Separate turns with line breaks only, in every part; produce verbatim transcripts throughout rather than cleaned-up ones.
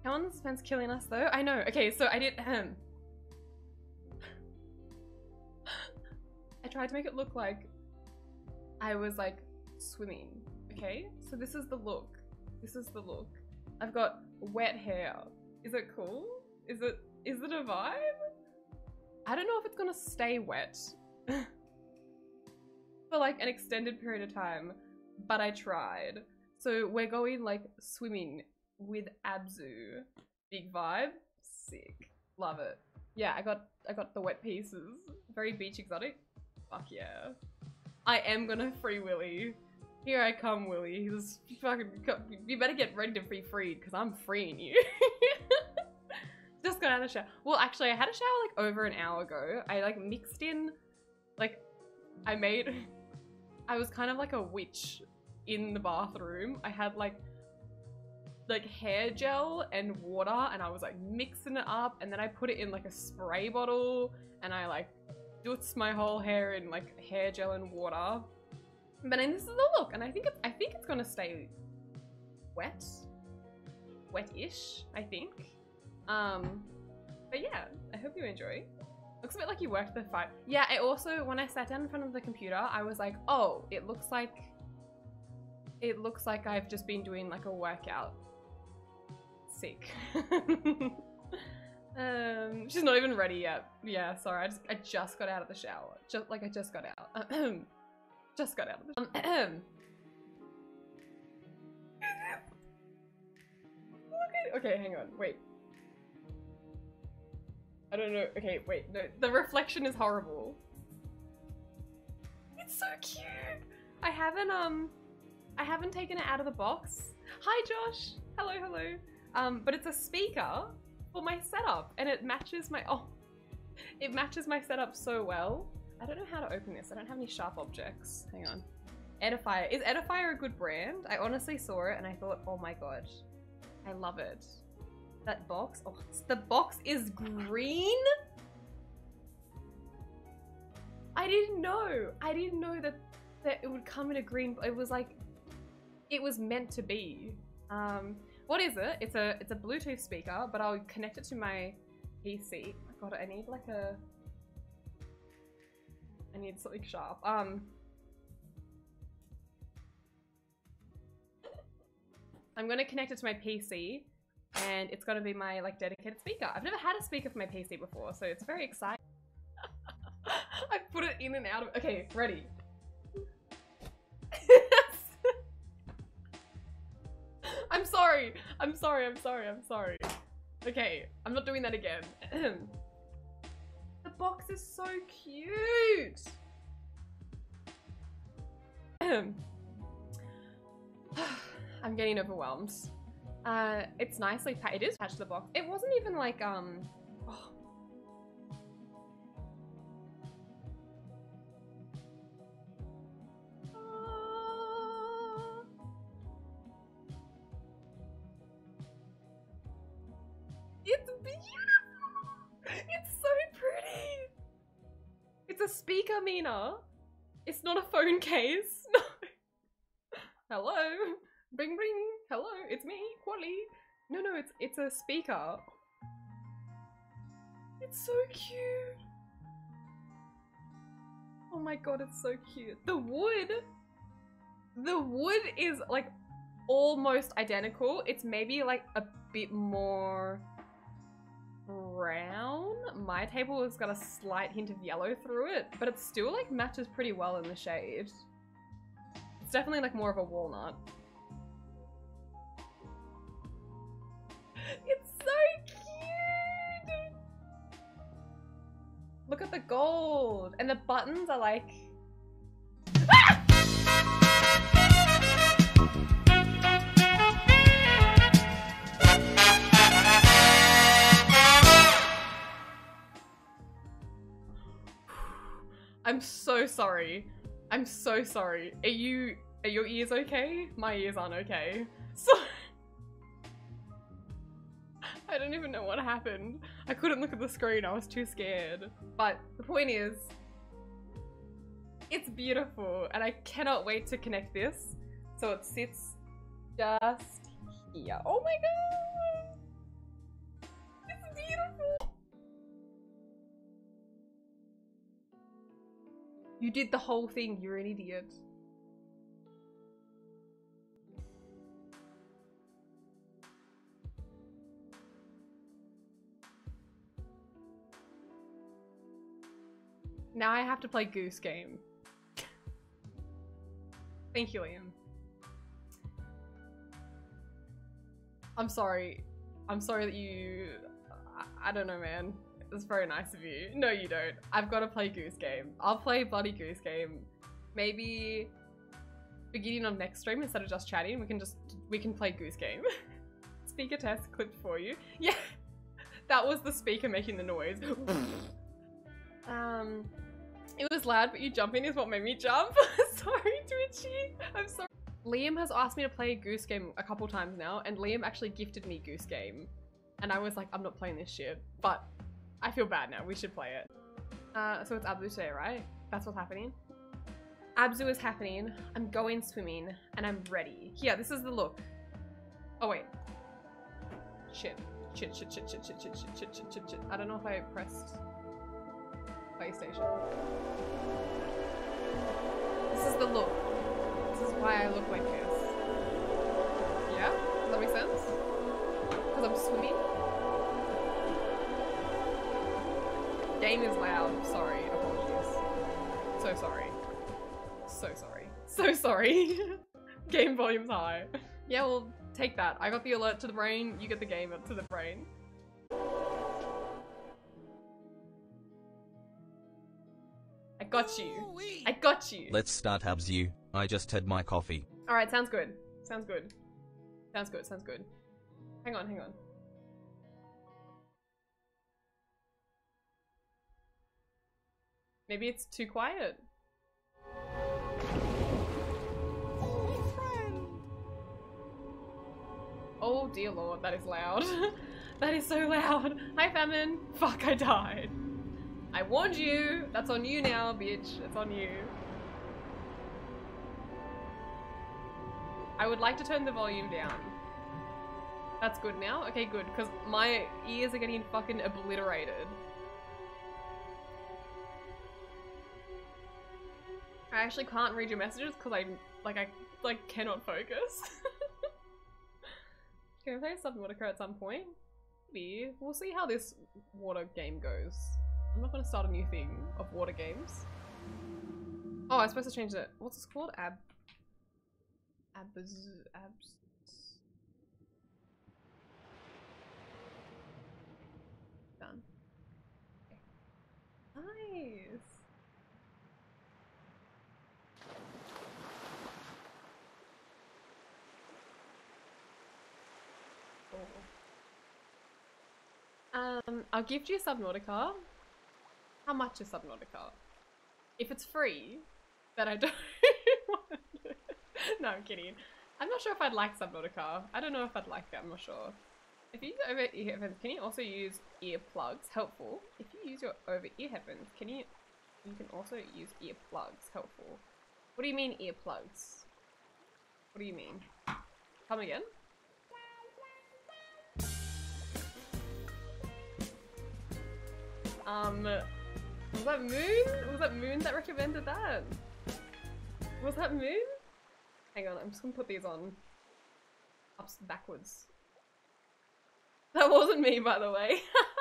Come on, the suspense killing us though. I know. Okay, so I did. Um, I tried to make it look like I was like swimming. Okay, so this is the look. This is the look. I've got wet hair. Is it cool? Is it? Is it a vibe? I don't know if it's gonna stay wet for like an extended period of time, but I tried. So we're going like swimming with Abzu. Big vibe. Sick. Love it. Yeah, I got I got the wet pieces. Very beach exotic. Fuck yeah. I am gonna free Willy. Here I come, Willy. He's fucking. You better get ready to be freed because I'm freeing you. Just got out of the shower. Well, actually, I had a shower like over an hour ago. I like mixed in, like, I made. I was kind of like a witch in the bathroom. I had like, like hair gel and water, and I was like mixing it up, and then I put it in like a spray bottle, and I like dots my whole hair in like hair gel and water. But then this is the look, and I think it's I think it's gonna stay wet, wet-ish. I think. Um, but yeah, I hope you enjoy. Looks a bit like you worked the fight. Yeah, I also, when I sat down in front of the computer, I was like, oh, it looks like, it looks like I've just been doing like a workout. Sick. um, she's not even ready yet. Yeah, sorry, I just, I just got out of the shower. Just like I just got out. Just got out of the shower. Okay, hang on, wait. I don't know. Okay, wait. No, the reflection is horrible. It's so cute. I haven't um, I haven't taken it out of the box. Hi, Josh. Hello, hello. Um, but it's a speaker for my setup, and it matches my oh, it matches my setup so well. I don't know how to open this. I don't have any sharp objects. Hang on. Edifier. Is Edifier a good brand? I honestly saw it and I thought, oh my god, I love it. That box, oh, the box is green? I didn't know. I didn't know that, that it would come in a green, it was like, it was meant to be. Um, what is it? It's a, it's a Bluetooth speaker, but I'll connect it to my P C. Oh god, I need like a, I need something sharp. Um, I'm gonna connect it to my P C. And it's gonna be my like dedicated speaker. I've never had a speaker for my P C before, so it's very exciting. I put it in and out of. Okay, ready. I'm sorry. I'm sorry. I'm sorry. I'm sorry. Okay, I'm not doing that again. The box is so cute. I'm getting overwhelmed. Uh, it's nicely packed. It is attached to the box. It wasn't even like, um, oh. Uh, it's beautiful. It's so pretty. It's a speaker, Mina. It's not a phone case. No. Hello. Bring bring. Hello, it's me, Quali. No, no, it's it's a speaker. It's so cute. Oh my god, it's so cute. The wood, the wood is like almost identical. It's maybe like a bit more brown. My table has got a slight hint of yellow through it, but it still like matches pretty well in the shade. It's definitely like more of a walnut. It's so cute! Look at the gold! And the buttons are like... Ah! I'm so sorry. I'm so sorry. Are you... Are your ears okay? My ears aren't okay. So... I don't even know what happened. I couldn't look at the screen, I was too scared. But the point is, it's beautiful and I cannot wait to connect this so it sits just here. Oh my god! You did the whole thing, you're an idiot. Now I have to play Goose Game. Thank you, Liam. I'm sorry. I'm sorry that you... I, I don't know, man. It's very nice of you. No, you don't. I've got to play Goose Game. I'll play bloody Goose Game. Maybe beginning of next stream, instead of just chatting, we can just... We can play Goose Game. Speaker test clipped for you. Yeah! That was the speaker making the noise. um... It was loud, but you jumping is what made me jump. Sorry, Twitchy. I'm sorry. Liam has asked me to play Goose Game a couple times now, and Liam actually gifted me Goose Game. And I was like, I'm not playing this shit. But I feel bad now. We should play it. Uh, so it's Abzu today, right? That's what's happening. Abzu is happening. I'm going swimming, and I'm ready. Here, this is the look. Oh, wait. Shit. Shit, shit, shit, shit, shit, shit, shit, shit, shit, shit, shit. I don't know if I pressed... PlayStation. This is the look. This is why I look like this. Yeah? Does that make sense? Because I'm swimming? Game is loud. Sorry. Apologies. So sorry. So sorry. So sorry. Game volume's high. Yeah, well, take that. I got the alert to the brain. You get the game to the brain. I got you. I got you.
Let's start, Abzu. I just had my coffee.
Alright, sounds good. Sounds good. Sounds good, sounds good. Hang on, hang on. Maybe it's too quiet. Oh dear lord, that is loud. That is so loud. Hi Famine. Fuck, I died. I warned you! That's on you now, bitch. It's on you. I would like to turn the volume down. That's good now? Okay, good, because my ears are getting fucking obliterated. I actually can't read your messages because I, like, I, like, cannot focus. Can I play Subnautica at some point? Maybe. We'll see how this water game goes. I'm not gonna start a new thing of water games. Oh, I'm supposed to change it. What's this called? Ab... Abz... Abs... Done. Okay. Nice! Oh. Um, I'll gift you Subnautica. How much is Subnautica? If it's free, then I don't want it. No, I'm kidding. I'm not sure if I'd like Subnautica. I don't know if I'd like it, I'm not sure. If you use over-ear headphones, can you also use earplugs? Helpful. If you use your over-ear headphones, can you... You can also use earplugs. Helpful. What do you mean earplugs? What do you mean? Come again? Um... Was that Moon? Was that Moon that recommended that? Was that Moon? Hang on, I'm just gonna put these on. Up backwards. That wasn't me, by the way.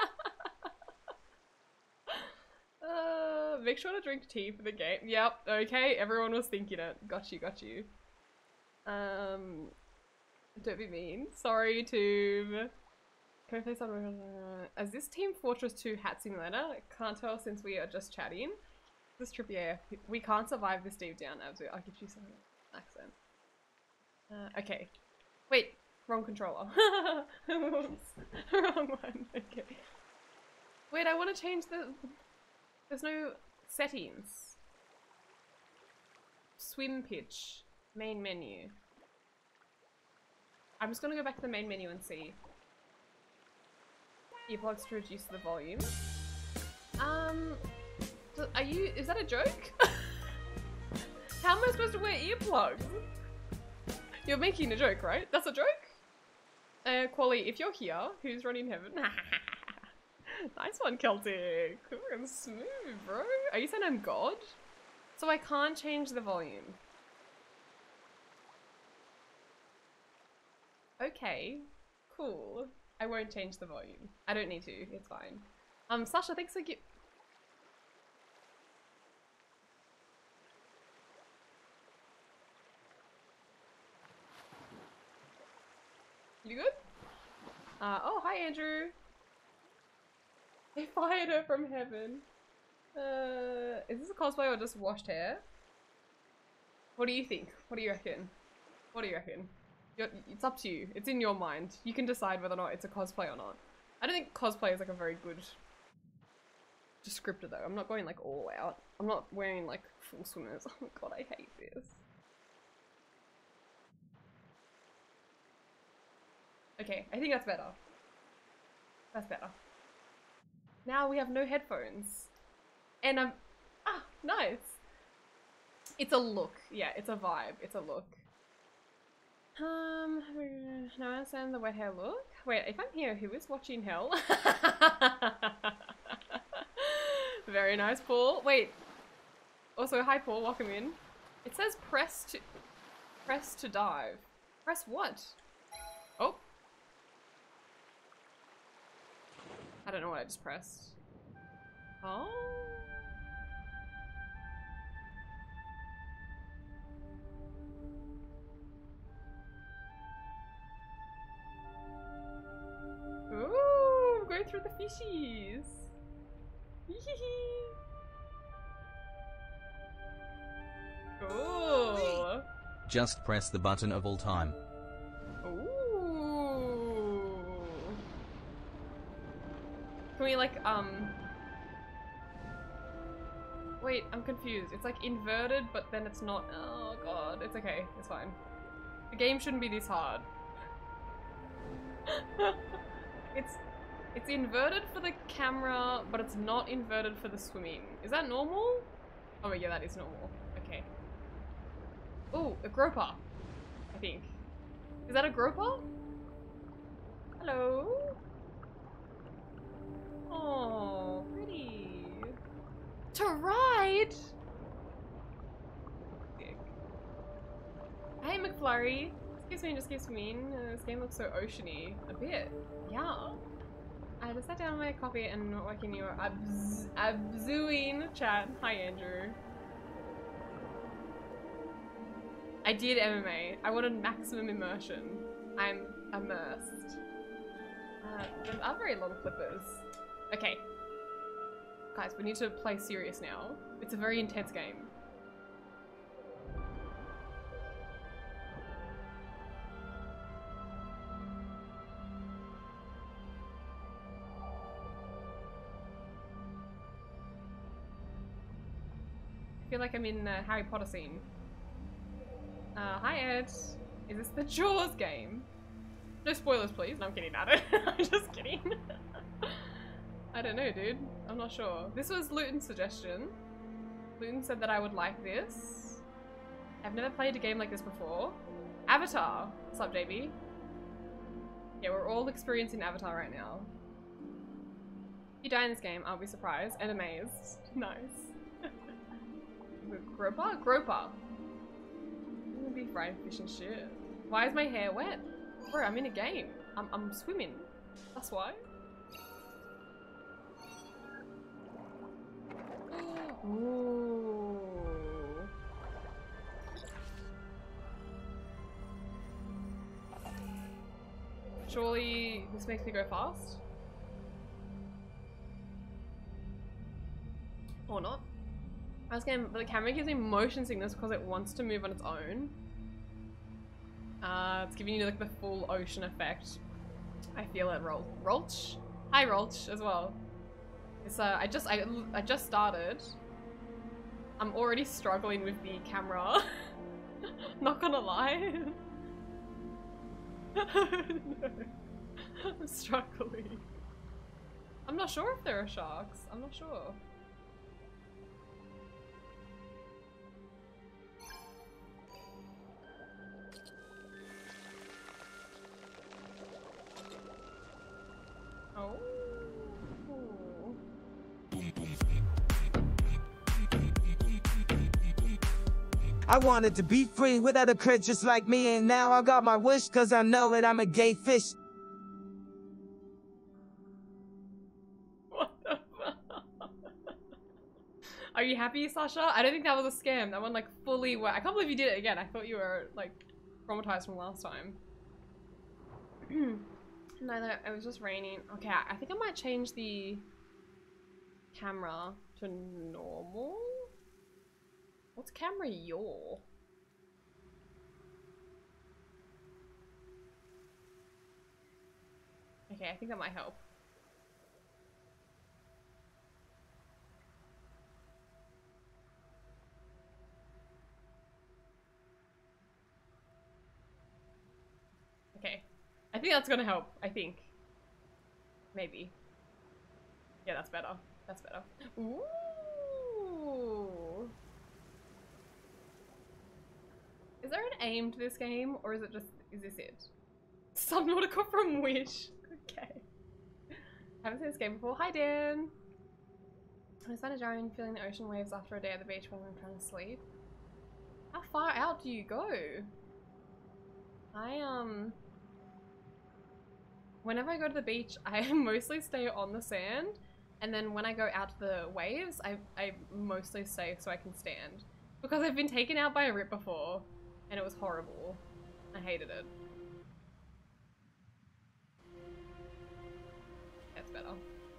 uh, make sure to drink tea for the game. Yep, okay, everyone was thinking it. Got you, got you. Um, don't be mean. Sorry, Tube. Can I play something? Uh, is this Team Fortress two Hat Simulator? I can't tell since we are just chatting. This trip, yeah. We can't survive this deep down, Abzu. I'll give you some accent. Uh, okay. Wait, wrong controller. Wrong one. Okay. Wait, I want to change the... There's no settings. Swim pitch. Main menu. I'm just gonna go back to the main menu and see. Earplugs to reduce the volume. Um, are you, is that a joke? How am I supposed to wear earplugs? You're making a joke, right? That's a joke? Uh, Quali, if you're here, who's running heaven? Nice one, Celtic. Fucking smooth, bro. Are you saying I'm God? So I can't change the volume. Okay, cool. I won't change the volume. I don't need to, it's fine. Um, Sasha, thanks for gi- You good? Uh, oh, hi Andrew. They fired her from heaven. Uh, is this a cosplay or just washed hair? What do you think? What do you reckon? What do you reckon? You're, it's up to you. It's in your mind. You can decide whether or not it's a cosplay or not. I don't think cosplay is like a very good descriptor though. I'm not going like all out. I'm not wearing like full swimmers. Oh my god, I hate this. Okay, I think that's better. That's better. Now we have no headphones. And I'm... Ah, nice. It's a look. Yeah, it's a vibe. It's a look. Um, now I understand the wet hair look. Wait, if I'm here, who is watching hell? Very nice, Paul. Wait. Also, hi Paul, welcome in. It says press to... Press to dive. Press what? Oh. I don't know what I just pressed. Oh. Ooh, going through the fishies. Cool.
Just press the button of all time.
Ooh. Can we like, um... Wait, I'm confused. It's like inverted, but then it's not. Oh god, it's okay. It's fine. The game shouldn't be this hard. It's it's inverted for the camera, but it's not inverted for the swimming. Is that normal? Oh yeah, that is normal. Okay. Oh, a groper. I think. Is that a groper? Hello? Oh, pretty. To ride? Hey McFlurry. Excuse me, just gives me in. Uh, this game looks so oceany. A bit. Yeah. I just sat down on my coffee and working your abz abzuing chat. Hi Andrew. I did M M A. I wanted maximum immersion. I'm immersed. Uh, those are very long clippers. Okay. Guys, we need to play serious now. It's a very intense game. I feel like I'm in the Harry Potter scene. Uh, hi Ed. Is this the Jaws game? No spoilers please. No, I'm kidding about it. I'm just kidding. I don't know, dude. I'm not sure. This was Luton's suggestion. Luton said that I would like this. I've never played a game like this before. Avatar. What's up, J B? Yeah, we're all experiencing Avatar right now. If you die in this game, I'll be surprised and amazed. Nice. Groper? Groper. I'm gonna be frying fish and shit. Why is my hair wet? Bro, I'm in a game. I'm, I'm swimming. That's why. Ooh. Surely this makes me go fast? Or not? I was getting, but the camera gives me motion sickness because it wants to move on its own. Uh, it's giving you like the full ocean effect. I feel it, Rol Rolch? Hi Rolch as well. It's uh, I just I, I just started. I'm already struggling with the camera. Not gonna lie. No. I'm struggling. I'm not sure if there are sharks. I'm not sure. Oh.
I wanted to be free without a kid just like me, and now I got my wish cause I know that I'm a gay fish.
What the fuck? Are you happy, Sasha? I don't think that was a scam. That one like fully worked. I can't believe you did it again. I thought you were like traumatized from last time. No, no, it was just raining. Okay, I think I might change the camera to normal. What's camera yaw? Okay, I think that might help. Okay. I think that's gonna help, I think. Maybe. Yeah, that's better. That's better. Ooh. Is there an aim to this game, or is it just, is this it? Subnautica from Wish. Okay. Haven't seen this game before. Hi, Dan. I was on driving, feeling the ocean waves after a day at the beach when I'm trying to sleep. How far out do you go? I, um... Whenever I go to the beach, I mostly stay on the sand, and then when I go out to the waves, I, I mostly stay so I can stand. Because I've been taken out by a rip before, and it was horrible. I hated it. That's better.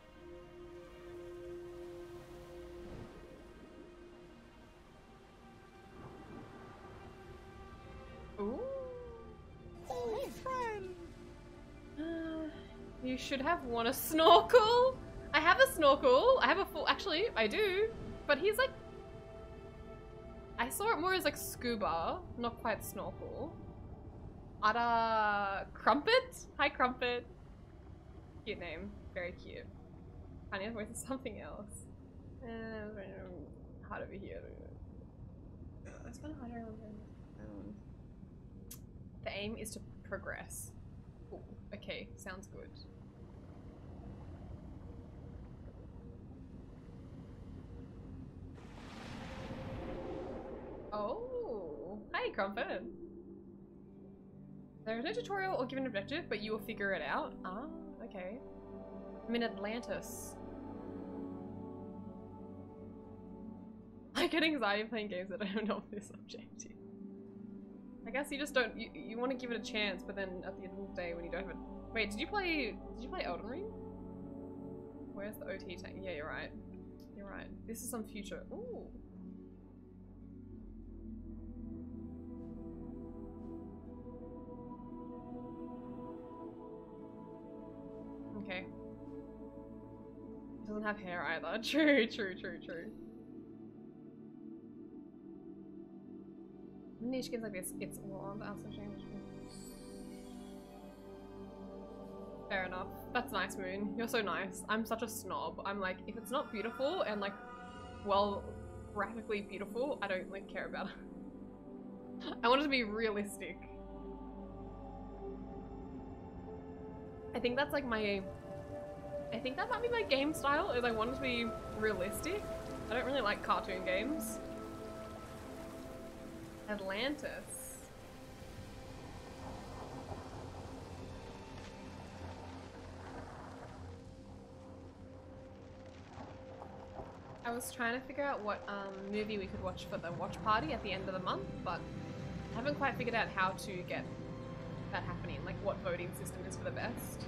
Ooh.
Oh, friend.
Uh, you should have worn a snorkel. I have a snorkel. I have a full. Actually, I do. But he's like. I saw it more as like scuba, not quite snorkel. Ada Crumpet. Hi, Crumpet. Cute name. Very cute. Tanya's voice is something else. Uh, hard over here. I spent harder on The aim is to progress. Ooh, okay, sounds good. Oh, hi, Crumpet. There is no tutorial or given objective, but you will figure it out. Ah, okay. I'm in Atlantis. I get anxiety playing games that I don't know this objective. I guess you just don't. You, you want to give it a chance, but then at the end of the day, when you don't have it. Wait, did you play? Did you play Elden Ring? Where's the O T tank? Yeah, you're right. You're right. This is some future. Ooh. Okay. It doesn't have hair either. True, true, true, true. Niche games like this, it's well on the outside change. Fair enough. That's nice, Moon. You're so nice. I'm such a snob. I'm like, if it's not beautiful and like, well, graphically beautiful, I don't like care about it. I want it to be realistic. I think that's like my, I think that might be my game style, is I want it to be realistic. I don't really like cartoon games. Atlantis. I was trying to figure out what um, movie we could watch for the watch party at the end of the month, but I haven't quite figured out how to get that happening, like what voting system is for the best.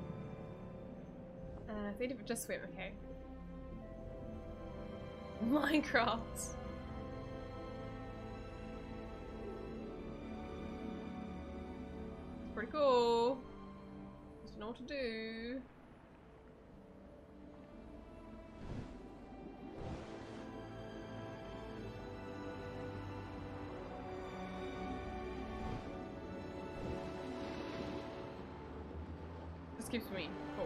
Uh, I think if it just swim, okay. Minecraft. Pretty cool. Just know what to do. This keeps me cool.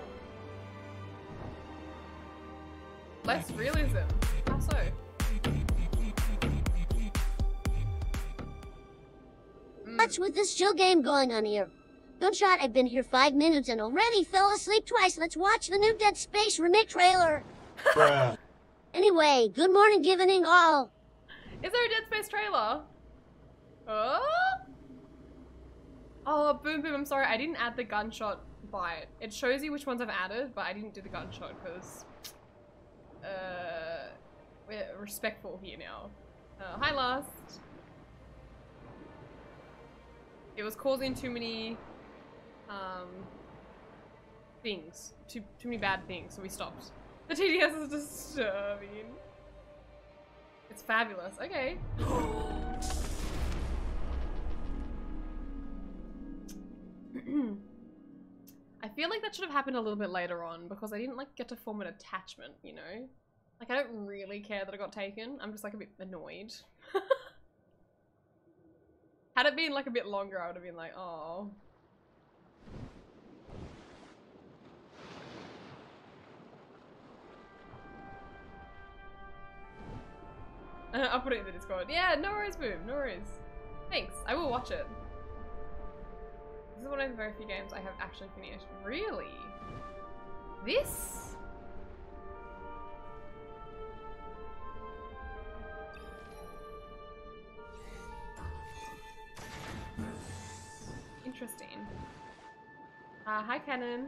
Less realism. How so?
What's with this chill game going on here? Gunshot, I've been here five minutes and already fell asleep twice. Let's watch the new Dead Space remake trailer.
Bruh.
Anyway, good morning, good evening all.
Is there a Dead Space trailer? Oh! Oh, boom, boom. I'm sorry. I didn't add the gunshot bite. It shows you which ones I've added, but I didn't do the gunshot because uh, we're respectful here now. Uh, hi, Last. It was causing too many um, things. Too, too many bad things, so we stopped. The T D S is disturbing. It's fabulous. Okay. I feel like that should have happened a little bit later on because I didn't like get to form an attachment, you know? Like I don't really care that it got taken. I'm just like a bit annoyed. Had it been like a bit longer, I would have been like, oh. I'll put it in the Discord. Yeah, no worries, Boom. No worries. Thanks. I will watch it. This is one of the very few games I have actually finished. Really? This? Interesting. Uh, hi, Canon.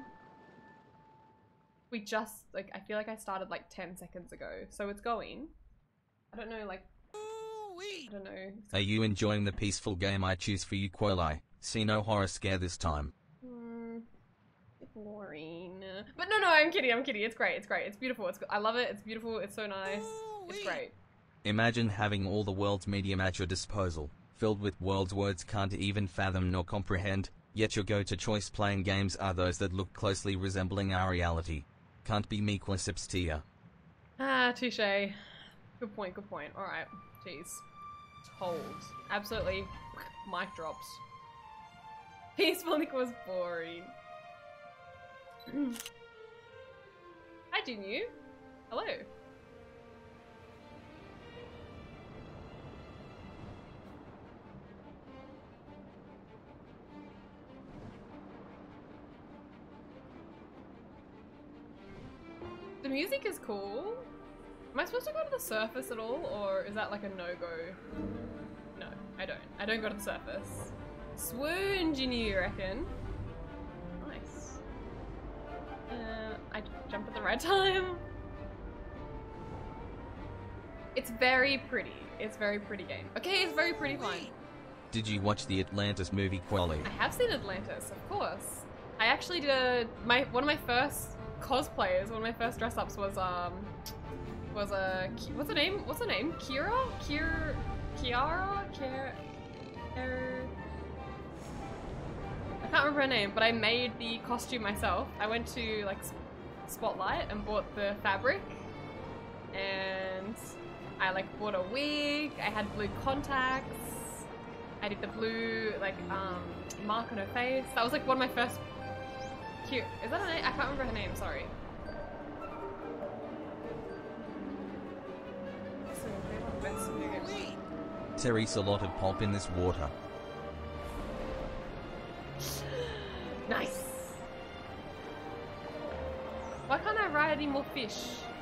We just, like, I feel like I started like ten seconds ago, so it's going. I don't know, like, I don't know.
Are you enjoying the peaceful game I choose for you, Quali? See no horror scare this time.
Hmm. Boring. But no, no, I'm kidding, I'm kidding. It's great, it's great. It's beautiful. It's, I love it. It's beautiful. It's so nice. It's great.
Imagine having all the world's medium at your disposal, filled with worlds words can't even fathom nor comprehend, yet your go-to choice playing games are those that look closely resembling our reality. Can't be me quasips to ya.
Ah, touche. Good point, good point. Alright. Jeez. Told. Absolutely. Mic drops. Peaceful Nick was boring. Hi, Jinyu. Hello. The music is cool. Am I supposed to go to the surface at all, or is that like a no-go? No, I don't. I don't go to the surface. Swoon, Ginny, you reckon? Nice. Uh, I jumped at the right time. It's very pretty. It's very pretty game. Okay, it's very pretty fine.
Did you watch the Atlantis movie, Quali?
I have seen Atlantis, of course. I actually did a, my one of my first cosplays, one of my first dress-ups was um was a uh, what's her name? What's her name? Kira? Kier Kiara? Kier er, I can't remember her name, but I made the costume myself. I went to like Spotlight and bought the fabric, and I like bought a wig. I had blue contacts. I did the blue like um mark on her face. That was like one of my first. Cute. Is that her name? I can't remember her name, sorry.
There's a lot of pulp in this water.
Nice! Why can't I ride any more fish?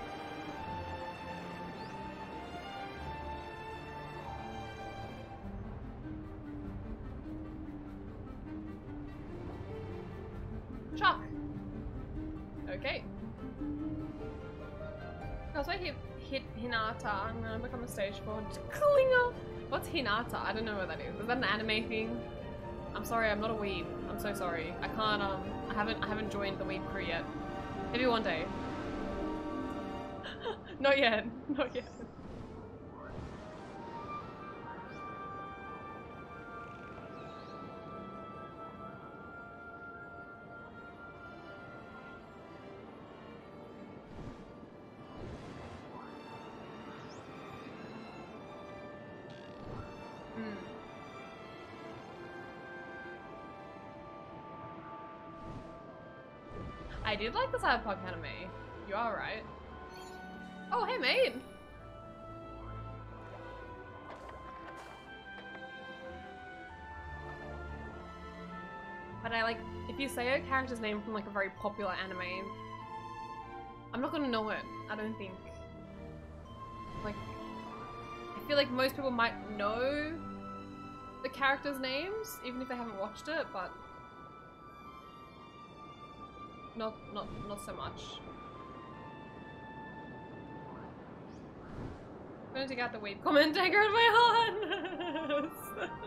Chuck! Okay. Because I hit, hit Hinata, I'm gonna become a stage four Klinger. What's Hinata? I don't know what that is. Is that an anime thing? I'm sorry, I'm not a weeb. I'm so sorry. I can't, um, I haven't, I haven't joined the weeb crew yet. Maybe one day. Not yet. Not yet. I did like the Cyberpunk anime. You are right. Oh, hey, mate! But I like, if you say a character's name from like a very popular anime, I'm not gonna know it, I don't think. Like, I feel like most people might know the characters' names, even if they haven't watched it, but not not not so much. I'm gonna take out the weep comment dagger in my harness.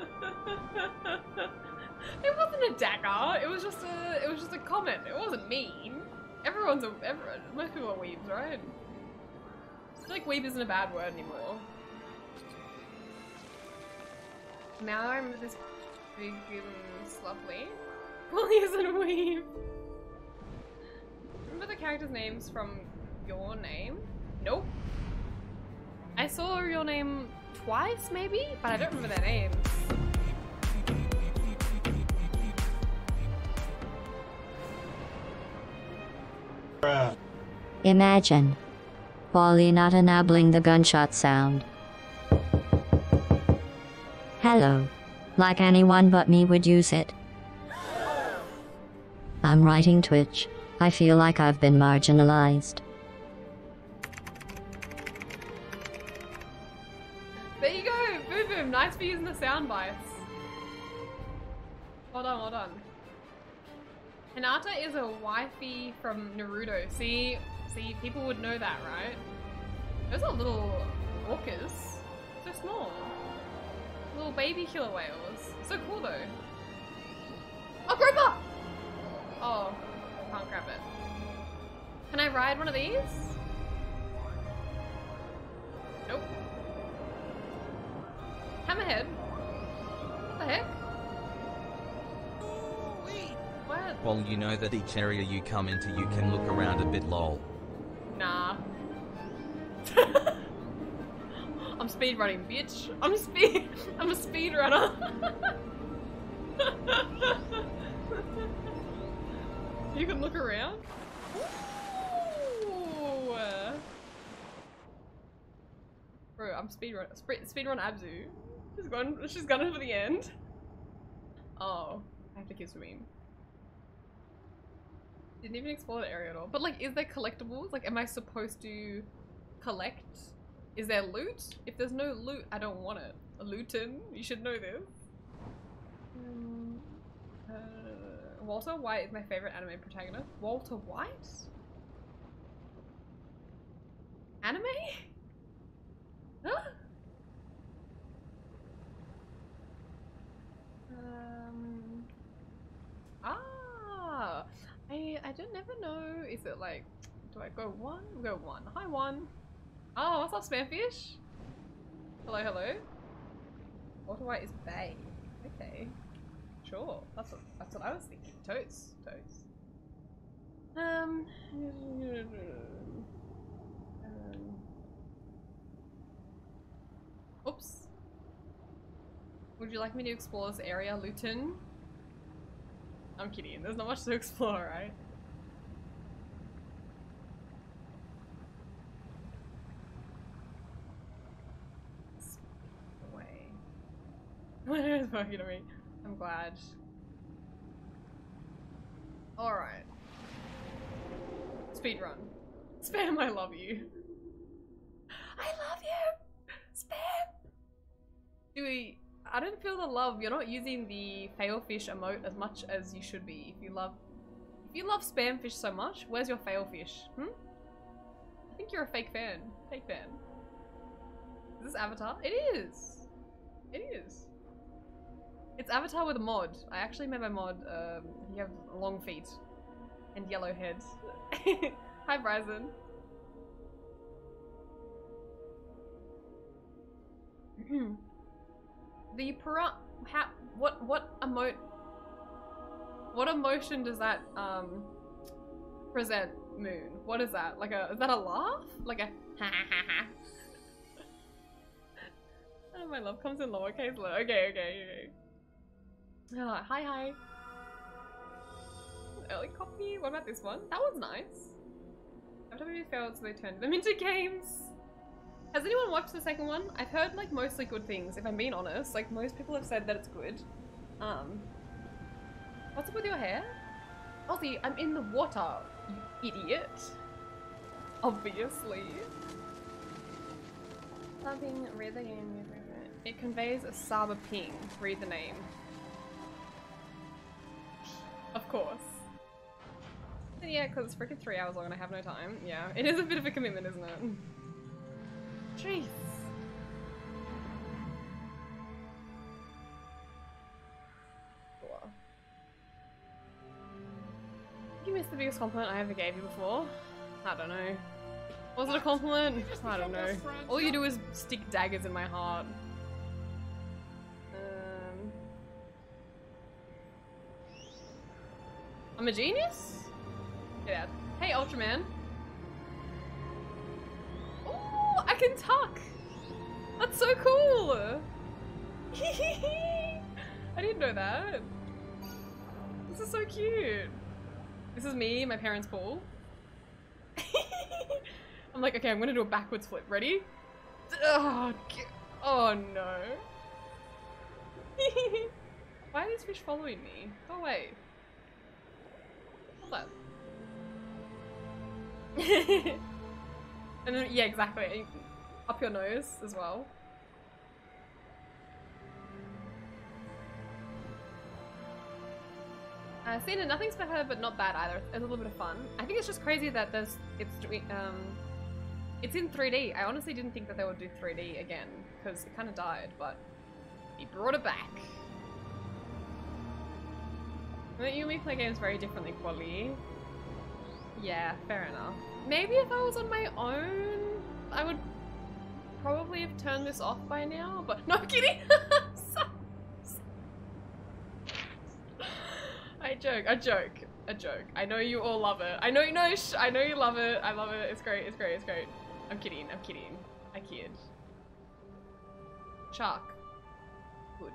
It wasn't a dagger. It was just a. It was just a comment. It wasn't mean. Everyone's a. Everyone, most people are weebs, right? I feel like weeb isn't a bad word anymore. Now I remember this big um, Sluffly. Well, he isn't a weeb. Remember the characters' names from Your Name? Nope. I saw Your Name twice, maybe, but I don't remember their names.
Imagine Wally not enabling the gunshot sound. Hello. Like anyone but me would use it. I'm writing Twitch. I feel like I've been marginalized.
There you go! Boom boom! Nice for using the sound bites. Well done, well done. Hinata is a wifey from Naruto. See, see, people would know that, right? Those are little orcas. So small. Little baby killer whales. So cool though. Oh, Groper! Oh, can't grab it. Can I ride one of these? Nope. Hammerhead? What the heck? What?
Well, you know that each area you come into you can look around a bit lol.
Nah. I'm speedrunning, bitch. I'm speed. I'm a speedrunner. You can look around. Ooh. Bro, I'm speedrun. Speedrun Abzu. She's gone. She's gone for the end. Oh, I have to keep swimming. Didn't even explore the area at all. But like, is there collectibles? Like, am I supposed to collect? Is there loot? If there's no loot, I don't want it. A lootin', you should know this. Um, uh, Walter White is my favorite anime protagonist. Walter White? Anime? Huh? Um. Ah. I I don't never know. Is it like? Do I go one? Go one. Hi one. Oh, what's up, Spamfish? Hello, hello. Walter White is bae. Okay. Sure. That's what that's what I was thinking. Totes. Totes. Um, um Oops. Would you like me to explore this area, Luton? I'm kidding. There's not much to explore, right? What is fucking to me? I'm glad. Alright. Speedrun. Spam, I love you. I love you! Spam! Do we... I don't feel the love. You're not using the failfish emote as much as you should be. If you love... If you love spamfish so much, where's your failfish? Hmm? I think you're a fake fan. Fake fan. Is this Avatar? It is! It is. It's Avatar with a mod. I actually made my mod. Um, you have long feet and yellow heads. Hi, Bryson. The para- how- what what emote? What emotion does that um present, Moon? What is that? Like a is that a laugh? Like a ha ha ha ha? Oh, my love comes in lowercase. Low. Okay, okay, okay. Oh, hi, hi. Early copy. What about this one? That one's nice. After we failed, so they turned them into games. Has anyone watched the second one? I've heard like mostly good things, if I'm being honest. Like most people have said that it's good. Um, what's up with your hair? Ozzy, I'm in the water, you idiot. Obviously. Something, read the game. It conveys a Saba ping. Read the name. Of course. And yeah, because it's freaking three hours long and I have no time. Yeah, it is a bit of a commitment, isn't it? Jeez. Cool. You missed the biggest compliment I ever gave you before. I don't know. Was it a compliment? I don't know. All you do is stick daggers in my heart. Um, I'm a genius? Get out. Hey, Ultraman. Ooh, I can tuck! That's so cool! I didn't know that. This is so cute. This is me, my parents' pool. I'm like, okay, I'm gonna do a backwards flip. Ready? Oh, oh no. Why are these fish following me? Go away. What's that? And then, yeah, exactly. Up your nose as well. Uh, Cena, nothing's better, but not bad either. It's a little bit of fun. I think it's just crazy that there's it's um it's in three D. I honestly didn't think that they would do three D again because it kind of died, but he brought it back. Don't you and me play games very differently, Quali? Yeah, fair enough. Maybe if I was on my own, I would probably have turned this off by now. But no, I'm kidding. I joke, I joke, a joke. I know you all love it. I know you know. Sh I know you love it. I love it. It's great. It's great. It's great. I'm kidding. I'm kidding. I kid. Shark. Good.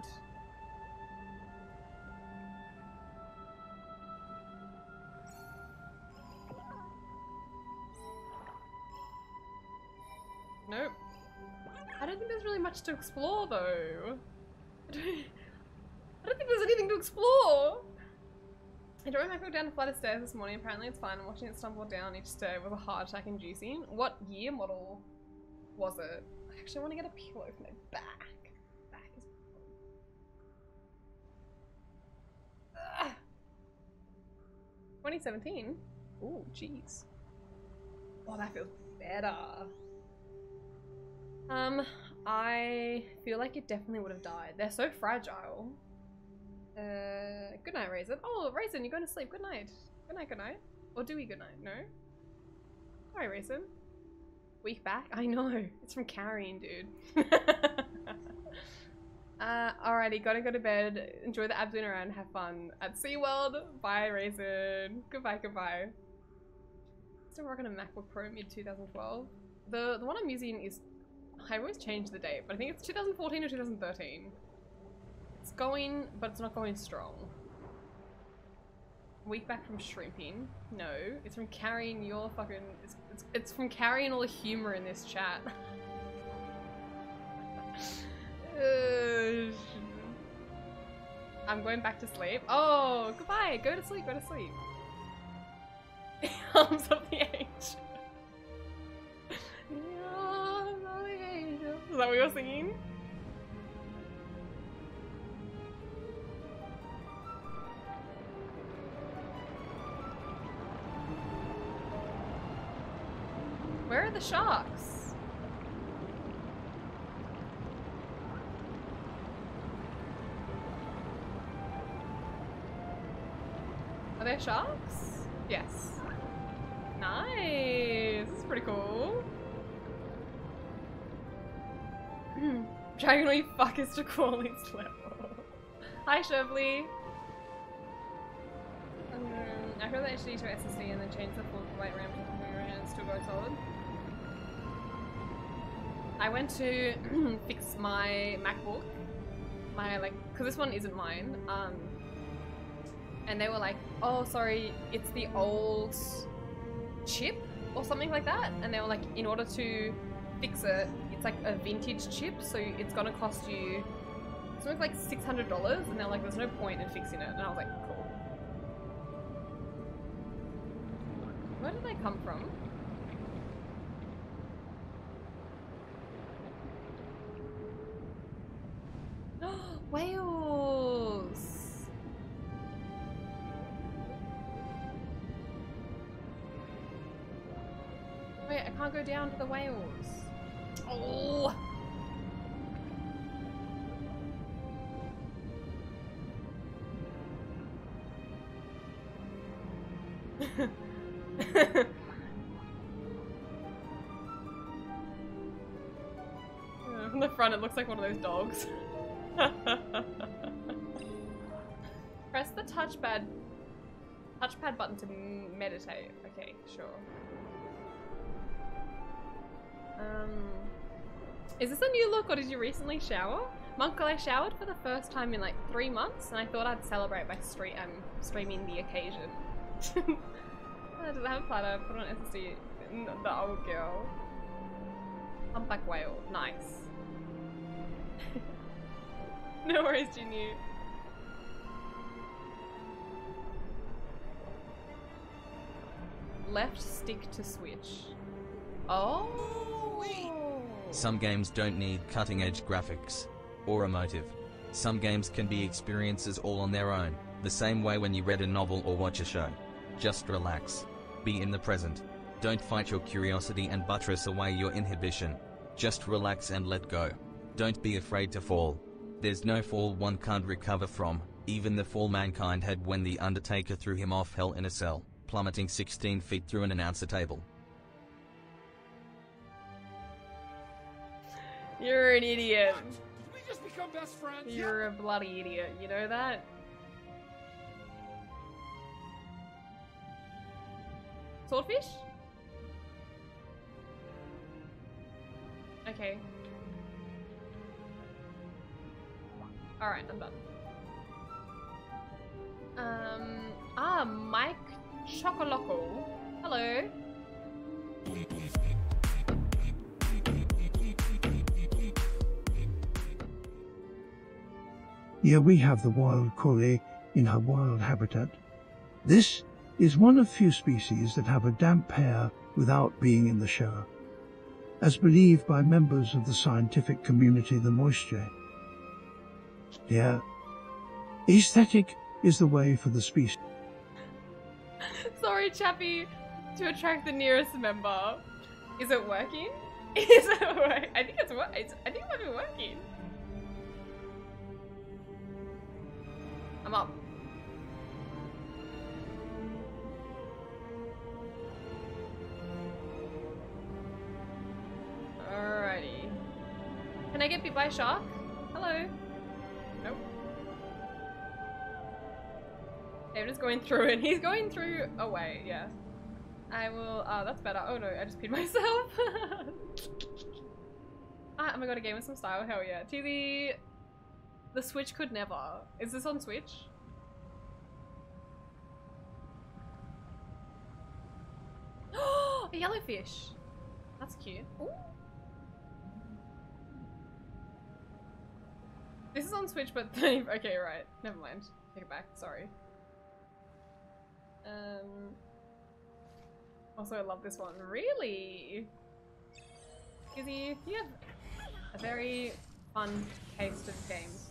Nope. I don't think there's really much to explore though. I don't, I don't think there's anything to explore. I drove my car down a flight of stairs this morning. Apparently it's fine. I'm watching it stumble down each stair with a heart attack inducing. What year model was it? I actually want to get a pillow for my back. Back is... Ugh. twenty seventeen? Ooh, jeez. Oh, that feels better. Um, I feel like it definitely would have died. They're so fragile. Uh, good night, Raisin. Oh, Raisin, you're going to sleep. Good night. Good night, good night. Or do we good night? No? Sorry, Raisin. Week back? I know. It's from carrying, dude. uh, alrighty, gotta go to bed. Enjoy the Abzu around. Have fun at SeaWorld. Bye, Raisin. Goodbye, goodbye. Still working on MacBook Pro mid twenty twelve. The, the one I'm using is... I always change the date, but I think it's two thousand fourteen or two thousand thirteen. It's going, but it's not going strong. Week back from shrimping. No, it's from carrying your fucking... It's, it's, it's from carrying all the humor in this chat. uh, I'm going back to sleep. Oh, goodbye. Go to sleep, go to sleep. Arms of the Angel. Arms of the Angel. Is that what you were singing? Where are the sharks? Are there sharks? Yes. Nice. This is pretty cool. Dragon all you fuckers to Quali's level. Hi, Shovely. Um, I heard that H D to S S D and then change the full white RAM to computer and still go solid. I went to fix my MacBook, my like, cause this one isn't mine, um, and they were like, oh sorry, it's the old chip or something like that, and they were like, in order to fix it, it's like a vintage chip, so it's gonna cost you something like six hundred dollars, and they're like, there's no point in fixing it, and I was like, cool. Where did I come from? Whales! Wait, I can't go down to the whales. Oh! From the front, it looks like one of those dogs. Press the touchpad touchpad button to meditate. Okay, sure. Um, is this a new look or did you recently shower? Monk, I showered for the first time in like three months and I thought I'd celebrate by stream um, streaming the occasion. I did have a platter, put on S S D, the old girl. Humpback whale, nice. No worries, Jinu. Left stick to switch. Oh!
Some games don't need cutting-edge graphics or emotive. Some games can be experiences all on their own, the same way when you read a novel or watch a show. Just relax. Be in the present. Don't fight your curiosity and buttress away your inhibition. Just relax and let go. Don't be afraid to fall. There's no fall one can't recover from, even the fall mankind had when the Undertaker threw him off hell in a cell, plummeting sixteen feet through an announcer table.
You're an idiot.
Did we just become best friends?
You're a bloody idiot, you know that? Swordfish? Okay. Alright, I'm done. Um, ah, Mike Chocoloco. Hello.
Here we have the wild collie in her wild habitat. This is one of few species that have a damp hair without being in the shower. As believed by members of the scientific community, the moisture, yeah, aesthetic is the way for the species.
Sorry, Chappie, to attract the nearest member. Is it working? Is it working? I think it's working. I think it might be working. I'm up. Alrighty. Can I get bit by a shark? Hello. Nope. Okay, I'm just going through it. He's going through away, yeah. I will, oh, that's better. Oh no, I just peed myself. Ah, oh my god, a game with some style, hell yeah. T V, the Switch could never. Is this on Switch? Oh, a yellowfish. That's cute. Ooh. This is on Switch, but okay, right. Never mind. Take it back. Sorry. Um. Also, I love this one. Really? Izzy, you have a very fun taste of games.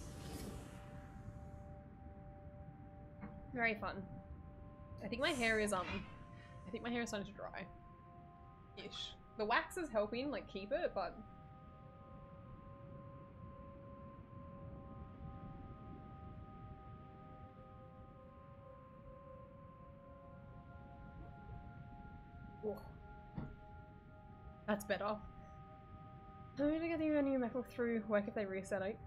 Very fun. I think my hair is um. I think my hair is starting to dry. Ish. The wax is helping, like, keep it, but. Whoa. That's better. I'm gonna get the new MacBook through work if they reset it.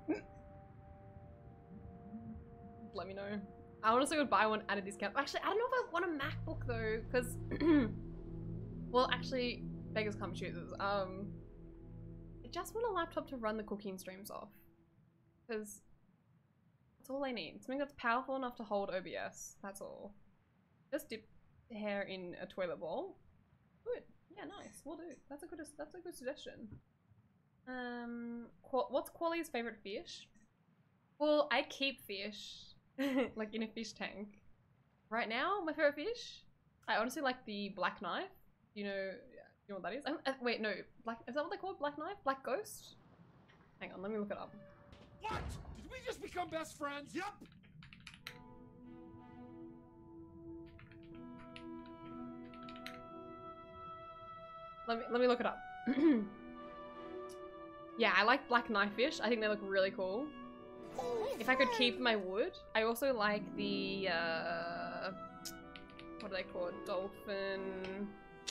Let me know. I honestly would buy one at a discount. Actually, I don't know if I want a MacBook though, because well, actually, beggars can't be choosers. Um, I just want a laptop to run the cooking streams off, because that's all I need. Something that's powerful enough to hold O B S. That's all. Just dip the hair in a toilet bowl. Good. Yeah, nice. We'll do. That's a good. That's a good suggestion. Um, what's Quali's favorite fish? Well, I keep fish, like in a fish tank. Right now, my favorite fish, I honestly like the black knife. You know, you know what that is? Uh, wait, no, black. Is that what they call it? Black knife? Black ghost? Hang on, let me look it up.
What? Did we just become best friends? Yep.
Let me let me look it up. Yeah, I like black knifefish. I think they look really cool. If I could keep my wood, I also like the uh, what are they called? Dolphin.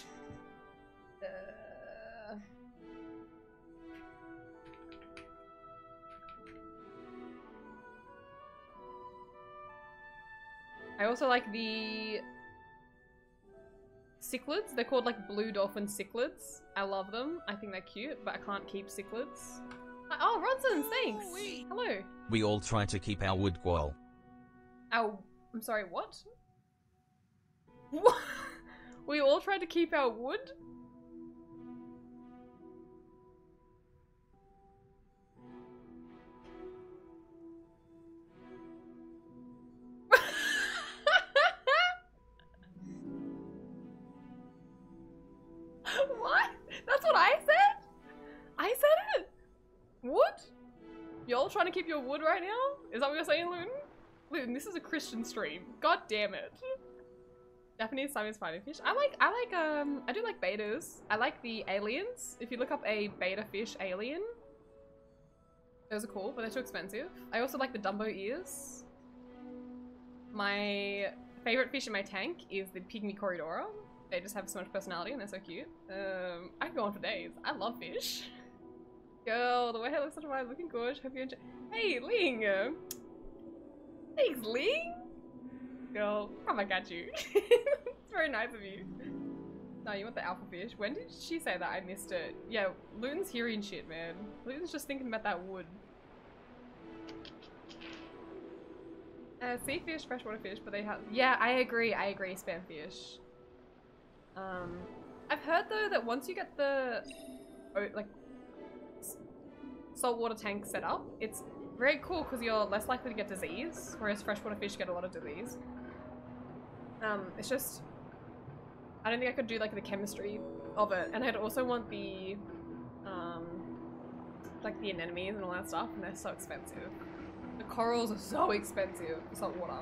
Uh, I also like the cichlids. They're called like blue dolphin cichlids. I love them. I think they're cute, but I can't keep cichlids. Uh, oh, Ronsons, thanks! Hello.
We all try to keep our wood well.
Our... I'm sorry, what? What? We all tried to keep our wood? What? That's what I said? I said it? Wood? Y'all trying to keep your wood right now? Is that what you're saying, Luton? Luton, this is a Christian stream. God damn it. Japanese Siamese fighting fish. I like, I like, um, I do like betas. I like the aliens. If you look up a beta fish alien, those are cool, but they're too expensive. I also like the Dumbo ears. My favorite fish in my tank is the Pygmy Corridora. They just have so much personality and they're so cute. Um, I can go on for days. I love fish. Girl, the way I look such a wise, looking good. Hope you enjoy. Hey, Ling! Thanks, Ling! Girl, oh my god, you. It's very nice of you. No, you want the alpha fish. When did she say that? I missed it. Yeah, Luton's hearing shit, man. Luton's just thinking about that wood. Uh, sea fish, freshwater fish, but they have- Yeah, I agree, I agree, spam fish. Um, I've heard though that once you get the, oh, like, saltwater tank set up, it's very cool because you're less likely to get disease, whereas freshwater fish get a lot of disease. Um, it's just, I don't think I could do like the chemistry of it, and I'd also want the, um, like the anemones and all that stuff, and they're so expensive. The corals are so expensive for saltwater.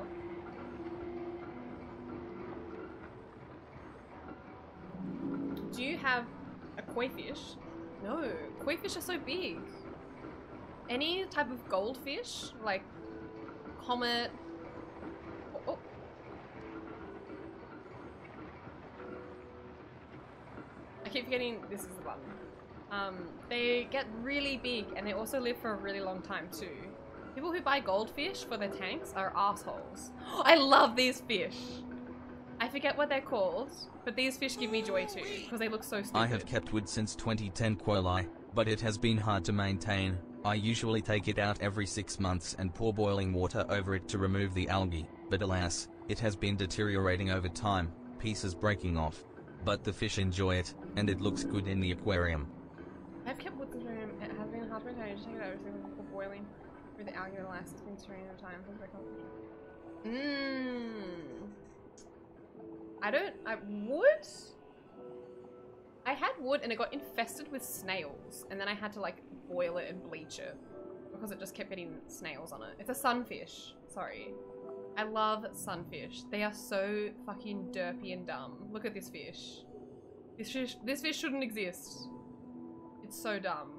Do you have a koi fish? No, koi fish are so big. Any type of goldfish, like comet. Oh, oh. I keep forgetting this is the button. Um, they get really big and they also live for a really long time too. People who buy goldfish for their tanks are assholes. I love these fish. I forget what they're called, but these fish give me joy too, because they look so stupid.
I have kept wood since twenty ten Quoli, but it has been hard to maintain. I usually take it out every six months and pour boiling water over it to remove the algae, but alas, it has been deteriorating over time, pieces breaking off. But the fish enjoy it, and it looks good in the aquarium.
I've kept wood since it has been hard to maintain. Just take it over for boiling through the algae, alas, it's been destroying over time. Mmm. I don't, I would? I had wood and it got infested with snails and then I had to like boil it and bleach it because it just kept getting snails on it. It's a sunfish, sorry. I love sunfish. They are so fucking derpy and dumb. Look at this fish. This fish, this fish shouldn't exist. It's so dumb.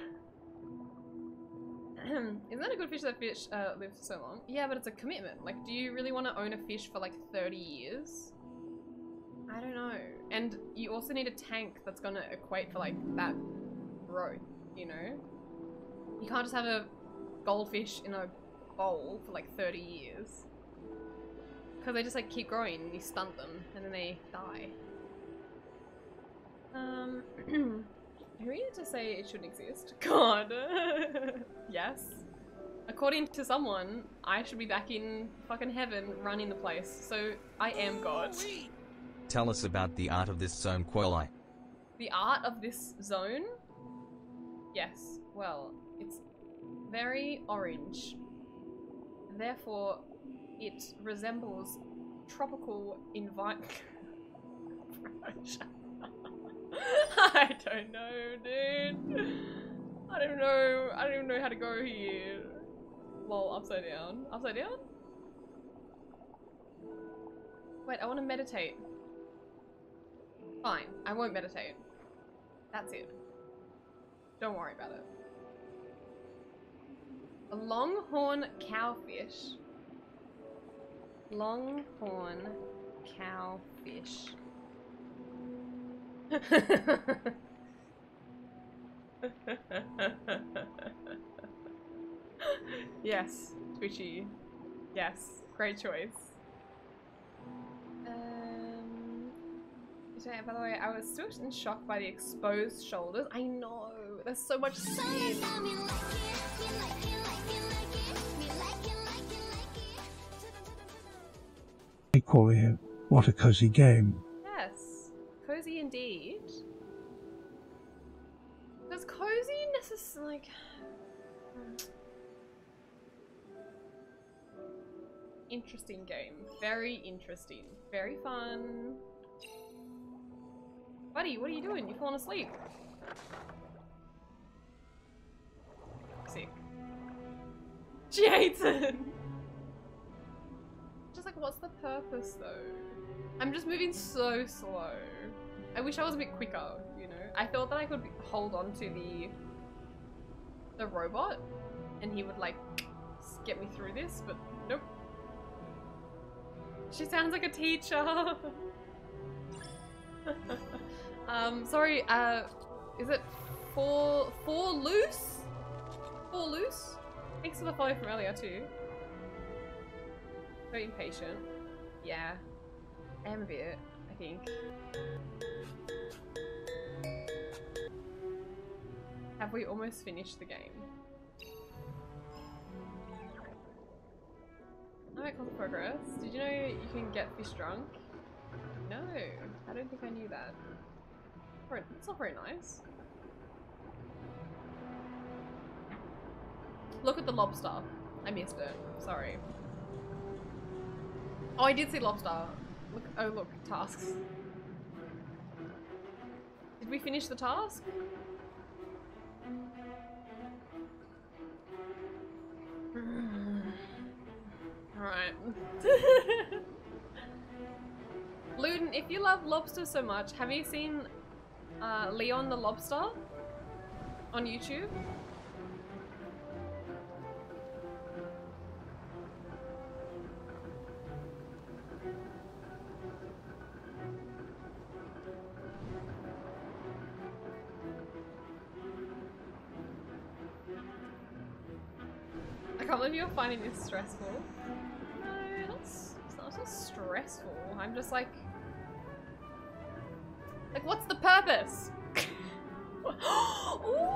Isn't that a good fish that fish uh, lives for so long? Yeah, but it's a commitment. Like, do you really want to own a fish for like thirty years? I don't know. And you also need a tank that's gonna equate for like that growth, you know? You can't just have a goldfish in a bowl for like thirty years. Because they just like keep growing and you stunt them and then they die. Um, who are you to say it shouldn't exist? God. Yes. According to someone, I should be back in fucking heaven running the place. So I am God.
Tell us about the art of this zone, Quoli.
The art of this zone? Yes, well, it's very orange. Therefore, it resembles tropical environment. I don't know, dude. I don't know. I don't even know how to go here. Lol, upside down. Upside down? Wait, I want to meditate. Fine, I won't meditate. That's it. Don't worry about it. A longhorn cowfish. Longhorn cowfish. Yes, Twitchy. Yes, great choice. Um, by the way, I was still in shock by the exposed shoulders. I know, there's so much skin.
Hey Corey, what a cozy game.
Yes, cozy indeed. Does cozy necessarily like... Interesting game. Very interesting. Very fun. Buddy, what are you doing? You've fallen asleep. Sick. She hates it! Just like, what's the purpose though? I'm just moving so slow. I wish I was a bit quicker, you know? I thought that I could hold on to the the robot and he would like get me through this, but nope. She sounds like a teacher. um, sorry, uh, is it four, four loose? Four loose? Thanks for the follow from earlier too. Very impatient. Yeah, I am a bit, I think. Have we almost finished the game? Alright, cool progress. Did you know you can get fish drunk? No, I don't think I knew that. It's not very nice. Look at the lobster. I missed it. Sorry. Oh, I did see lobster. Look. Oh, look. Tasks. Did we finish the task? Alright. Luden, if you love lobster so much, have you seen uh, Leon the Lobster on YouTube? I can't believe you're finding this stressful. No, not, it's not, it's not stressful. I'm just like... Like, what's the purpose? Ooh!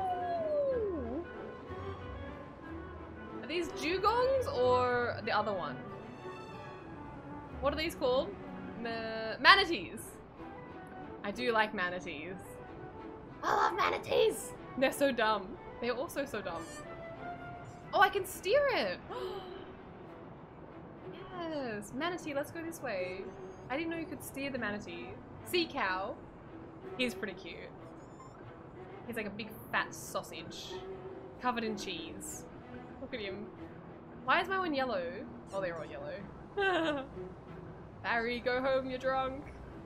Are these dugongs or the other one? What are these called? Ma manatees. I do like manatees. I love manatees! They're so dumb. They're also so dumb. Oh, I can steer it! Yes! Manatee, let's go this way. I didn't know you could steer the manatee. Sea cow. He's pretty cute. He's like a big fat sausage. Covered in cheese. Look at him. Why is my one yellow? Oh, they're all yellow. Barry, go home, you're drunk.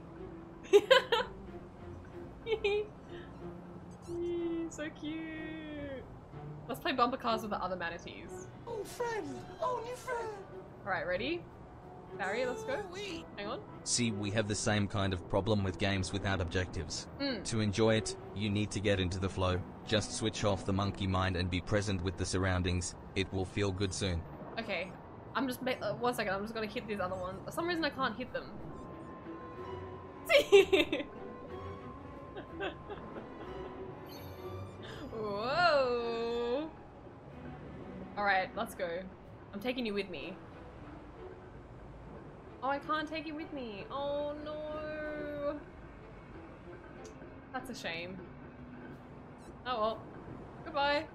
So cute. Let's play bumper cars with the other manatees.
Oh, friend! Oh, new friend!
Alright, ready? Barry, let's go. Hang on.
See, we have the same kind of problem with games without objectives.
Mm.
To enjoy it, you need to get into the flow. Just switch off the monkey mind and be present with the surroundings. It will feel good soon.
Okay. I'm just- uh, one second, I'm just gonna hit these other ones. For some reason I can't hit them. Whoa! Alright, let's go. I'm taking you with me. Oh, I can't take you with me. Oh no! That's a shame. Oh well. Goodbye.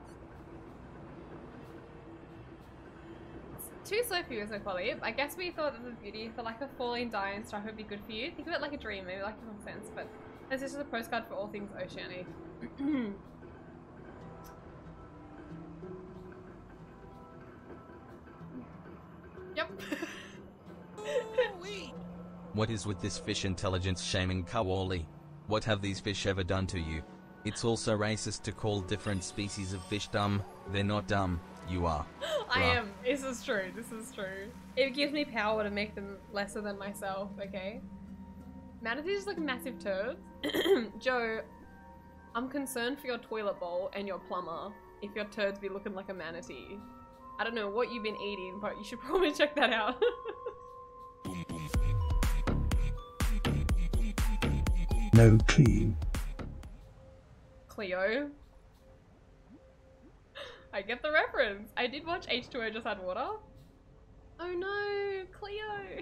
It's too slow for you, so quality. I guess we thought that the beauty for like a falling, die and stuff would be good for you. Think of it like a dream, maybe like it makes sense, but this is just a postcard for all things oceanic. Yep.
What is with this fish intelligence shaming Kawali? What have these fish ever done to you? It's also racist to call different species of fish dumb. They're not dumb. You are.
I
Bruh.
am. This is true. This is true. It gives me power to make them lesser than myself, okay? Manatees are like massive turds. Joe, I'm concerned for your toilet bowl and your plumber if your turds be looking like a manatee. I don't know what you've been eating, but you should probably check that out.
No clean.
Cleo. I get the reference. I did watch H two O Just Add Water. Oh no, Cleo.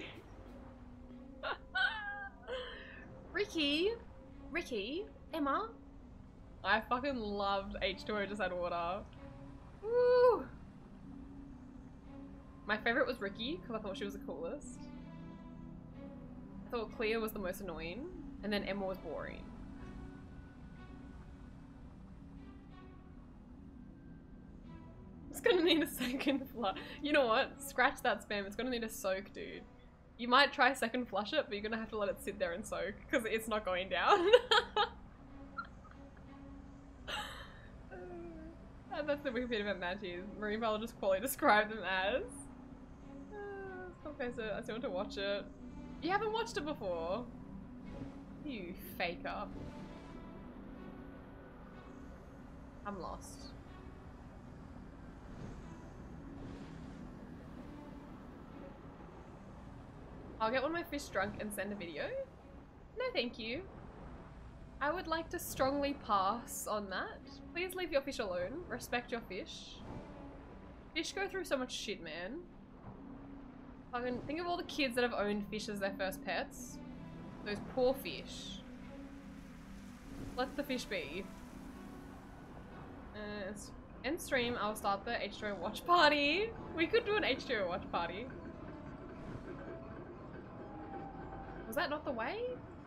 Ricky. Ricky. Emma. I fucking loved H two O Just Add Water. Woo. My favorite was Ricky because I thought she was the coolest. I thought Cleo was the most annoying, and then Emma was boring. It's gonna need a second flush. You know what? Scratch that spam. It's gonna need a soak, dude. You might try second flush it, but you're gonna have to let it sit there and soak because it's not going down. uh, that's the Wikipedia about matches. Marine biologists quality describe them as. Uh, okay, so I still want to watch it. You haven't watched it before. You faker. I'm lost. I'll get one of my fish drunk and send a video. No, thank you. I would like to strongly pass on that. Please leave your fish alone. Respect your fish. Fish go through so much shit, man. Fucking think of all the kids that have owned fish as their first pets. Those poor fish. Let the fish be. Uh, end stream, I'll start the H two O watch party. We could do an H two O watch party. Was that not the way?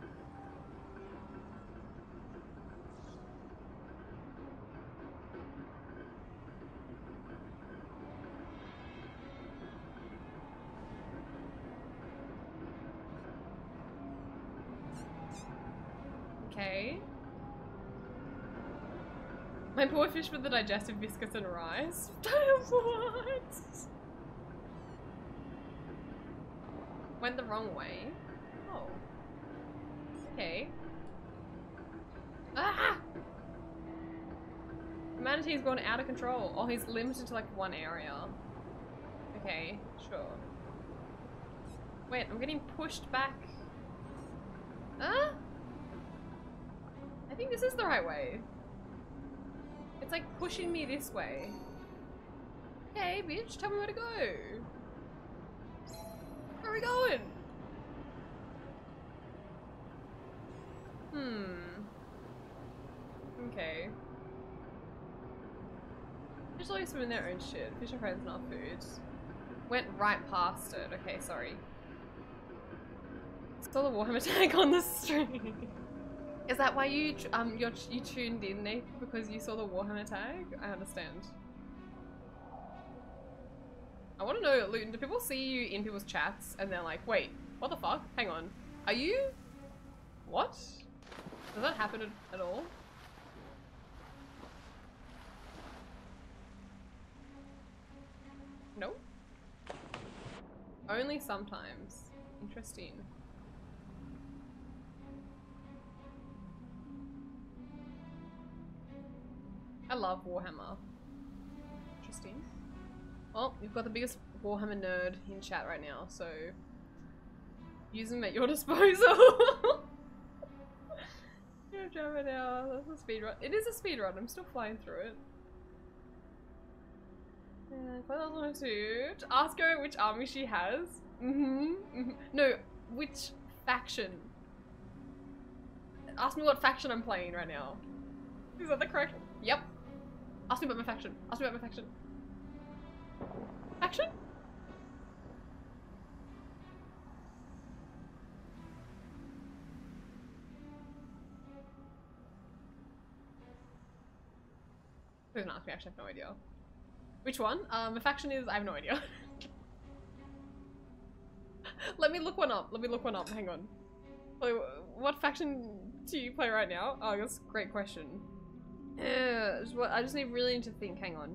Okay. My poor fish with the digestive biscuits and rice. What? Went the wrong way. Oh. Okay. Ah! The manatee's gone out of control. Oh, he's limited to like one area. Okay, sure. Wait, I'm getting pushed back. Huh? I think this is the right way. It's like pushing me this way. Hey, bitch, tell me where to go. Where are we going? Hmm. Okay. Fish always swim in their own shit. Fish are friends, not food. Went right past it. Okay, sorry. Saw the Warhammer tag on the stream. Is that why you um you're, you tuned in, Nate? Because you saw the Warhammer tag? I understand. I want to know, Luton, do people see you in people's chats and they're like, wait, what the fuck? Hang on. Are you? What? Does that happen at, at all? No? Only sometimes. Interesting. I love Warhammer. Interesting. Well, you've got the biggest Warhammer nerd in chat right now, so use them at your disposal. You're driving now. That's a speed run. It is a speed run. I'm still flying through it. Yeah, suit. Ask her which army she has. Mm-hmm. Mm-hmm. No, which faction. Ask me what faction I'm playing right now. Is that the correct? Yep. Ask me about my faction. Ask me about my faction. Faction? Doesn't ask me, actually, I have no idea. Which one? Um, a faction is, I have no idea. Let me look one up. Let me look one up. Hang on. Wait, what faction do you play right now? Oh, that's a great question. Uh, I just need really need to think. Hang on.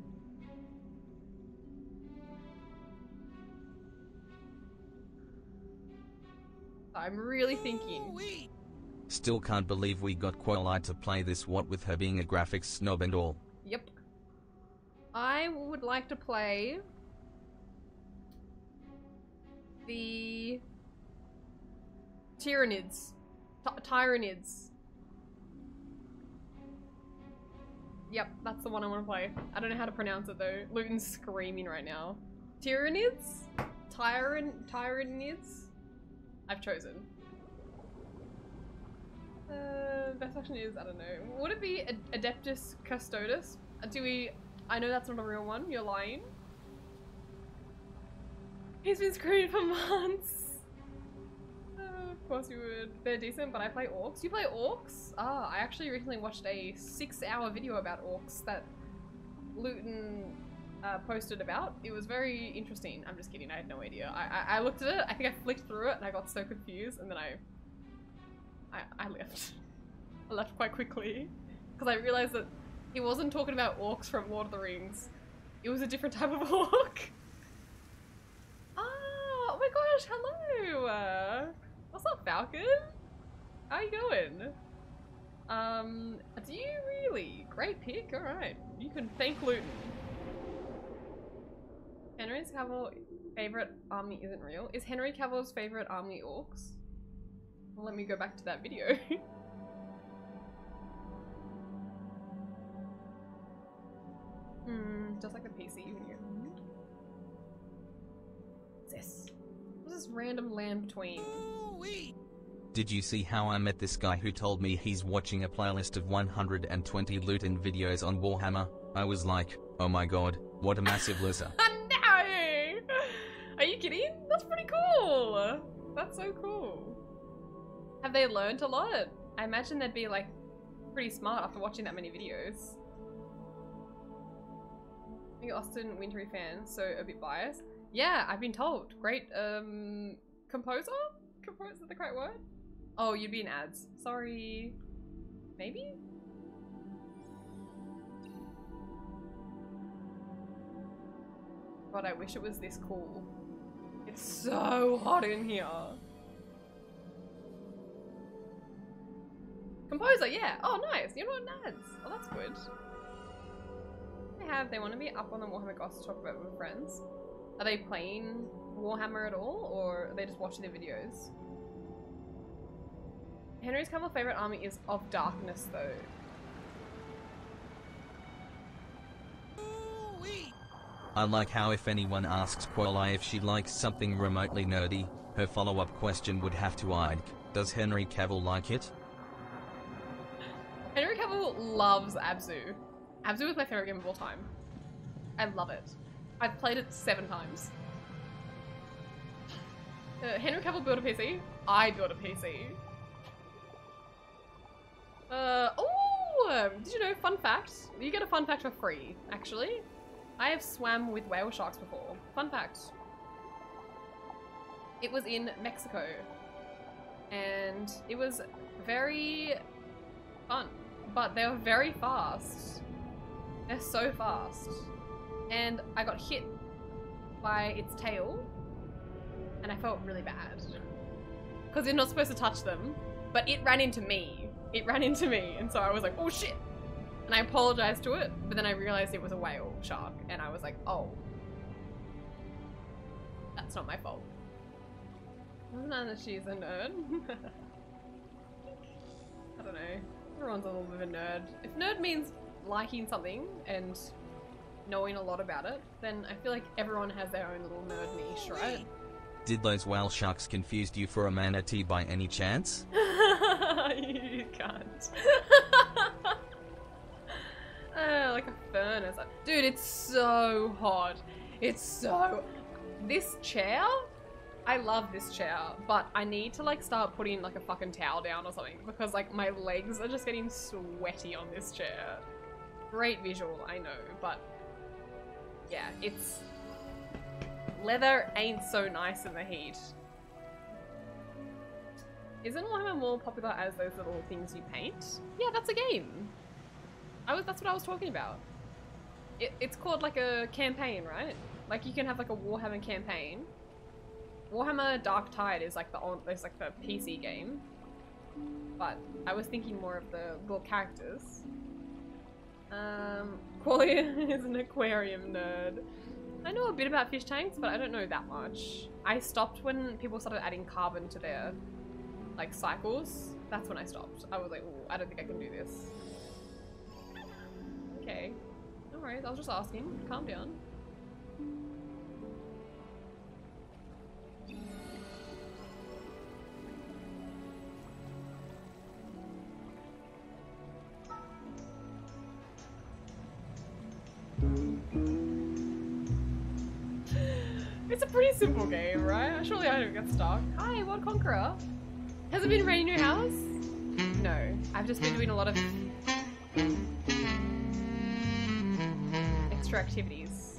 I'm really thinking.
Still can't believe we got Quali to play this, what with her being a graphics snob and all.
Yep. I would like to play the Tyranids. T Tyranids. Yep, that's the one I want to play. I don't know how to pronounce it though. Luton's screaming right now. Tyranids? Tyran Tyranids? I've chosen. Uh, best faction is, I don't know. Would it be Ad Adeptus Custodes? Uh, do we... I know that's not a real one. You're lying. He's been screaming for months. Uh, of course you would. They're decent, but I play orcs. You play orcs? Ah, I actually recently watched a six hour video about orcs that Luton uh, posted about. It was very interesting. I'm just kidding. I had no idea. I, I, I looked at it. I think I flicked through it and I got so confused and then I... I, I left. I left quite quickly because I realized that he wasn't talking about orcs from Lord of the Rings. It was a different type of orc. Ah, oh my gosh, hello. Uh, what's up, Falcon? How you going? Um, do you really? Great pick. All right, you can thank Luton. Henry Cavill's favorite army isn't real. Is Henry Cavill's favorite army orcs? Well, let me go back to that video. Hmm, just like the P C you can get. What's this? What's this random land between?
Did you see how I met this guy who told me he's watching a playlist of one hundred twenty Luton videos on Warhammer? I was like, oh my god, what a massive loser.
No! Are you kidding? That's pretty cool! That's so cool. Have they learned a lot? I imagine they'd be like pretty smart after watching that many videos. I think Austin Wintory fan, so a bit biased. Yeah, I've been told. Great um composer? Composer, is that the correct word? Oh, you'd be in ads. Sorry. Maybe? God, I wish it was this cool. It's so hot in here. Composer, yeah. Oh, nice. You're not in ads. Oh, that's good. They have. They want to be up on the Warhammer Goss to talk about it with friends. Are they playing Warhammer at all, or are they just watching the videos? Henry's Cavill's favorite army is of darkness, though.
I like how if anyone asks Quali if she likes something remotely nerdy, her follow-up question would have to ask, does Henry Cavill like it?
Henry Cavill loves Abzu. Abzu is my favorite game of all time. I love it. I've played it seven times. Uh, Henry Cavill built a P C. I built a P C. Uh, oh! Did you know, fun fact? You get a fun fact for free, actually. I have swam with whale sharks before. Fun fact. It was in Mexico. And it was very fun. But they were very fast. They're so fast. And I got hit by its tail. And I felt really bad. Because you're not supposed to touch them. But it ran into me. It ran into me. And so I was like, oh shit. And I apologized to it. But then I realized it was a whale shark. And I was like, oh. That's not my fault. Isn't that she's a nerd? I don't know. Everyone's a little bit of a nerd. If nerd means liking something and knowing a lot about it, then I feel like everyone has their own little nerd niche, right?
Did those whale sharks confuse you for a manatee by any chance?
You can't. uh, like a furnace. Dude, it's so hot. It's so... This chair? I love this chair, but I need to like start putting like a fucking towel down or something because like my legs are just getting sweaty on this chair. Great visual, I know, but yeah, it's... Leather ain't so nice in the heat. Isn't Warhammer more popular as those little things you paint? Yeah, that's a game. I was, that's what I was talking about. It, it's called like a campaign, right? Like you can have like a Warhammer campaign. Warhammer Dark Tide is like the on, it's like the P C game. But I was thinking more of the little characters. Um, Qualia is an aquarium nerd. I know a bit about fish tanks, but I don't know that much. I stopped when people started adding carbon to their like cycles. That's when I stopped. I was like, oh, I don't think I can do this. Okay. No worries, I was just asking. Calm down. It's a pretty simple game, right? Surely I don't get stuck. Hi, World Conqueror. Has it been raining in your house? No. I've just been doing a lot of extra activities.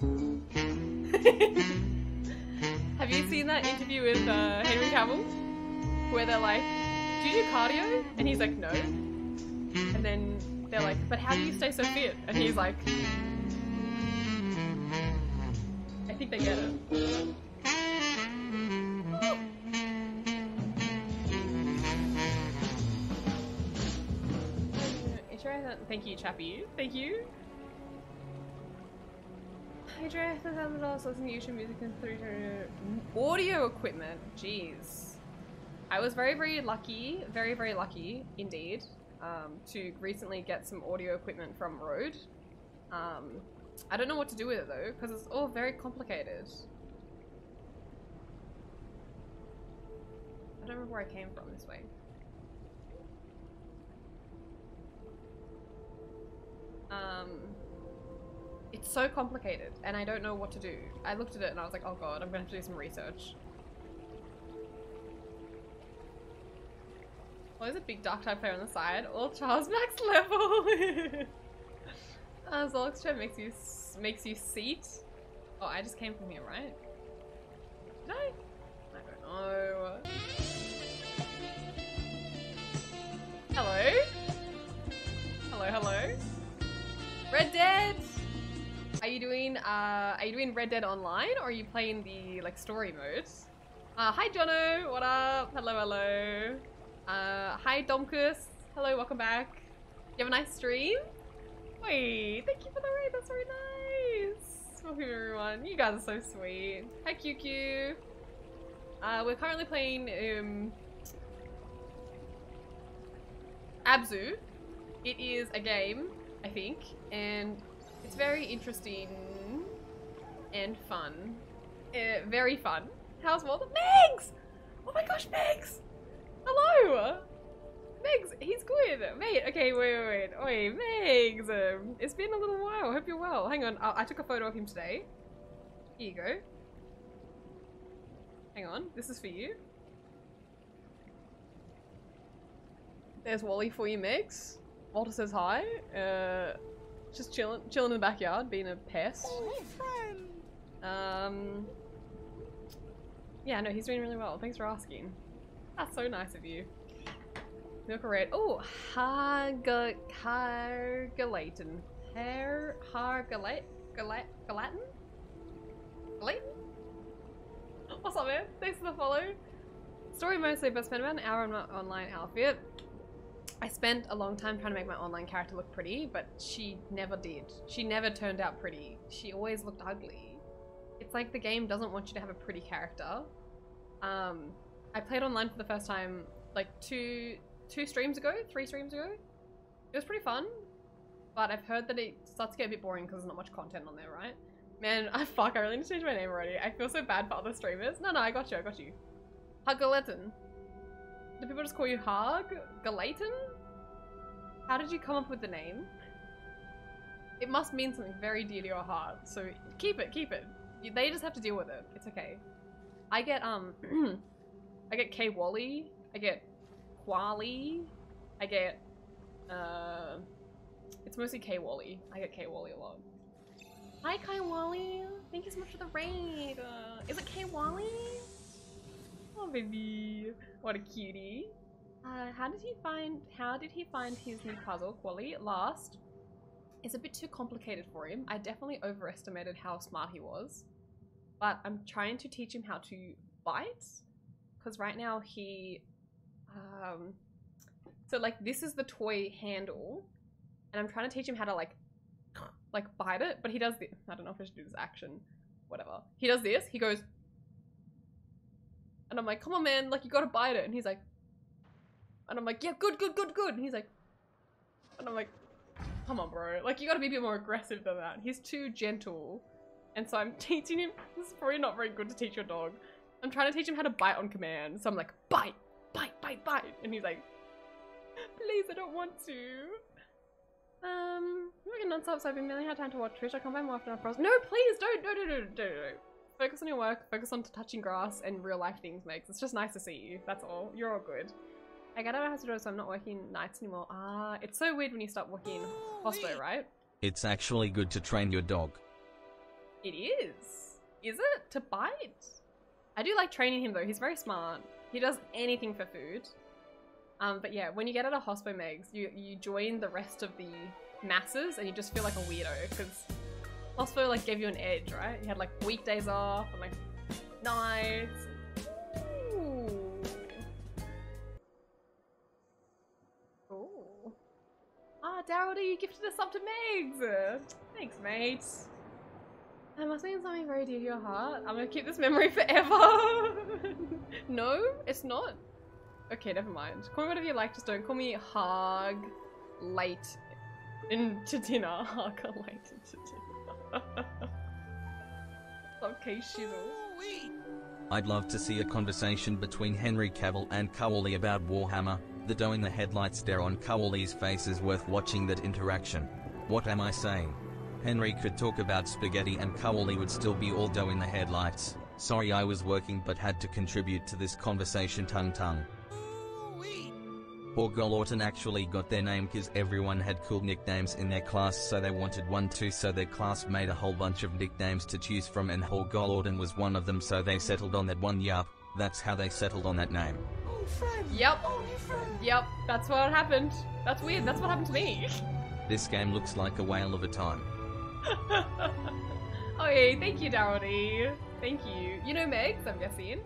Have you seen that interview with uh, Henry Cavill? Where they're like, do you do cardio? And he's like, no. And then they're like, but how do you stay so fit? And he's like, I think they get it. Thank you, Chappie. Thank you. I drive a thousand dollars listening to YouTube music and three audio equipment. Jeez. I was very, very lucky, very, very lucky indeed, um, to recently get some audio equipment from Rode. Um, I don't know what to do with it though, because it's all very complicated. I don't remember where I came from this way. Um, it's so complicated and I don't know what to do. I looked at it and I was like, oh god, I'm gonna have to do some research. What is a big dark type player on the side? All Charles Max level! uh, Zolix chat makes you, makes you seat. Oh, I just came from here, right? Did I? I don't know. Hello? Hello, hello? Red Dead! Are you doing, uh, are you doing Red Dead Online or are you playing the, like, story mode? Uh, hi Jono, what up? Hello, hello. Uh, hi Domkus. Hello, welcome back. You have a nice stream? Wait, thank you for the raid, that's very nice. Welcome everyone, you guys are so sweet. Hi Q Q. Uh, we're currently playing, um, Abzu. It is a game, I think, and it's very interesting and fun. Uh, very fun. How's Walter? Megs! Oh my gosh, Megs! Hello! Megs, he's good. Mate, okay, wait, wait, wait. Wait, Megs! Um, it's been a little while. I hope you're well. Hang on, I, I took a photo of him today. Here you go. Hang on, this is for you. There's Wally for you, Megs. Walter says hi. Uh, just chilling, chilling in the backyard, being a pest.
Oh, friend.
Um. Yeah, no, he's doing really well. Thanks for asking. That's so nice of you. Milk red. Oh, Harga Hargalatin. Har Hargalat Galat Galatin? Galatin? What's up, man? Thanks for the follow. Story mostly, but spent about an hour on my online outfit. I spent a long time trying to make my online character look pretty, but she never did. She never turned out pretty. She always looked ugly. It's like the game doesn't want you to have a pretty character. Um, I played online for the first time like two two streams ago, three streams ago. It was pretty fun, but I've heard that it starts to get a bit boring because there's not much content on there, right? Man, I fuck, I really need to change my name already. I feel so bad for other streamers. No, no, I got you, I got you. Hugaleton. Do people just call you Hug? Galaton? How did you come up with the name? It must mean something very dear to your heart, so keep it, keep it. You, they just have to deal with it. It's okay. I get, um, I get K Wally, I get Quali, I get, uh, it's mostly K Wally. I get K Wally a lot. Hi Kai Wally, thank you so much for the raid. Uh, is it K Wally? Oh baby, what a cutie. Uh, how did he find, how did he find his new puzzle, Quali? Last. It's a bit too complicated for him. I definitely overestimated how smart he was. But I'm trying to teach him how to bite. Because right now he... Um, so like this is the toy handle. And I'm trying to teach him how to like... Like bite it. But he does this. I don't know if I should do this action. Whatever. He does this. He goes... And I'm like, come on man, like you gotta bite it. And he's like... And I'm like, yeah, good, good, good, good. And he's like... And I'm like... Come on, bro. Like, you gotta be a bit more aggressive than that. He's too gentle. And so I'm teaching him... This is probably not very good to teach your dog. I'm trying to teach him how to bite on command. So I'm like, bite, bite, bite, bite. And he's like, please, I don't want to. Um, I'm working non-stop, so I've been really had time to watch Twitch. I come by more often, I promise. No, please, don't, don't, don't, don't, don't, don't. Focus on your work, focus on touching grass and real life things, Megs. It's just nice to see you. That's all. You're all good. I got out of hospital, so I'm not working nights anymore. Ah, it's so weird when you start working hospital, right?
It's actually good to train your dog.
It is. Is it? To bite? I do like training him though. He's very smart. He does anything for food. Um, but yeah, when you get out of hospo, Megs, you, you join the rest of the masses and you just feel like a weirdo because hospo like gave you an edge, right? You had like weekdays off and like nights. Ooh. Ah, Daryl, you gifted us up to Megs! Thanks, mate. That must mean something very dear to your heart. I'm gonna keep this memory forever. No, it's not. Okay, never mind. Call me whatever you like, just don't call me Hog late into dinner. Hog late into dinner. Okay, shizzle.
I'd love to see a conversation between Henry Cavill and Cowley about Warhammer. The dough in the headlights stare on Cowley's face is worth watching that interaction. What am I saying? Henry could talk about spaghetti and Cowley would still be all dough in the headlights. Sorry I was working but had to contribute to this conversation tongue tongue. Poor girl Orton actually got their name cause everyone had cool nicknames in their class so they wanted one too, so their class made a whole bunch of nicknames to choose from and whole girl Orton was one of them, so they settled on that one. Yup, that's how they settled on that name.
Yep. Yep, that's what happened. That's weird, that's what happened to me.
This game looks like a whale of a time.
Oh yeah, thank you, Darody. Thank you. You know Megs, I'm guessing.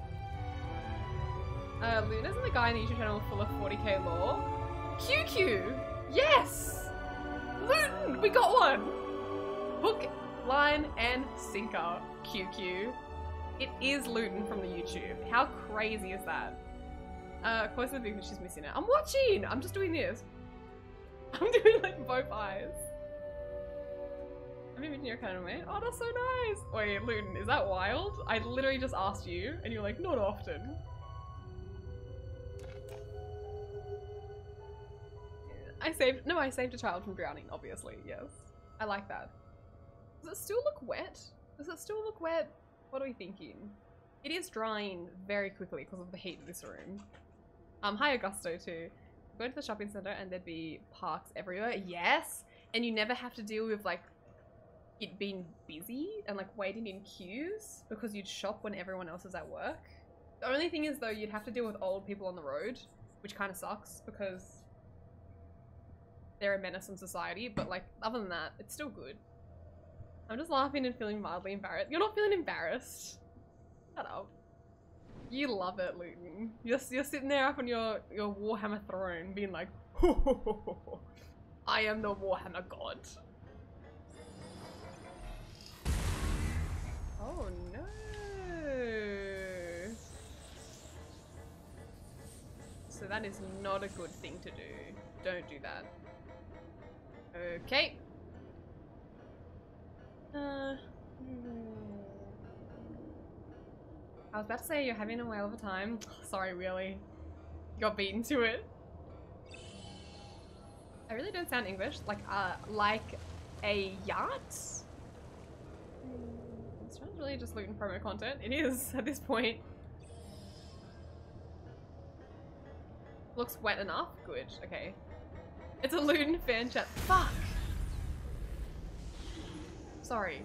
Uh, Luna's the guy in the YouTube channel full of forty K lore. Q Q! Yes! Luton! We got one! Hook, line, and sinker. Q Q. It is Luton from the YouTube. How crazy is that? Uh, close to the big, she's missing it. I'm watching! I'm just doing this. I'm doing like both eyes. I'm in your kind of mate. Oh, that's so nice! Wait, Luton, is that wild? I literally just asked you, and you're like, not often. I saved- no, I saved a child from drowning, obviously, yes. I like that. Does it still look wet? Does it still look wet? What are we thinking? It is drying very quickly because of the heat of this room. Um, hi Augusto too. Go to the shopping center and there'd be parks everywhere. Yes! And you never have to deal with like it being busy and like waiting in queues because you'd shop when everyone else is at work. The only thing is though, you'd have to deal with old people on the road, which kind of sucks because they're a menace on society, but like other than that, it's still good. I'm just laughing and feeling mildly embarrassed. You're not feeling embarrassed. Shut up. You love it, Luton. You're, you're sitting there up on your, your Warhammer throne being like, ho, ho, ho, ho, ho. I am the Warhammer god. Oh no. So that is not a good thing to do. Don't do that. Okay. Uh, I was about to say you're having a whale of a time. Sorry, really. You got beaten to it. I really don't sound English. Like, uh, like a yacht? This one's really just Luton promo content. It is, at this point. Looks wet enough? Good, okay. It's a Luton fan chat. Fuck! Sorry.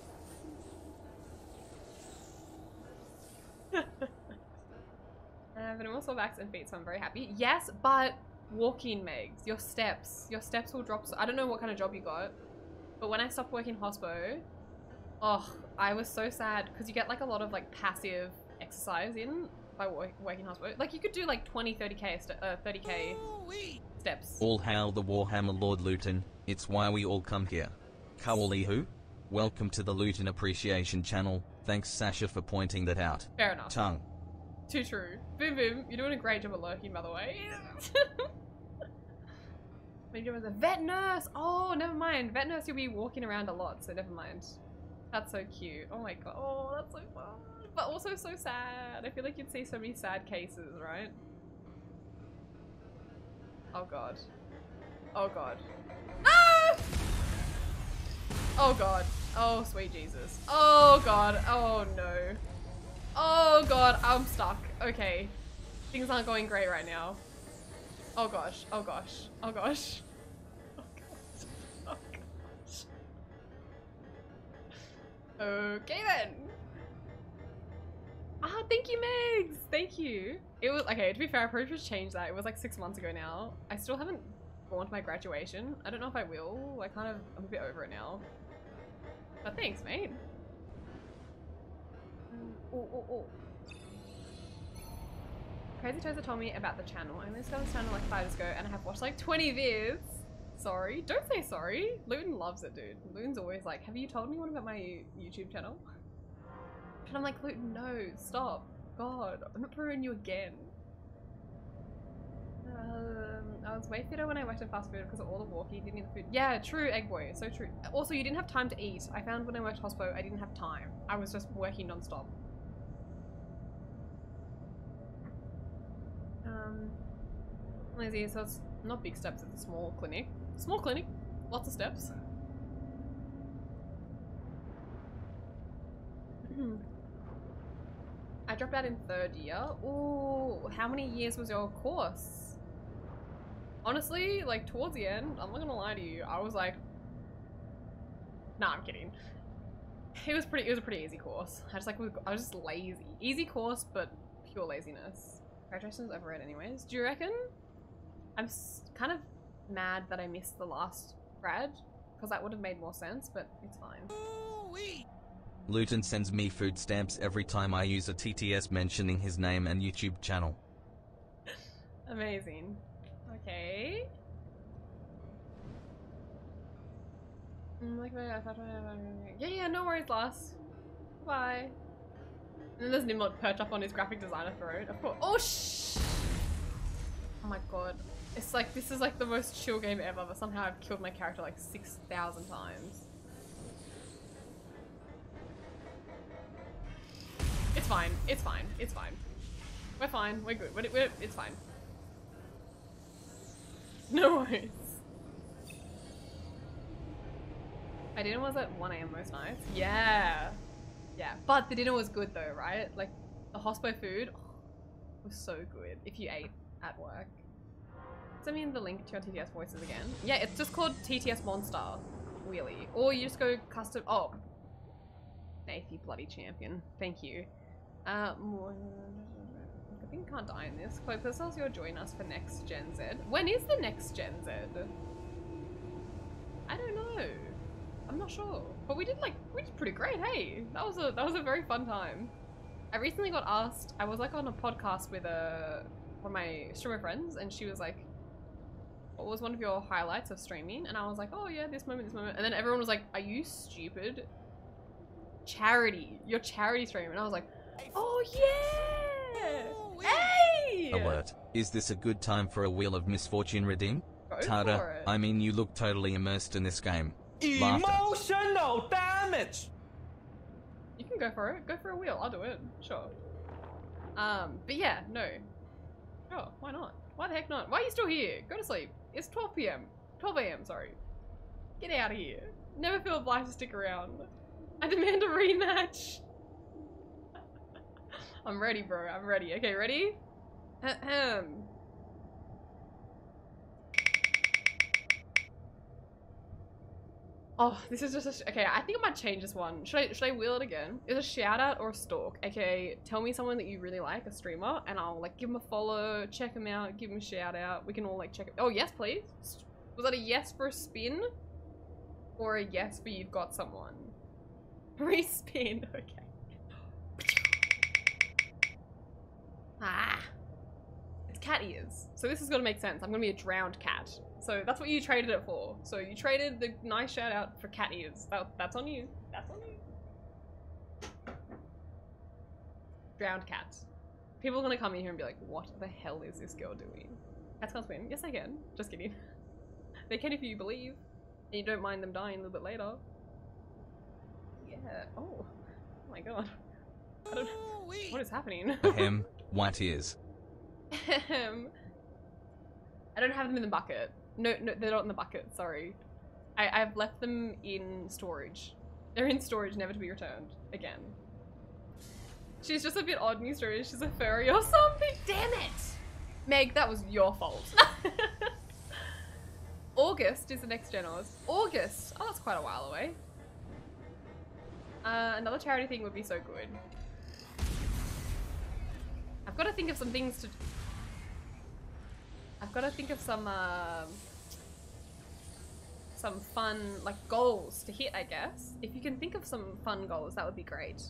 uh, have an muscle backs and feet, so I'm very happy. Yes, but walking, Megs. Your steps. Your steps will drop. So I don't know what kind of job you got, but when I stopped working hospo, oh, I was so sad because you get like a lot of like passive exercise in by work, working hospo. Like you could do like twenty, thirty K, uh, thirty K steps.
All hail the Warhammer Lord Luton, it's why we all come here. Kawalihu, welcome to the Luton Appreciation channel. Thanks Sasha for pointing that out.
Fair enough.
Tongue.
Too true. Boom boom, you're doing a great job at lurking, by the way. My job as a vet nurse. Oh, never mind. Vet nurse, you'll be walking around a lot, so never mind. That's so cute. Oh my god. Oh, that's so fun. But also so sad. I feel like you'd see so many sad cases, right? Oh god. Oh god. Ah! Oh god. Oh sweet Jesus. Oh god. Oh no. Oh god. I'm stuck. Okay. Things aren't going great right now. Oh gosh. Oh gosh. Oh gosh. Oh gosh. Oh gosh. Okay then. Ah, thank you, Megs. Thank you. It was okay. To be fair, I probably should change that. It was like six months ago now. I still haven't gone to my graduation. I don't know if I will. I kind of, I'm a bit over it now. But thanks, mate. Oh, oh, oh. Crazy Tozer told me about the channel. I only discovered this channel like five years ago, and I have watched like twenty vids. Sorry. Don't say sorry. Luton loves it, dude. Luton's always like, have you told anyone about my YouTube channel? And I'm like, Luton, no, stop. God, I'm not proving you again. Um, I was way fitter when I worked in fast food because of all the walking, didn't eat the food. Yeah, true, egg boy, so true. Also, you didn't have time to eat. I found when I worked hospo, I didn't have time. I was just working non-stop. Um, lazy, so it's not big steps, it's a small clinic. Small clinic, lots of steps. I dropped out in third year. Ooh, how many years was your course? Honestly, like towards the end, I'm not gonna lie to you, I was like, nah, I'm kidding. It was pretty, it was a pretty easy course. I just like, I was just lazy. Easy course, but pure laziness. Graduation's overrated anyways. Do you reckon? I'm s kind of mad that I missed the last grad, because that would have made more sense, but it's fine.
Luton sends me food stamps every time I use a T T S mentioning his name and YouTube channel.
Amazing. Okay. Yeah, yeah, no worries, Lars. Bye. And then there's Nimrod perch up on his graphic designer throne. Of course. Oh, shh! Oh my god. It's like, this is like the most chill game ever, but somehow I've killed my character like six thousand times. It's fine. It's fine. It's fine. We're fine. We're good. We're, we're, it's fine. No worries. My dinner was at one A M most nights. Yeah. Yeah. But the dinner was good though, right? Like, the hospo food oh, was so good if you ate at work. Send me the link to your T T S voices again. Yeah, it's just called T T S Monster Wheelie. Or you just go custom- oh. Nath, you bloody champion. Thank you. Uh, I think I can't die in this. Chloe, please you'll join us for next Gen Z. When is the next Gen Z? I don't know. I'm not sure. But we did like, we did pretty great, hey? That was a, that was a very fun time. I recently got asked, I was like on a podcast with a, one of my streamer friends, and she was like, what was one of your highlights of streaming? And I was like, oh yeah, this moment, this moment. And then everyone was like, are you stupid? Charity, your charity stream. And I was like, oh yeah! Hey!
Alert. Is this a good time for a Wheel of Misfortune redeem?
Go
Tada,
for it.
I mean you look totally immersed in this game. Laughter.
Emotional damage.
You can go for it. Go for a wheel. I'll do it. Sure. Um, but yeah, no. Sure, why not? Why the heck not? Why are you still here? Go to sleep. It's twelve P M twelve A M, sorry. Get out of here. Never feel obliged to stick around. I demand a rematch. I'm ready, bro. I'm ready. Okay, ready? Ahem. Oh, this is just a sh okay. I think I might change this one. Should I should I wheel it again? Is it a shout out or a stalk? Okay, tell me someone that you really like, a streamer, and I'll like give them a follow, check them out, give them a shout out. We can all like check it. Oh yes, please. Was that a yes for a spin, or a yes for you've got someone? Respin. Okay. Ah, it's cat ears. So this is gonna make sense. I'm gonna be a drowned cat. So that's what you traded it for. So you traded the nice shout out for cat ears. That, that's on you. That's on you. Drowned cats. People are gonna come in here and be like, what the hell is this girl doing? Cats can't swim. Yes, they can. Just kidding. They can if you believe. And you don't mind them dying a little bit later. Yeah. Oh. Oh my god. I don't know. What is happening?
Ahem. White ears.
Ahem. I don't have them in the bucket. No, no, they're not in the bucket, sorry. I, I've left them in storage. They're in storage, never to be returned. Again. She's just a bit odd in storage. She's a furry or something. Damn it! Meg, that was your fault. August is the next gen Oz. August! Oh, that's quite a while away. Uh, another charity thing would be so good. I've got to think of some things to... I've got to think of some, uh, some fun, like, goals to hit, I guess. If you can think of some fun goals, that would be great.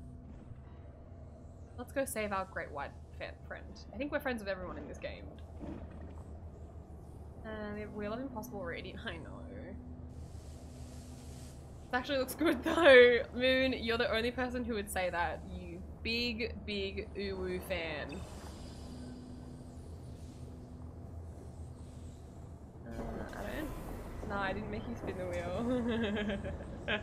Let's go save our great white friend. I think we're friends with everyone in this game. Uh, the Wheel of Impossible reading, I know. This actually looks good though. Moon, you're the only person who would say that. You big, big youuuuuu fan. Uh, I don't. No, I didn't make you spin the wheel.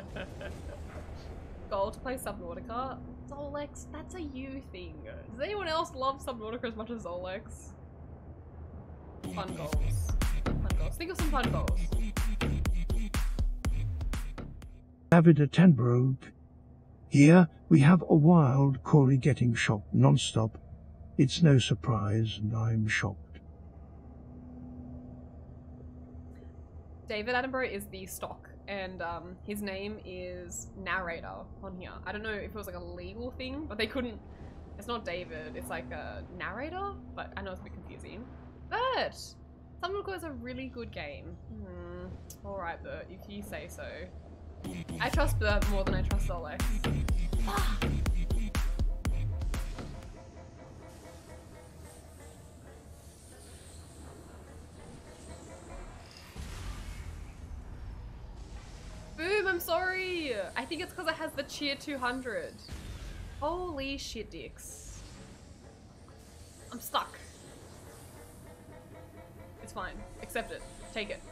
Goal to play Subnautica. Zolex, that's a you thing. Does anyone else love Subnautica as much as Zolex? Fun goals. Fun goals. Think of some fun goals.
Avid Attenborough. Here we have a wild Corey getting shot non-stop. It's no surprise, and I'm shocked.
David Attenborough is the stock, and um, his name is narrator on here. I don't know if it was like a legal thing, but they couldn't. It's not David. It's like a narrator, but I know it's a bit confusing. But Subnautica is a really good game. Hmm. All right, Bert, if you say so. I trust Bert more than I trust Zolex. Ah. Boom, I'm sorry. I think it's because it has the cheer two hundred. Holy shit dicks. I'm stuck. It's fine. Accept it. Take it.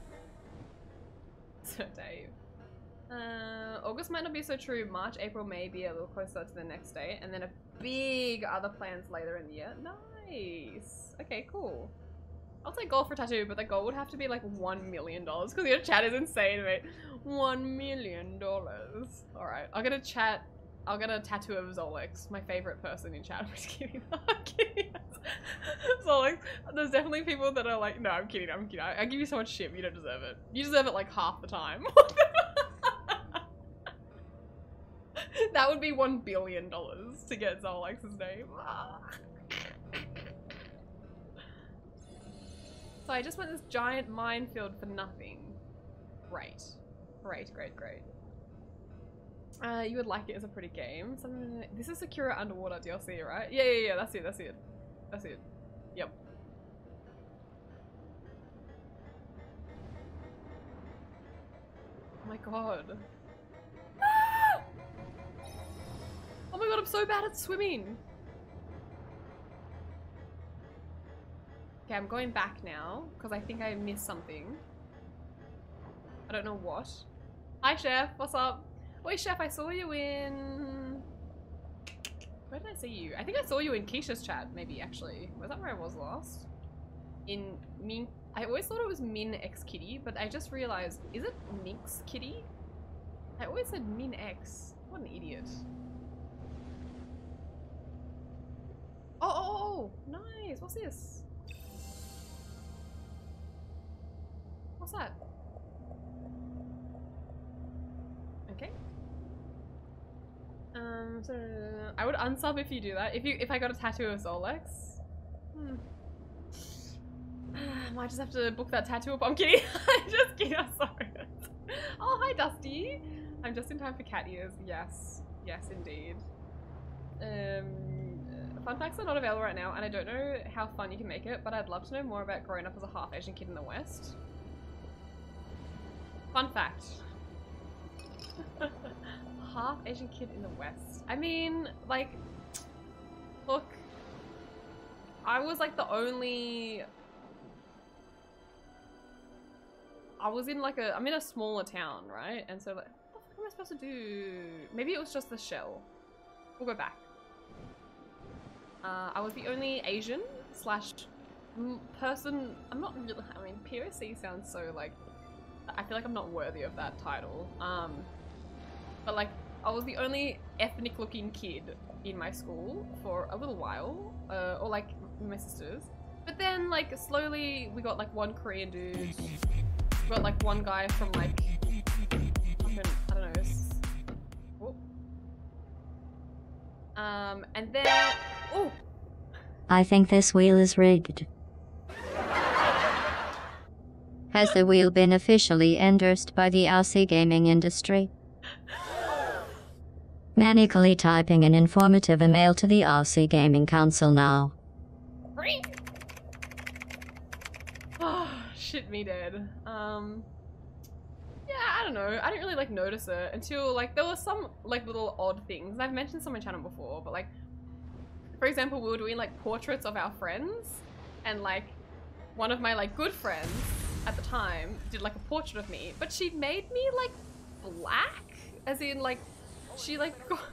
So Dave. Uh, August might not be so true. March, April may be a little closer to the next day. And then a big other plans later in the year. Nice. Okay, cool. I'll take gold for tattoo, but the goal would have to be like one million dollars because your chat is insane, mate. One million dollars. Alright, I'll get a chat. I'll get a tattoo of Zolex, my favorite person in chat. I'm just kidding. I'm kidding. Zolex, there's definitely people that are like, no, I'm kidding, I'm kidding. I, I give you so much shit, but you don't deserve it. You deserve it like half the time. That would be one billion dollars to get Zolex's name. So I just went this giant minefield for nothing. Great. Great, great, great. Uh, you would like it as a pretty game. Something, this is Sakura Underwater D L C, right? Yeah, yeah, yeah, that's it, that's it. That's it. Yep. Oh my god. Ah! Oh my god, I'm so bad at swimming. Okay, I'm going back now because I think I missed something. I don't know what. Hi, Chef. What's up? Wait, Chef, I saw you in... Where did I see you? I think I saw you in Keisha's chat, maybe, actually. Was that where I was last? In Min... I always thought it was Min X Kitty, but I just realized, is it Minx Kitty? I always said Min X. What an idiot. Oh, oh, oh, nice. What's this? What's that? Um, so I would unsub if you do that. If you if I got a tattoo of Solex. Hmm. Might just have to book that tattoo up. I'm kidding. I'm just kidding. I'm sorry. Oh, hi, Dusty. I'm just in time for cat ears. Yes. Yes, indeed. Um, fun facts are not available right now, and I don't know how fun you can make it, but I'd love to know more about growing up as a half-Asian kid in the West. Fun fact. Half-Asian kid in the West. I mean, like, look, I was like the only... I was in like a, I'm in a smaller town, right? And so like, what the fuck am I supposed to do? Maybe it was just the shell. We'll go back. Uh, I was the only Asian slash person, I'm not really, I mean, P O C sounds so like, I feel like I'm not worthy of that title. Um, but like, I was the only ethnic looking kid in my school for a little while, uh, or like my sisters. But then like slowly we got like one Korean dude. Got like one guy from like, I don't know. Oh. Um, and then, oh.
I think this wheel is rigged. Has the wheel been officially endorsed by the Aussie gaming industry? Manically typing an informative email to the Aussie Gaming Council now.
Oh, shit me dead. Um, yeah, I don't know. I didn't really like notice it until like there were some like little odd things. I've mentioned some on my channel before, but like, for example, we were doing like portraits of our friends, and like one of my like good friends at the time did like a portrait of me, but she made me like black, as in like she like got,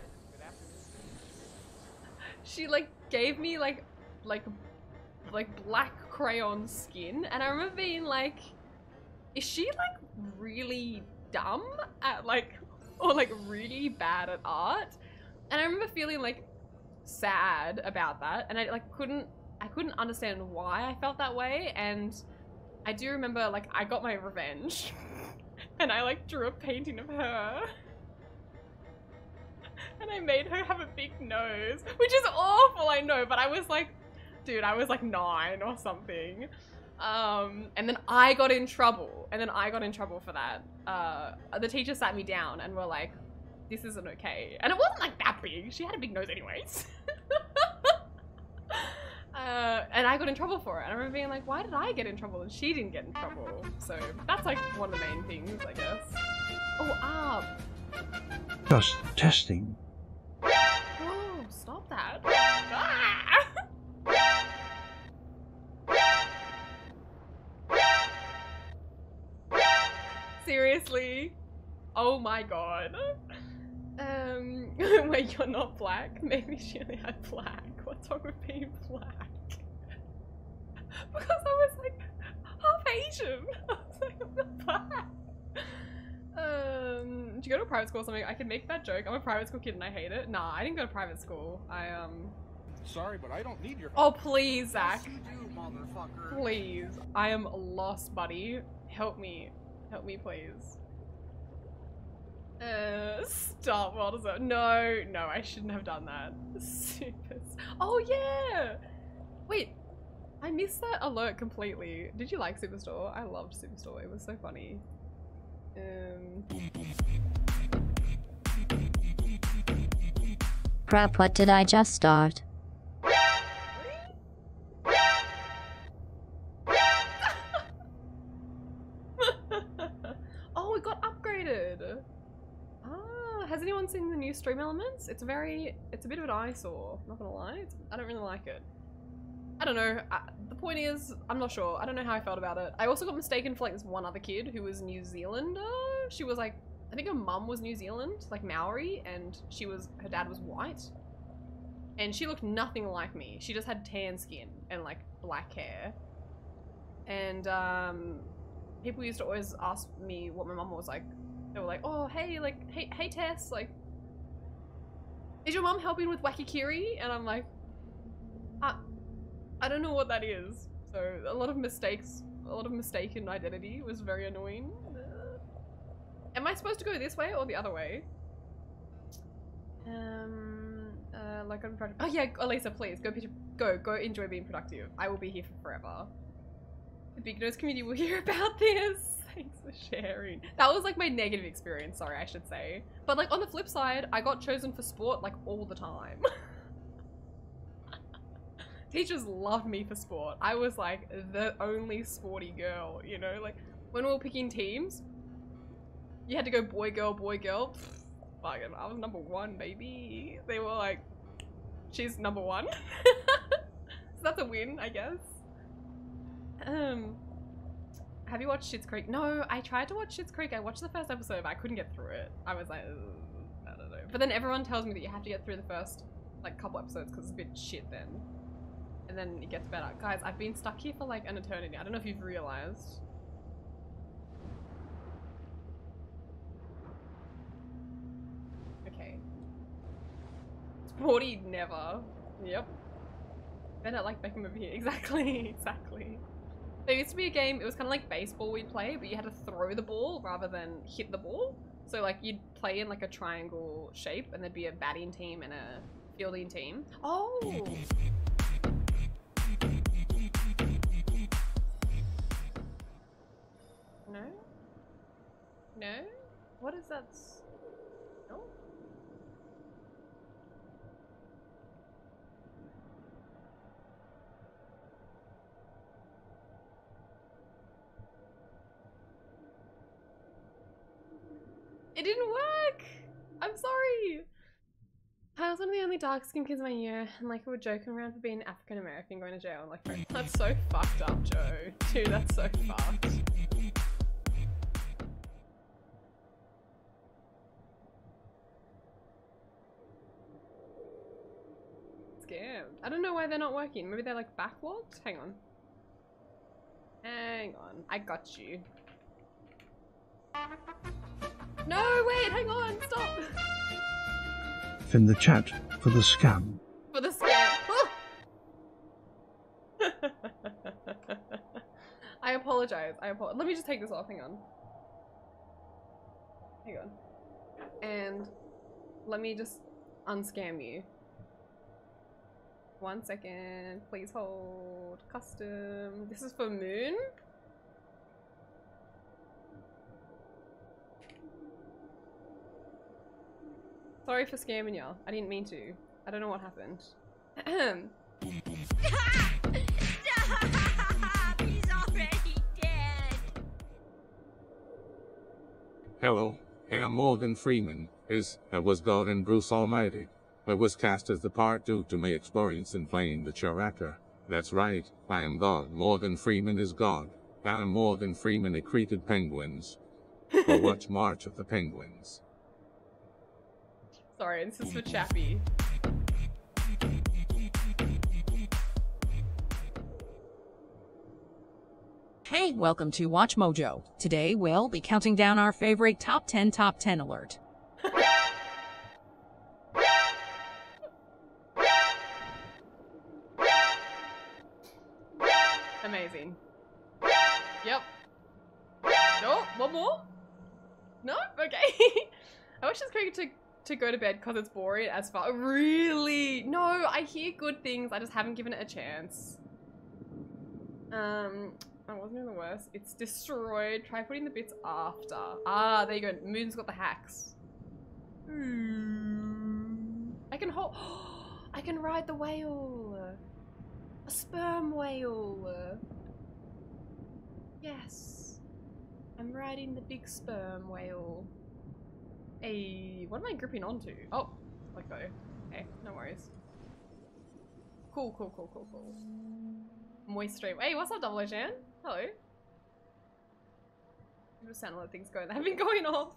she like gave me like like like black crayon skin, and I remember being like, is she like really dumb at like, or like really bad at art? And I remember feeling like sad about that, and I like couldn't I couldn't understand why I felt that way. And I do remember like I got my revenge and I like drew a painting of her and I made her have a big nose, which is awful, I know, but I was like, dude, I was like nine or something. Um, and then I got in trouble, and then I got in trouble for that. Uh, the teacher sat me down and were like, this isn't okay. And it wasn't like that big. She had a big nose anyways. uh, and I got in trouble for it. And I remember being like, why did I get in trouble and she didn't get in trouble? So that's like one of the main things, I guess. Oh, ah.
Just testing.
Oh, stop that. Ah! Seriously? Oh my god. Um, wait, you're not black? Maybe she only had black. What's wrong with being black? Because I was like half Asian. I was like, I'm not black. Um, did you go to a private school or something? I can make that joke. I'm a private school kid and I hate it. Nah, I didn't go to private school. I, um...
Sorry, but I don't need your...
Oh, please, Zach.
Yes, you do, motherfucker.
Please. I am lost, buddy. Help me. Help me, please. Uh, stop. What is it? No, no, I shouldn't have done that. Super. Oh, yeah! Wait, I missed that alert completely. Did you like Superstore? I loved Superstore. It was so funny. Um...
Crap, what did I just start?
Oh, it got upgraded. Ah, has anyone seen the new Stream Elements? It's very, it's a bit of an eyesore. Not gonna lie, it's, I don't really like it. I don't know. I, the point is, I'm not sure. I don't know how I felt about it. I also got mistaken for like this one other kid who was New Zealander. She was like, I think her mum was New Zealand, like Maori, and she was, her dad was white. And she looked nothing like me. She just had tan skin and like black hair. And um, people used to always ask me what my mum was like. They were like, oh, hey, like, hey, hey Tess, like, is your mum helping with Wakikiri? And I'm like, I, I don't know what that is. So a lot of mistakes, a lot of mistaken identity was very annoying. Uh, am I supposed to go this way or the other way? Um, like I'm productive. Oh yeah, Elisa, please go, be go, go. Enjoy being productive. I will be here for forever. The Big Nose community will hear about this. Thanks for sharing. That was like my negative experience. Sorry, I should say. But like on the flip side, I got chosen for sport like all the time. Teachers loved me for sport. I was like the only sporty girl, you know? Like when we were picking teams, you had to go boy, girl, boy, girl. Fucking, I was number one, baby. They were like, she's number one. So that's a win, I guess. Um, have you watched Schitt's Creek? No, I tried to watch Schitt's Creek. I watched the first episode, but I couldn't get through it. I was like, I don't know. But then everyone tells me that you have to get through the first like couple episodes because it's a bit shit then. And then it gets better. Guys, I've been stuck here for like an eternity. I don't know if you've realized. Okay. Sporty never. Yep. Better like Beckham over here. Exactly, exactly. There used to be a game, it was kind of like baseball we'd play, but you had to throw the ball rather than hit the ball. So like you'd play in like a triangle shape and there'd be a batting team and a fielding team. Oh! No? No? What is that? No? It didn't work! I'm sorry! I was one of the only dark skinned kids in my year, and like we were joking around for being African American going to jail. I'm like, that's so fucked up, Joe. Dude, that's so fucked. Scammed. I don't know why they're not working. Maybe they're like backlogged? Hang on. Hang on. I got you. No, wait, hang on, stop.
In the chat for the scam.
For the scam. I apologize. I apologize. Let me just take this off. Hang on. Hang on. And let me just unscam you. One second. Please hold. Custom. This is for Moon. Sorry for scamming y'all. I didn't mean to. I don't know what happened.
Stop! He's already dead!
Hello, I am Morgan Freeman, is, I was God in Bruce Almighty. I was cast as the part due to my experience in playing the character. That's right, I am God. Morgan Freeman is God. I am Morgan Freeman who created penguins. Go watch March of the Penguins.
Sorry, this is for Chappie.
Hey, welcome to Watch Mojo. Today we'll be counting down our favorite top ten top ten alert.
Amazing. Yep. No, one more? No? Okay. I wish this cricket to to go to bed because it's boring as fuck. Really? No, I hear good things. I just haven't given it a chance. Um, I wasn't doing the worst. It's destroyed. Try putting the bits after. Ah, there you go. Moon's got the hacks. Hmm. I can hold. I can ride the whale. A sperm whale. Yes. I'm riding the big sperm whale. Hey, what am I gripping onto? Oh, let go. Okay, no worries. Cool, cool, cool, cool, cool. Moist stream. Hey, what's up, Double O Shan? Hello. You just sound a lot of things going. They've been going off.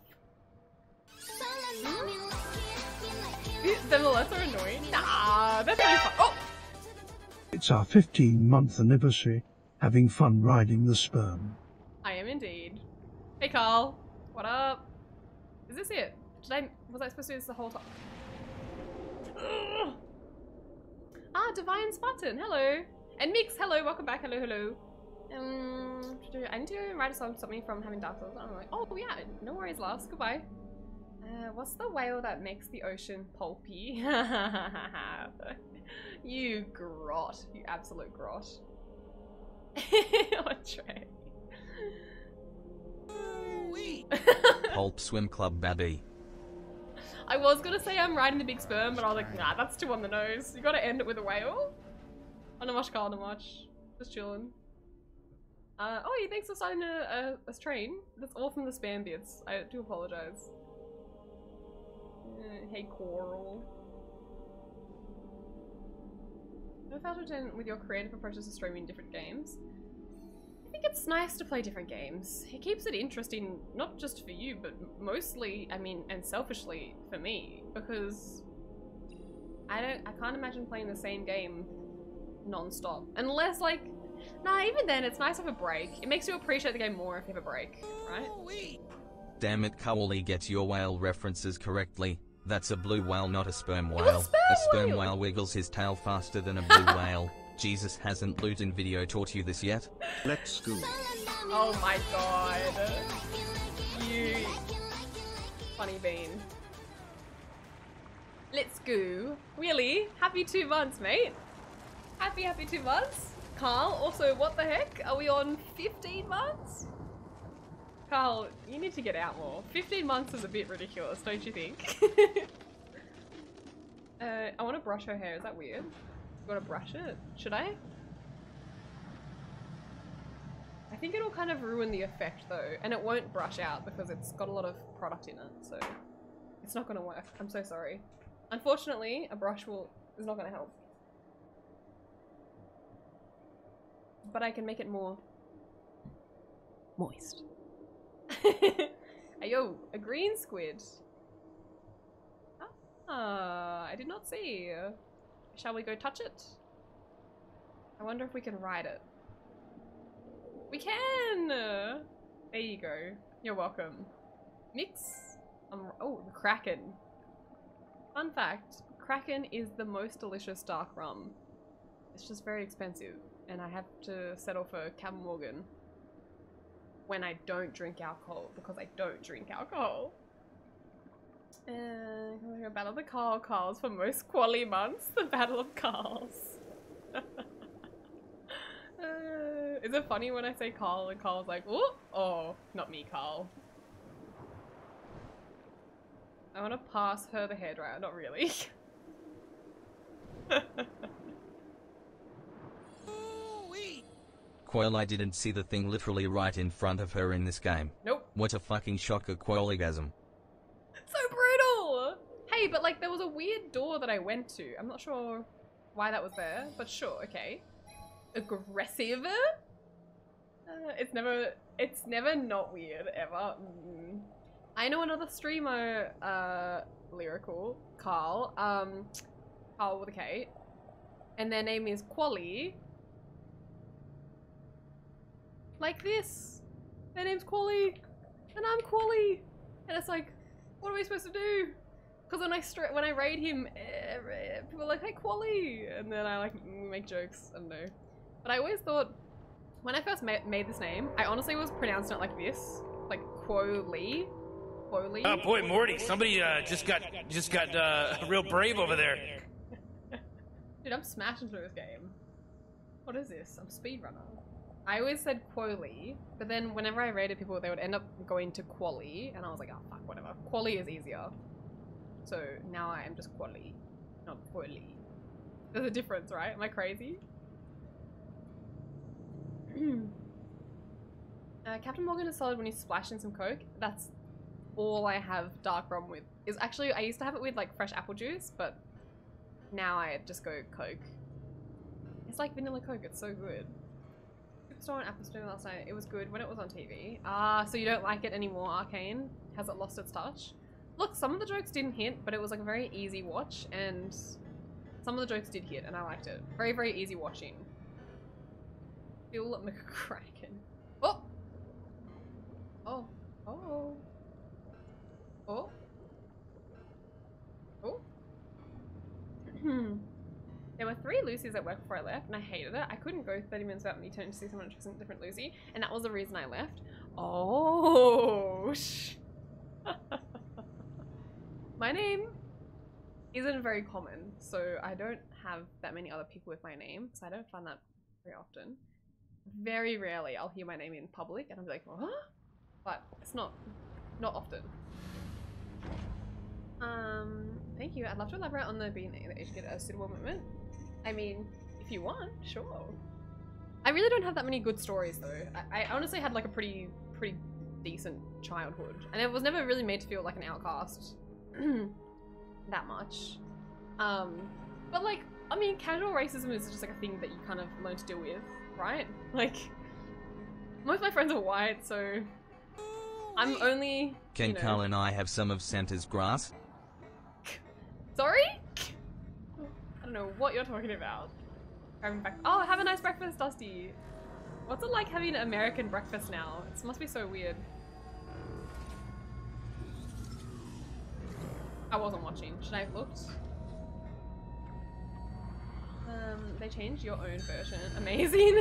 The alerts are annoying. Nah, that's really fun. Oh!
It's our fifteen month anniversary, having fun riding the sperm.
I am indeed. Hey, Carl. What up? Is this it? Did I, was I supposed to do this the whole time? Ugh. Ah, Divine Spartan, hello. And Mix, hello, welcome back, hello, hello. Um, I need to write a song, something from having Dark Souls. I'm like, oh yeah, no worries, last, goodbye. Uh, Uh, what's the whale that makes the ocean pulpy? You grot. You absolute grot. What tray?
Pulp Swim Club Babby.
I was gonna say I'm riding the big sperm, but I was like, nah, that's too on the nose. You gotta end it with a whale. Oh, no much, Carl, no much. Just chilling. Uh, oh, yeah, thanks for starting a, a, a stream. That's all from the spam bits. I do apologize. Uh, hey, Coral. Have you felt content with your creative approaches to streaming different games? I think it's nice to play different games. It keeps it interesting, not just for you, but mostly, I mean, and selfishly for me, because I don't, I can't imagine playing the same game non-stop. Unless, like, nah, even then, it's nice to have a break. It makes you appreciate the game more if you have a break, right?
Damn it, Kawali gets your whale references correctly. That's a blue whale, not a sperm
was
whale.
a sperm
A sperm
whale.
whale wiggles his tail faster than a blue whale. Jesus, hasn't Luton Video taught you this yet?
Let's go.
Oh my god. You funny bean. Let's go. Really? Happy two months, mate. Happy, happy two months. Carl, also, what the heck? Are we on fifteen months? Carl, you need to get out more. fifteen months is a bit ridiculous, don't you think? uh, I want to brush her hair. Is that weird? You want to brush it? Should I? I think it'll kind of ruin the effect though, and it won't brush out because it's got a lot of product in it, so it's not going to work. I'm so sorry. Unfortunately, a brush will is not going to help. But I can make it more moist. Hey yo, a green squid. Ah, I did not see. Shall we go touch it? I wonder if we can ride it. We can! There you go. You're welcome. Mix. Um, oh, the Kraken. Fun fact, Kraken is the most delicious dark rum. It's just very expensive, and I have to settle for Captain Morgan when I don't drink alcohol, because I don't drink alcohol. And we're gonna battle the Carl Carls for most quality months. The Battle of Carls. uh, is it funny when I say Carl and Carl's like, ooh, oh, not me, Carl. I want to pass her the hairdryer, not really.
Quail, I didn't see the thing literally right in front of her in this game.
Nope.
What a fucking shocker, Quailigasm.
So brutal! Hey, but like there was a weird door that I went to. I'm not sure why that was there, but sure, okay. Aggressive? Uh, it's never, it's never not weird, ever. Mm. I know another streamer, uh, lyrical, Carl, um, Carl with a K, and their name is Quali. Like this. Their name's Quali, and I'm Quali, and it's like, what are we supposed to do? Because when I stra when I raid him, eh, people are like, hey Quali, and then I like make jokes. I don't know, but I always thought when I first ma made this name, I honestly was pronouncing it like this, like Quoli. Quoli.
Oh boy, Morty! Somebody uh, just got just got uh, real brave over there.
Dude, I'm smashing through this game. What is this? I'm speedrunner. I always said Quoli, but then whenever I rated people, they would end up going to Quali, and I was like, oh fuck, whatever. Quali is easier. So now I am just Quali, not Quoli. There's a difference, right? Am I crazy? uh, Captain Morgan is solid when you splash in some Coke. That's all I have dark rum with. Is actually, I used to have it with like fresh apple juice, but now I just go Coke. It's like vanilla Coke, it's so good. Superstore and Apple Store last night. It was good when it was on T V. Ah, so you don't like it anymore, Arcane? Has it lost its touch? Look, some of the jokes didn't hit, but it was like a very easy watch, and some of the jokes did hit, and I liked it. Very, very easy watching. Phil McCracken. Oh! Oh. Oh. Oh. Oh. There were three Lucy's at work before I left, and I hated it. I couldn't go thirty minutes without me turning to see someone interested in a different Lucy, and that was the reason I left. Oh, sh My name isn't very common, so I don't have that many other people with my name, so I don't find that very often. Very rarely I'll hear my name in public and I'll be like, what? But it's not, not often. Um, thank you. I'd love to elaborate on the being educated at a suitable moment. I mean, if you want, sure. I really don't have that many good stories though. I, I honestly had like a pretty, pretty decent childhood, and it was never really made to feel like an outcast that much. Um, but like, I mean, casual racism is just like a thing that you kind of learn to deal with, right? Like, most of my friends are white, so I'm only.
Can
you know...
Carl and I have some of Santa's grass?
Sorry? I don't know what you're talking about. Having back oh, have a nice breakfast, Dusty. What's it like having American breakfast now? It must be so weird. I wasn't watching. Should I have looked? Um, they changed your own version. Amazing.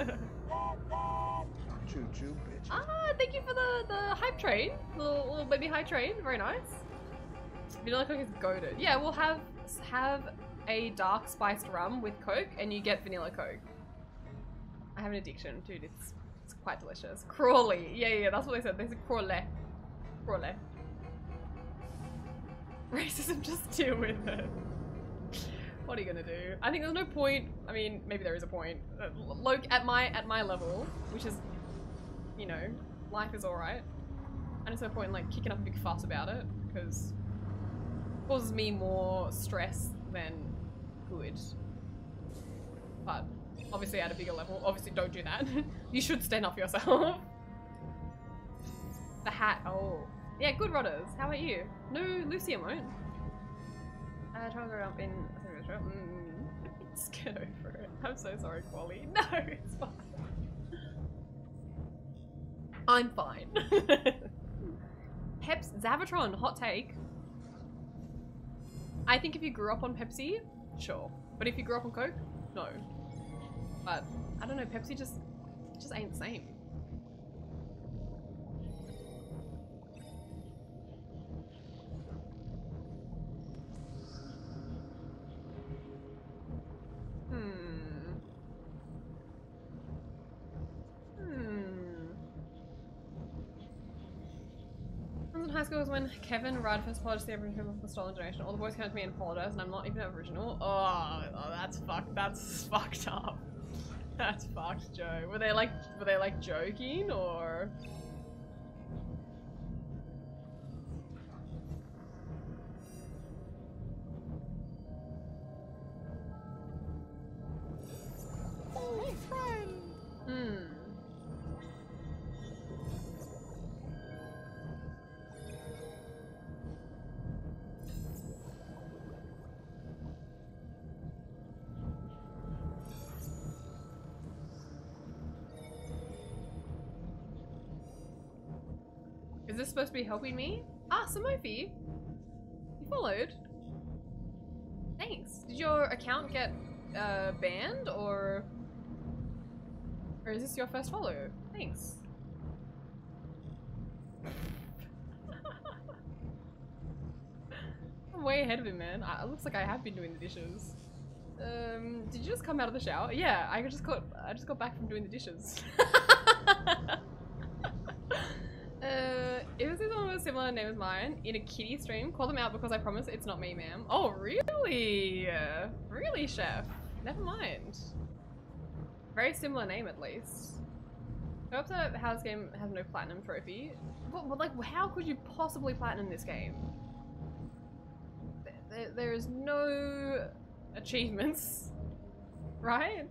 Choo choo, bitch.
Ah, thank you for the the hype train, little little baby hype train. Very nice. Vanilla Coke is goated. Yeah, we'll have have a dark spiced rum with Coke, and you get vanilla Coke. I have an addiction, dude. It's it's quite delicious. Crawley. Yeah, yeah, that's what they said. They said crawley. Crawley. Racism, just deal with it. What are you gonna do? I think there's no point. I mean, maybe there is a point. Uh, look, at my at my level, which is, you know, life is alright. And there's no point in like kicking up a big fuss about it, because it causes me more stress than good. But obviously at a bigger level, obviously don't do that. You should stand up for yourself. The hat, oh. Yeah, good Rodders. How about you? No, Lucy won't. Uh, try to go up in mm. Let's get over it. I'm so sorry, Quali. No, it's fine. I'm fine. Peps Zavatron, hot take. I think if you grew up on Pepsi, sure. But if you grew up on Coke, no. But I don't know, Pepsi just just ain't the same. Hmm. Hmm. I was in high school was when Kevin Rudd first apologized to everyone for the stolen generation. All the boys came to me and apologized, and I'm not even original. Oh, oh that's fucked. That's fucked up. That's fucked, Joe. Were they like, were they like joking or?
Oh, friend.
Hmm. Is this supposed to be helping me? Ah, Samofi! You followed? Thanks. Did your account get uh, banned or... Or is this your first follow? Thanks. I'm way ahead of him, man. I, it looks like I have been doing the dishes. Um, did you just come out of the shower? Yeah, I just got I just got back from doing the dishes. uh, if this is one with a similar name as mine in a kitty stream, call them out because I promise it's not me, ma'am. Oh, really? Really, chef? Never mind. Very similar name, at least. I hope that House Game has no platinum trophy. But, but like, how could you possibly platinum this game? There, there is no achievements, right?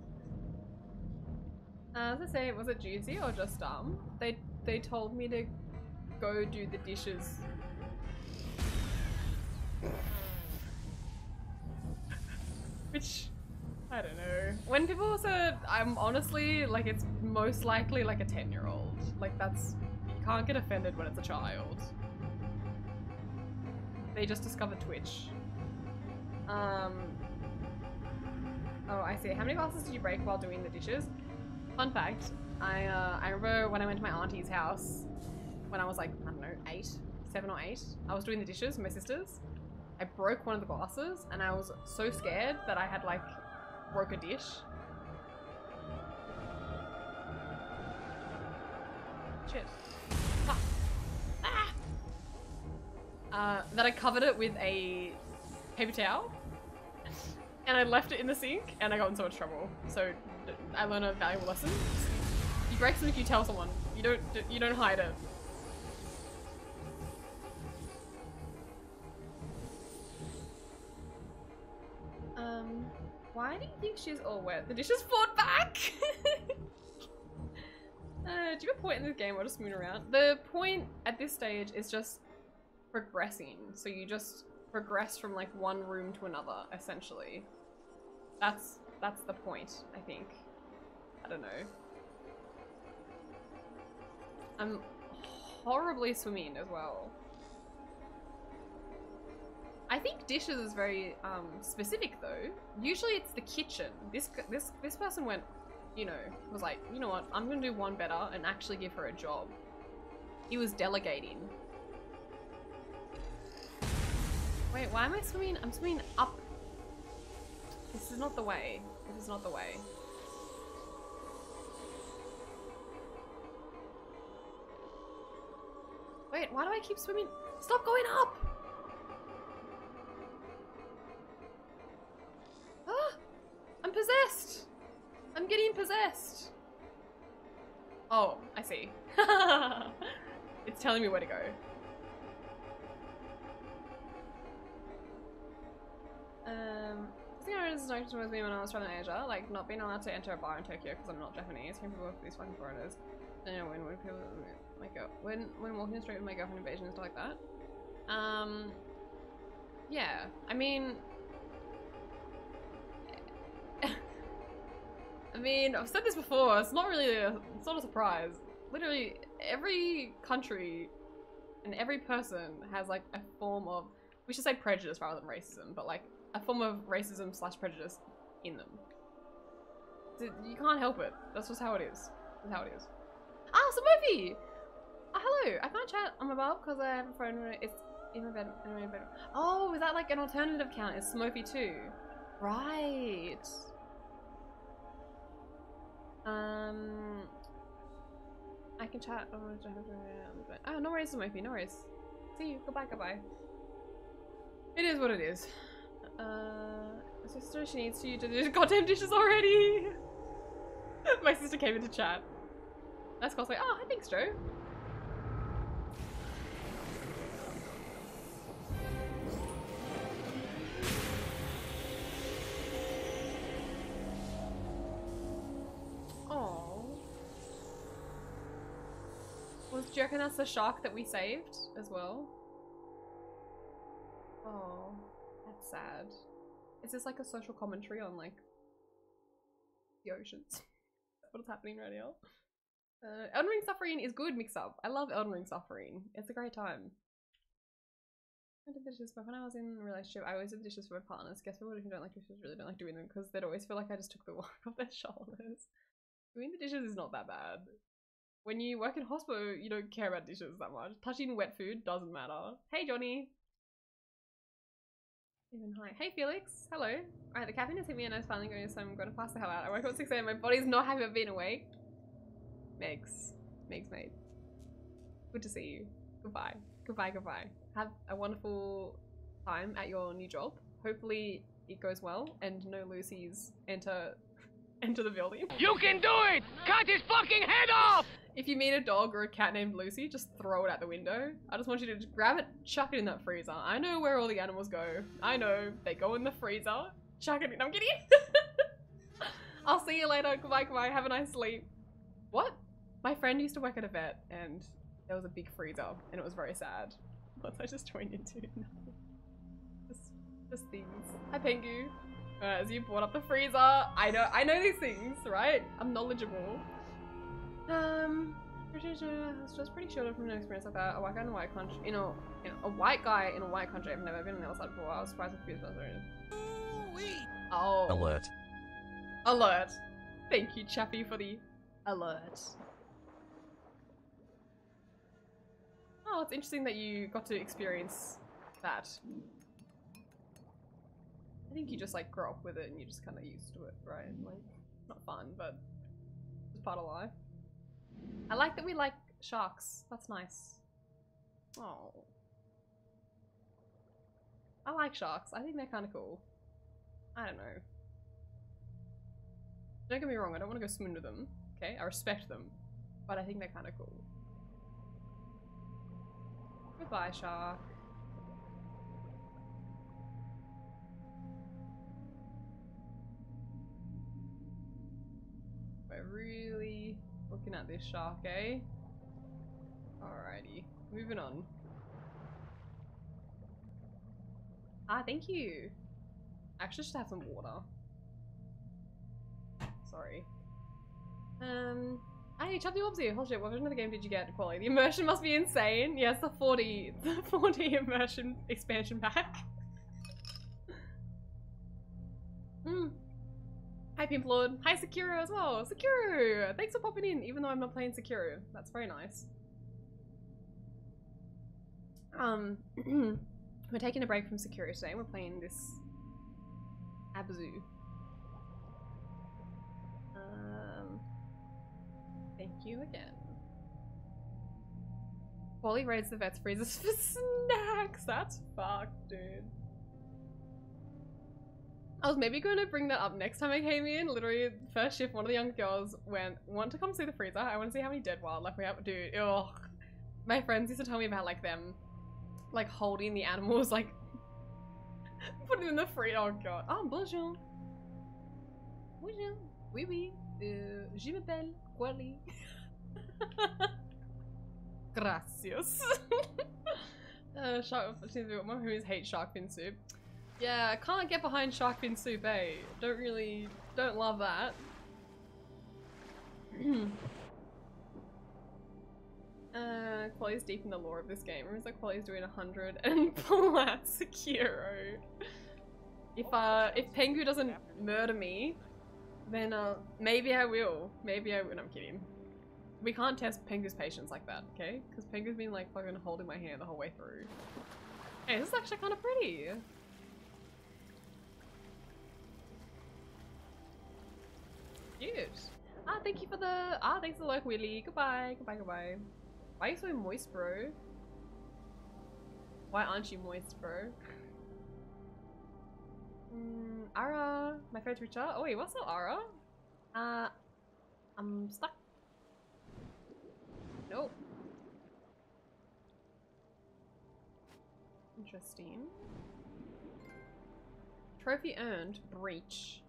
Uh, as I say, was it juicy or just dumb? They they told me to go do the dishes. Which, I don't know. When people say, I'm honestly, like, it's most likely like a ten year old. Like, that's, you can't get offended when it's a child. They just discovered Twitch. Um, oh, I see. How many glasses did you break while doing the dishes? Fun fact, I, uh, I remember when I went to my auntie's house when I was like, I don't know, eight, seven or eight. I was doing the dishes for my sisters. I broke one of the glasses and I was so scared that I had like broke a dish. Shit. Ah. Ah. Uh, that I covered it with a paper towel and I left it in the sink and I got in so much trouble. So I learned a valuable lesson. You break something, you tell someone. You don't, you don't hide it. Um, why do you think she's all wet? The dishes fought back! uh, do you have a point in this game or just moon around? The point at this stage is just progressing. So you just progress from like one room to another, essentially. That's, that's the point, I think. I don't know. I'm horribly swimming as well. I think dishes is very um, specific though. Usually it's the kitchen. This this this person went, you know, was like, you know what? I'm gonna do one better and actually give her a job. He was delegating. Wait, why am I swimming? I'm swimming up. This is not the way. This is not the way. Wait, why do I keep swimming? Stop going up! Ah! I'm possessed! I'm getting possessed! Oh, I see. It's telling me where to go. Um, I think I was noticed with me when I was traveling in Asia, like not being allowed to enter a bar in Tokyo because I'm not Japanese. Hearing people with these fucking foreigners. I don't know when when people my girl when when walking the street with my girlfriend invasion and stuff like that. Um, yeah, I mean, I mean, I've said this before. It's not really a, it's not a surprise. Literally, every country and every person has like a form of, we should say prejudice rather than racism, but like a form of racism slash prejudice in them. You can't help it. That's just how it is. That's how it is. Ah, Samofi! Ah, hello! I can't chat on my mobile because I have a phone. It's in my bed. In my bed. Oh, is that like an alternative account? It's Samofi too. Right. Um, I can chat. Oh, no worries, Samofi. No worries. See you. Goodbye. Goodbye. It is what it is. Uh, my sister, she needs you to do goddamn dishes already. My sister came into chat. That's cosplay. Oh, hi, thanks, Joe. Oh. Was do you reckon that's the shark that we saved as well? Oh, that's sad. Is this like a social commentary on like the oceans? What's happening right now? Uh, Elden Ring Suffering is good mix up. I love Elden Ring Suffering. It's a great time. I did dishes, but when I was in a relationship, I always did dishes for my partners. Guess what? If you don't like dishes, really don't like doing them because they'd always feel like I just took the work off their shoulders. Doing the dishes is not that bad. When you work in hospital, you don't care about dishes that much. Touching wet food doesn't matter. Hey, Johnny. Even hi. Hey, Felix. Hello. Alright, the caffeine has hit me and I was finally going, so I'm going to pass the hell out. I woke up at six A M. My body's not happy about being awake. Megs. Megs, mate. Good to see you. Goodbye. Goodbye, goodbye. Have a wonderful time at your new job. Hopefully it goes well and no Lucy's enter enter the building.
You can do it! Cut his fucking head off!
If you meet a dog or a cat named Lucy, just throw it out the window. I just want you to just grab it, chuck it in that freezer. I know where all the animals go. I know. They go in the freezer. Chuck it in. I'm kidding. I'll see you later. Goodbye, goodbye. Have a nice sleep. What? My friend used to work at a vet and there was a big freezer and it was very sad. What I just joined into? just, just things. Hi, Pengu. Uh, as you brought up the freezer, I know, I know these things, right? I'm knowledgeable. Um, British, uh, it's just pretty sure from an experience like that. A white guy in a white country, you know, you know, a white guy in a white country. I've never been on the other side before. I was surprised and confused about it. Oh.
Alert.
Alert. Thank you, Chappie, for the alert. Oh, it's interesting that you got to experience that. I think you just like grow up with it and you're just kind of used to it, right? Like, not fun, but it's part of life. I like that we like sharks. That's nice. Oh. I like sharks. I think they're kind of cool. I don't know. Don't get me wrong, I don't want to go swim with them. Okay, I respect them. But I think they're kind of cool. Goodbye, shark. We're really looking at this shark, eh? Alrighty, moving on. Ah, thank you. I actually should have some water. Sorry. Um, hey, Chubby Wobsy, hold shit, what version of the game did you get? Quality. The immersion must be insane. Yes, the forty, the forty immersion expansion pack. Hmm. Hi, Pimp Lord. Hi, Sekiro as well. Sekiro! Thanks for popping in, even though I'm not playing Sekiro. That's very nice. Um, we're taking a break from Sekiro today. We're playing this Abzu. Um, thank you again. Wally raids the vet's freezers for snacks. That's fucked, dude. I was maybe going to bring that up next time I came in. Literally, first shift, one of the young girls went, want to come see the freezer? I want to see how many dead wildlife we have. Dude, ugh. My friends used to tell me about, like, them, like, holding the animals, like, putting them in the freezer. Oh, God. Ah, bonjour. Bonjour. Oui, oui. Euh, je m'appelle Wally. Gracias. uh, shark, my homies hate shark fin soup. Yeah, I can't get behind shark fin soup, eh? Don't really, don't love that. uh, Quali's deep in the lore of this game. Remember that Quali's doing a hundred and plat Sekiro. If uh, if Pengu doesn't murder me, then uh, maybe I will. Maybe I will. No, I'm kidding. We can't test Pengu's patience like that, okay? Because Pengu's been like fucking holding my hand the whole way through. Hey, this is actually kind of pretty. Cute. Ah, thank you for the ah, thanks for the like, Willy. Goodbye, goodbye, goodbye. Why are you so moist, bro? Why aren't you moist, bro? Mm, Ara, my favorite Twitcher. Oh wait, what's up, Ara? Uh, I'm stuck. Nope. Interesting. Trophy earned. Breach.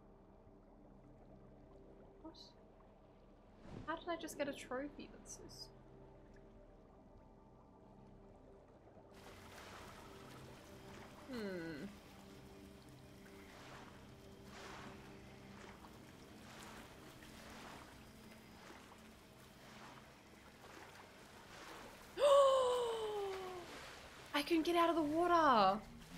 What? How did I just get a trophy? That's so stupid. Hmm. I couldn't get out of the water.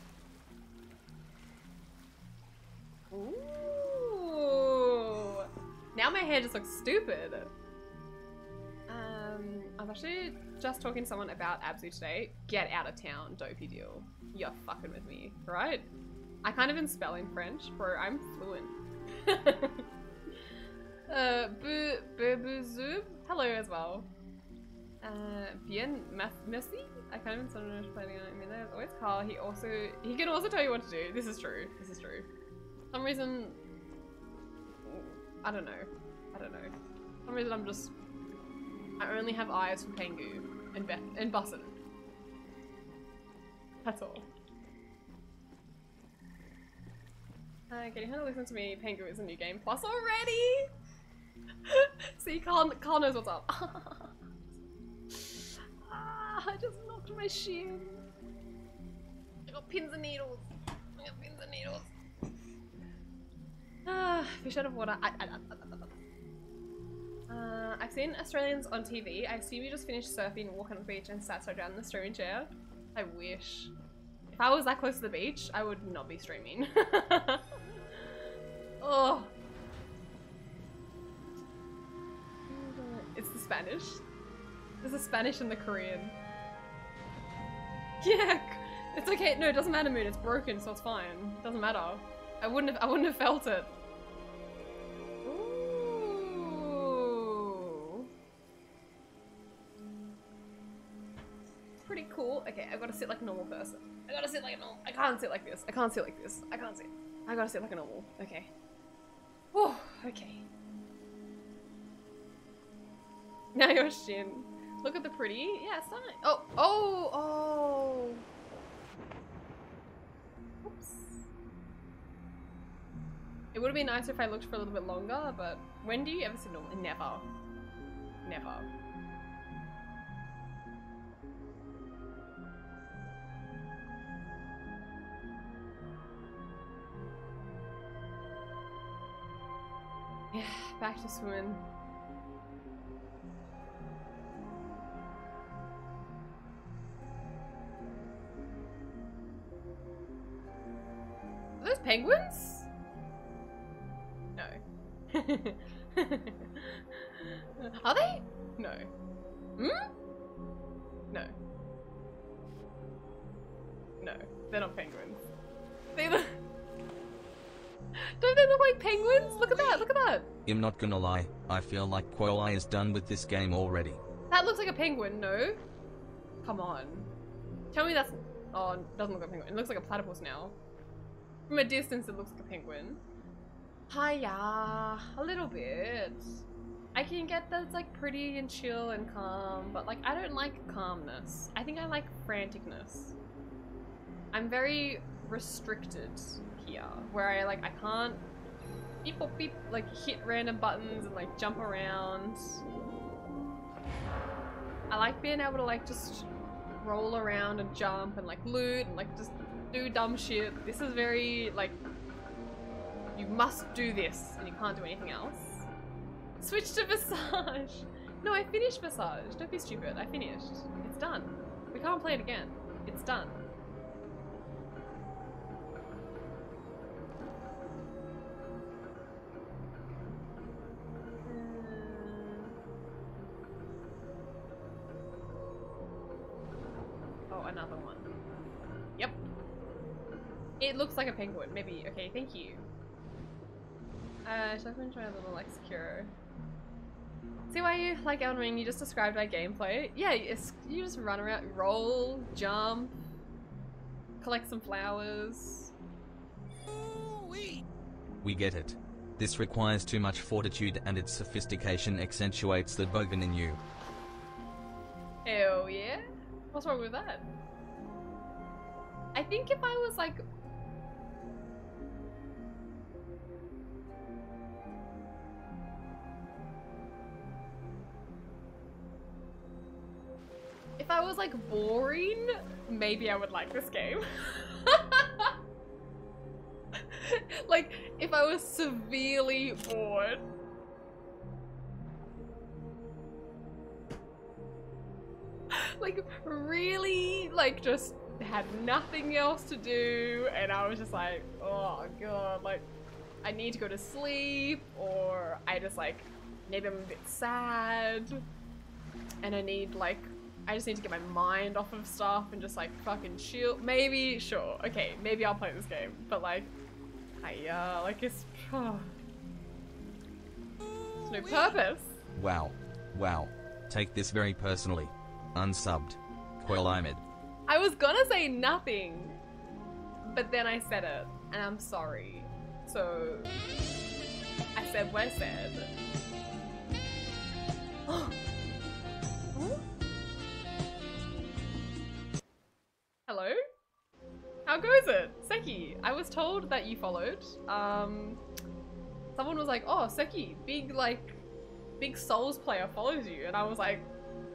Ooh. Now my hair just looks stupid. Um, I was actually just talking to someone about Abzu today. Get out of town, dopey deal. You're fucking with me, right? I can't even spell in French, bro. I'm fluent. uh, bu, bu, bu, zub. Hello as well. Uh, bien, merci. I can't even sound English planning on it. I mean, there's always Carl. He also, he can also tell you what to do. This is true. This is true. For some reason, I don't know. I don't know. For some reason, I'm just, I only have eyes for Pengu and Beth and Bussin. That's all. Uh, getting her to listen to me. Pengu is a new game plus already. See, Carl, Carl knows what's up. Ah, I just knocked my shin. I got pins and needles. I got pins and needles. Ah, fish out of water. I, I, I, I, uh, I've seen Australians on T V. I assume you just finished surfing, walking on the beach, and sat so down in the streaming chair. I wish. If I was that close to the beach, I would not be streaming. Oh. It's the Spanish. There's the Spanish and the Korean. Yeah, It's okay. No, it doesn't matter, Moon. It's broken, so it's fine. It doesn't matter. I wouldn't have. I wouldn't have felt it. Ooh. Pretty cool. Okay, I've got to sit like a normal person. I gotta sit like a normal. I can't sit like this. I can't sit like this. I can't sit. I gotta sit like a normal. Okay. Oh, okay. Now your shin. Look at the pretty. Yeah, it's fine. Oh, oh, oh. Oops. It would have been nicer if I looked for a little bit longer, but when do you ever sit normal? Never. Never. Yeah, back to swimming. Are those penguins? No. Are they? No. Hmm? No. No, they're not penguins. They look. Don't they look like penguins? Look at that, look at that!
I'm not gonna lie, I feel like Quolai is done with this game already.
That looks like a penguin, no? Come on. Tell me that's... Oh, it doesn't look like a penguin. It looks like a platypus now. From a distance it looks like a penguin. Hiya, a little bit. I can get that it's like pretty and chill and calm, but like I don't like calmness. I think I like franticness. I'm very restricted here, where I like I can't beep or beep like hit random buttons and like jump around. I like being able to like just roll around and jump and like loot and like just do dumb shit. This is very like you must do this and you can't do anything else. Switch to Visage. No, I finished Visage. Don't be stupid. I finished. It's done. We can't play it again. It's done. Oh, another one. Yep. It looks like a penguin. Maybe. Okay, thank you. Uh, should I try a little like secure? See why you like Elden Ring? You just described my gameplay. Yeah, it's, you just run around, roll, jump, collect some flowers.
We get it. This requires too much fortitude and its sophistication accentuates the bogan in you.
Hell yeah? What's wrong with that? I think if I was like... If I was like boring, maybe I would like this game. Like, if I was severely bored. Like, really, like, just had nothing else to do, and I was just like, oh god, like, I need to go to sleep, or I just, like, maybe I'm a bit sad, and I need, like, I just need to get my mind off of stuff and just, like, fucking chill. Maybe, sure, okay, maybe I'll play this game, but, like, hiya, like, it's, oh. There's no purpose.
Wow. Wow. Take this very personally. Unsubbed. Quelimid.
I was gonna say nothing, but then I said it, and I'm sorry. So, I said what I said. Oh. Hello? How goes it? Seki, I was told that you followed. Um, someone was like, oh, Seki, big, like, big Souls player follows you, and I was like,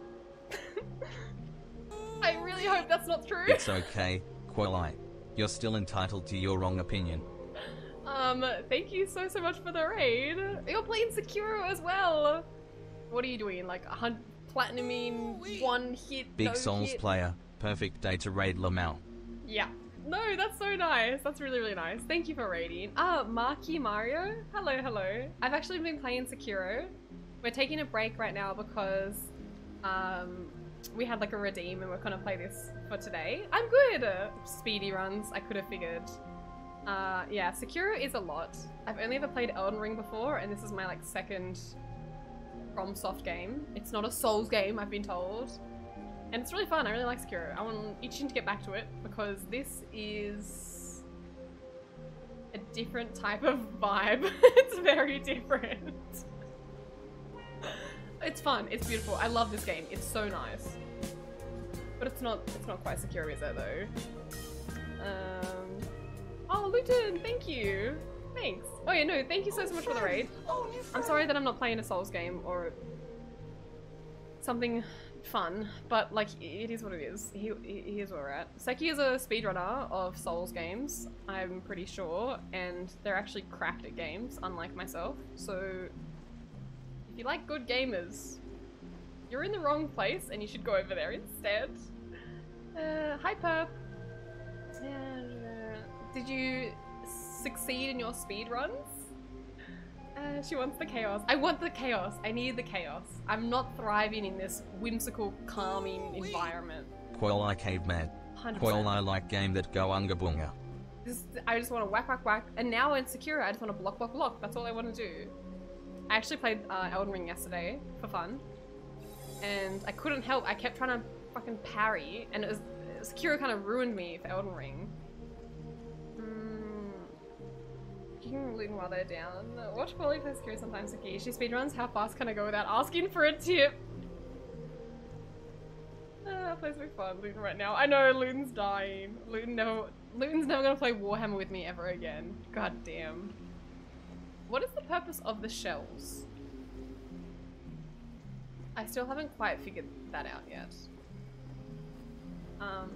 I really hope that's not true.
It's okay, Quelai. You're still entitled to your wrong opinion.
Um, thank you so, so much for the raid. You're playing Sekiro as well. What are you doing? Like, a hundred platinuming, one hit,
Big
no
Souls
hit?
player. Perfect day to raid Lamau.
Yeah. No, that's so nice. That's really, really nice. Thank you for raiding. Ah, Marky Mario. Hello, hello. I've actually been playing Sekiro. We're taking a break right now because um, we had like a redeem and we're gonna play this for today. I'm good! Uh, speedy runs, I could have figured. Uh, yeah, Sekiro is a lot. I've only ever played Elden Ring before, and this is my like second FromSoft game. It's not a Souls game, I've been told. And it's really fun, I really like Sekiro. I'm itching to get back to it because this is a different type of vibe. It's very different. It's fun, it's beautiful. I love this game, it's so nice. But it's not it's not quite Sekiro, is it though? Um Oh, Luton, thank you. Thanks. Oh yeah, no, thank you so, so much for the raid. I'm sorry that I'm not playing a Souls game or something fun, but like, it is what it is. He, he, here's where we're at. Seki is a speedrunner of Souls games, I'm pretty sure, and they're actually cracked at games, unlike myself. So, if you like good gamers, you're in the wrong place and you should go over there instead. Uh, hi Perp. Uh, did you succeed in your speed runs? Uh, she wants the chaos. I want the chaos. I need the chaos. I'm not thriving in this whimsical, calming environment.
Coil I caveman. Coil I like game that go unga bunga.
Just, I just want to whack, whack, whack. And now in Sekiro, I just want to block, block, block. That's all I want to do. I actually played uh, Elden Ring yesterday for fun. And I couldn't help. I kept trying to fucking parry. And it was, Sekiro kind of ruined me for Elden Ring. You can loot while they're down. Watch Polly play Sekiro sometimes, Saki. She speedruns. How fast can I go without asking for a tip? Ah, plays me fun. Luton right now. I know Luton's dying. Luton never. Luton's never gonna play Warhammer with me ever again. God damn. What is the purpose of the shells? I still haven't quite figured that out yet. Um.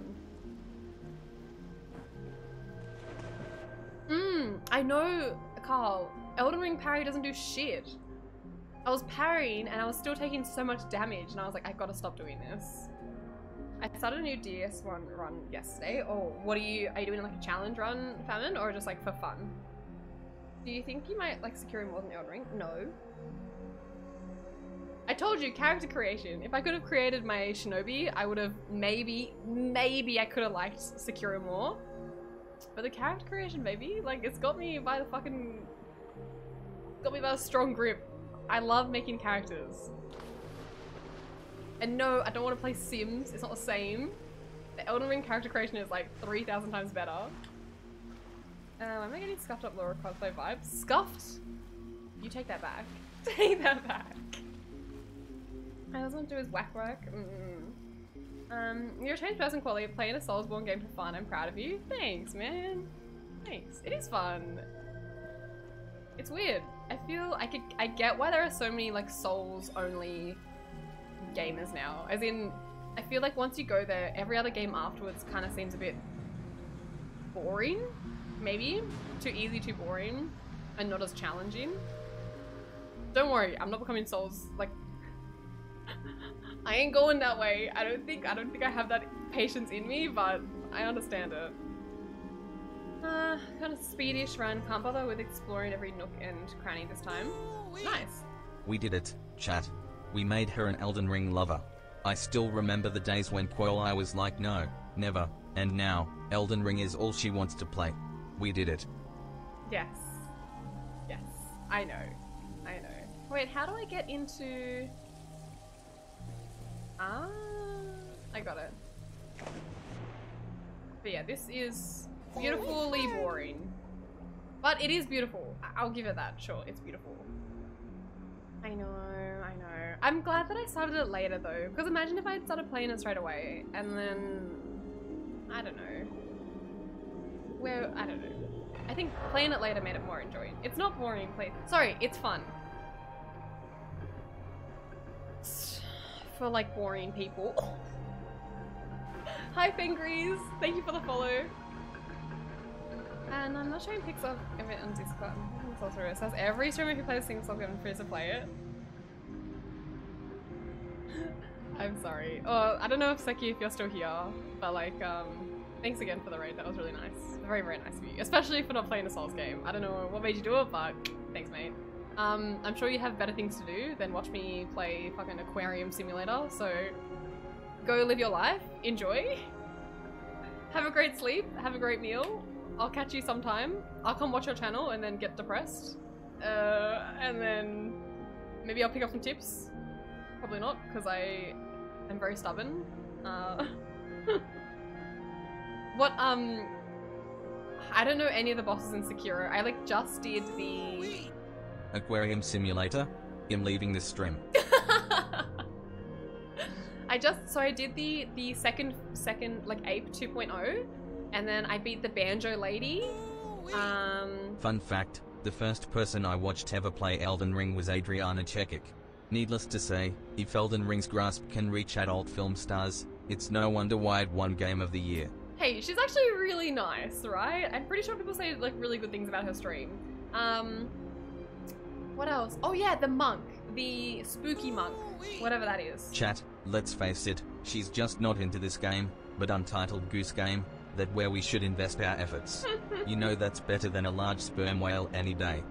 Mmm, I know, Carl. Elden Ring parry doesn't do shit. I was parrying and I was still taking so much damage and I was like, I gotta stop doing this. I started a new D S one run yesterday. Oh, what are you, are you doing like a challenge run, Famine, or just like for fun? Do you think you might like Sekiro more than Elden Ring? No. I told you, character creation. If I could have created my Shinobi, I would have maybe, maybe I could have liked Sekiro more. But the character creation, baby, like, it's got me by the fucking... got me by a strong grip. I love making characters. And no, I don't want to play Sims. It's not the same. The Elden Ring character creation is like three thousand times better. Um, am I getting scuffed up Laura cosplay vibes? Scuffed? You take that back. Take that back. I just want to do his whack whack. Mm-mm. Um, you're a changed person, Quali. Playing a Soulsborne game for fun. I'm proud of you. Thanks, man. Thanks. It is fun. It's weird. I feel I could. I get why there are so many like Souls-only gamers now. As in, I feel like once you go there, every other game afterwards kind of seems a bit boring. Maybe too easy, too boring, and not as challenging. Don't worry, I'm not becoming Souls like. I ain't going that way. I don't think I don't think I have that patience in me, but I understand it. Uh, kind of speedish run. Can't bother with exploring every nook and cranny this time. Nice.
We did it, chat. We made her an Elden Ring lover. I still remember the days when Quoll I was like no, never, and now, Elden Ring is all she wants to play. We did it.
Yes. Yes. I know. I know. Wait, how do I get into... Ah, I got it. But yeah, this is beautifully boring. But it is beautiful. I I'll give it that. Sure, it's beautiful. I know, I know. I'm glad that I started it later though, because imagine if I had started playing it straight away and then... I don't know. Where, I don't know. I think playing it later made it more enjoying. It's not boring, play. Sorry, it's fun. For like boring people. Hi Fingries, thank you for the follow. And I'm not showing pics of it on Discord. It's also it says every streamer who plays single given free to play it. I'm sorry. Oh, I don't know if Seki if you're still here, but like um thanks again for the raid. That was really nice. Very very nice of you, especially for not playing a Souls game. I don't know what made you do it, but thanks, mate. Um, I'm sure you have better things to do than watch me play fucking Aquarium Simulator, so go live your life, enjoy, have a great sleep, have a great meal. I'll catch you sometime. I'll come watch your channel and then get depressed. Uh, and then maybe I'll pick up some tips. Probably not, because I am very stubborn. Uh, what, um, I don't know any of the bosses in Sekiro. I like just did the
Aquarium Simulator. I'm leaving this stream.
I just, so I did the, the second, second, like Ape two point oh, and then I beat the Banjo Lady. Um,
Fun fact, the first person I watched ever play Elden Ring was Adriana Chekic. Needless to say, if Elden Ring's grasp can reach adult film stars, it's no wonder why it won Game of the Year.
Hey, she's actually really nice, right? I'm pretty sure people say like really good things about her stream. Um, what else? Oh yeah, the monk. The spooky monk. Whatever that is.
Chat, let's face it, she's just not into this game, but Untitled Goose Game, that where we should invest our efforts. You know that's better than a large sperm whale any day.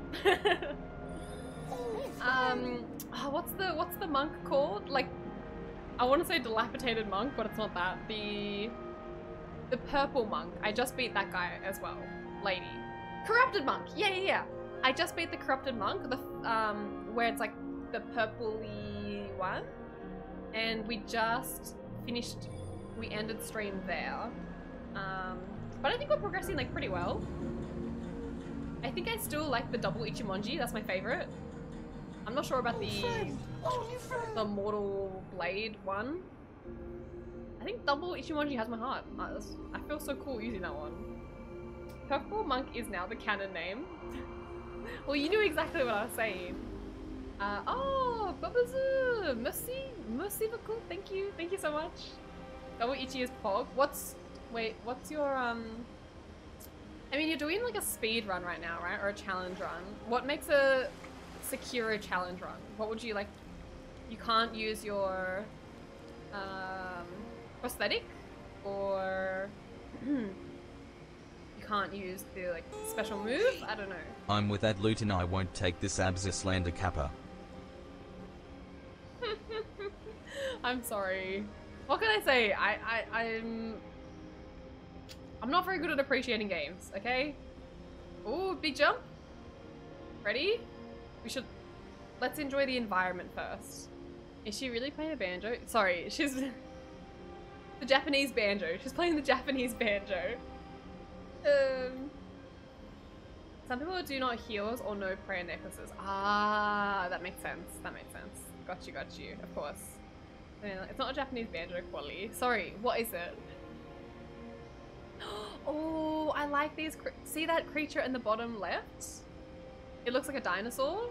um, oh, what's the what's the monk called? Like, I want to say dilapidated monk, but it's not that. The the purple monk. I just beat that guy as well. Lady. Corrupted monk. Yeah, yeah, yeah. I just beat the corrupted monk. The um, where it's like the purpley one, and we just finished. We ended stream there. Um, but I think we're progressing like pretty well. I think I still like the double Ichimonji. That's my favorite. I'm not sure about the the Mortal Blade one. I think double Ichimonji has my heart. I feel so cool using that one. Purple Monk is now the canon name. Well, you knew exactly what I was saying. Uh, oh, Babazu! Merci! Merci beaucoup! Thank you! Thank you so much! Double Ichi is Pog. What's... Wait, what's your, um... I mean, you're doing like a speed run right now, right? Or a challenge run. What makes a Sekiro challenge run? What would you like... You can't use your... Um... prosthetic? Or... You can't use the, like, special move? I don't know.
I'm with that loot and I won't take this Abzu slander kappa.
I'm sorry. What can I say? I, I, I'm... I'm not very good at appreciating games, okay? Ooh, big jump. Ready? We should... Let's enjoy the environment first. Is she really playing a banjo? Sorry, she's... the Japanese banjo. She's playing the Japanese banjo. Um... Some people do not heals or no prayer necklaces. Ah, that makes sense. That makes sense. Got you, got you. Of course. I mean, it's not a Japanese banjo quality. Sorry, what is it? Oh, I like these. See that creature in the bottom left? It looks like a dinosaur.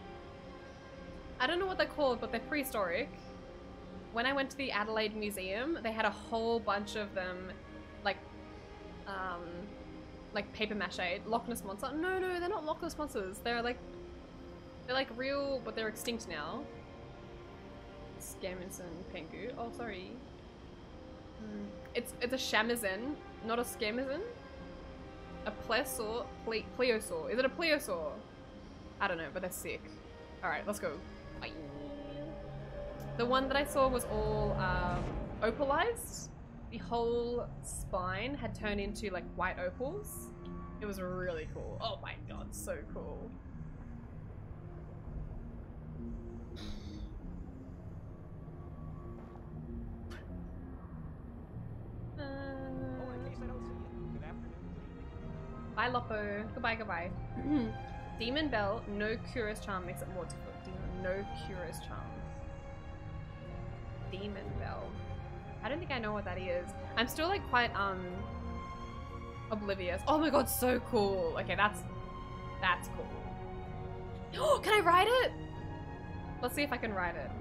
I don't know what they're called, but they're prehistoric. When I went to the Adelaide Museum, they had a whole bunch of them, like, um, like paper mache. Loch Ness Monster. No, no, they're not Loch Ness Monsters. They're like, they're like real, but they're extinct now. Scaminson Pengu. Oh, sorry. Hmm. It's it's a shamisen, not a scamazon. A plesiosaur, ple plesiosaur. Is it a plesiosaur? I don't know, but they're sick. All right, let's go. Bye. The one that I saw was all um, opalized. The whole spine had turned into like white opals. It was really cool. Oh my god, so cool. Uh, bye Loppo. Goodbye, goodbye. Demon Bell, no Curious Charm makes it more difficult. Demon, no Curious Charm. Demon Bell. I don't think I know what that is. I'm still like quite um oblivious. Oh my god, so cool. Okay, that's that's cool. Oh, can I ride it? Let's see if I can ride it.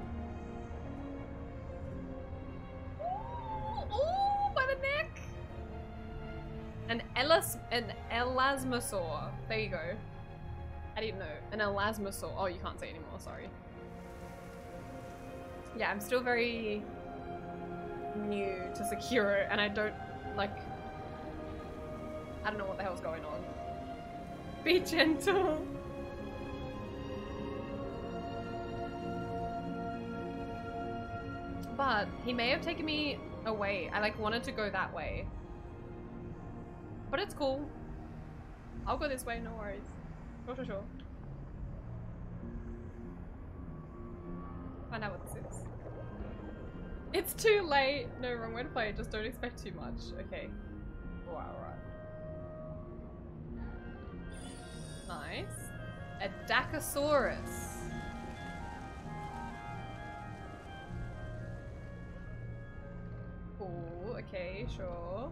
Ooh, ooh, by the neck. An elas an elasmosaur. There you go. I didn't know. An elasmosaur. Oh, you can't say anymore. Sorry. Yeah, I'm still very new to Sekiro, and I don't like. I don't know what the hell's going on. Be gentle. But Ah, he may have taken me away. I like wanted to go that way. But it's cool. I'll go this way, no worries. Sure, sure, sure. Find out what this is. It's too late. No, wrong way to play it. Just don't expect too much. Okay. Wow, right. Nice. A Dacosaurus. Cool. Okay, sure.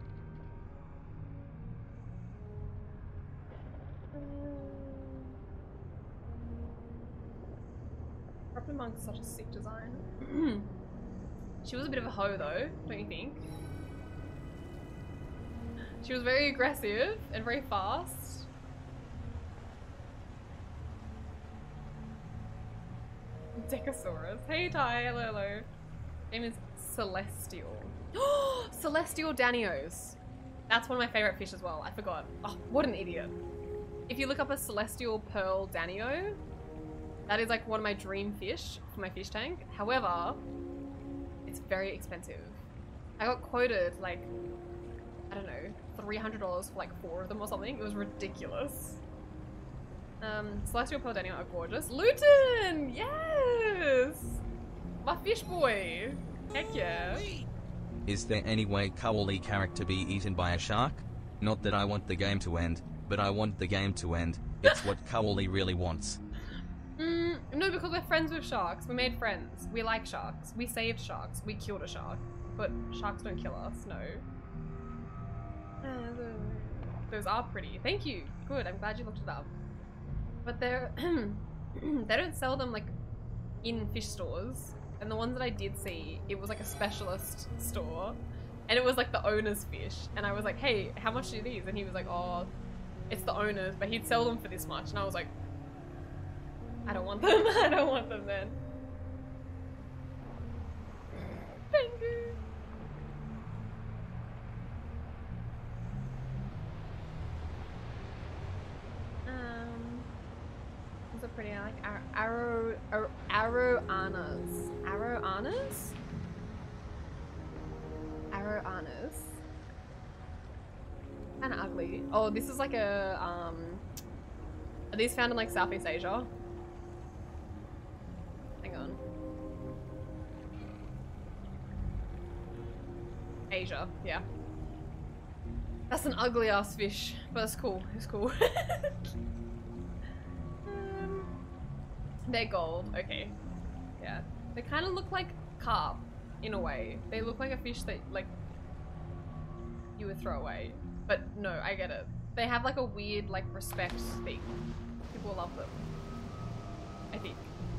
Raptor Monk's such a sick design. She was a bit of a hoe though, don't you think? She was very aggressive and very fast. Decosaurus. Hey Ty, hello, hello. Name is Celestial. Celestial Danios. That's one of my favorite fish as well. I forgot. Oh, what an idiot. If you look up a Celestial Pearl Danio, that is like one of my dream fish for my fish tank. However, it's very expensive. I got quoted like, I don't know, three hundred dollars for like four of them or something. It was ridiculous. Um, Celestial Pearl Danio are gorgeous. Luton! Yes! My fish boy! Heck yeah.
Is there any way Kaoli character be eaten by a shark? Not that I want the game to end, but I want the game to end. It's what Kaoli really wants.
Mm, no, because we're friends with sharks. We made friends. We like sharks. We saved sharks. We killed a shark. But sharks don't kill us, no. Those are pretty. Thank you. Good, I'm glad you looked it up. But they're... they don't sell them, like, in fish stores. And the ones that I did see, it was like a specialist store. And it was like the owner's fish. And I was like, hey, how much are these? And he was like, oh, it's the owner's, but he'd sell them for this much. And I was like, I don't want them. I don't want them then. Thank you. Um, those are pretty. I like ar arrow, ar arrow anas. Arrow anas? Arrow anas. Kind of ugly. Oh, this is like a um. Are these found in like Southeast Asia? Hang on. Asia, yeah. That's an ugly ass fish, but it's cool. It's cool. um, they're gold. Okay. Yeah. They kind of look like carp in a way. They look like a fish that like you would throw away. But no, I get it. They have like a weird like respect thing. People love them. I think.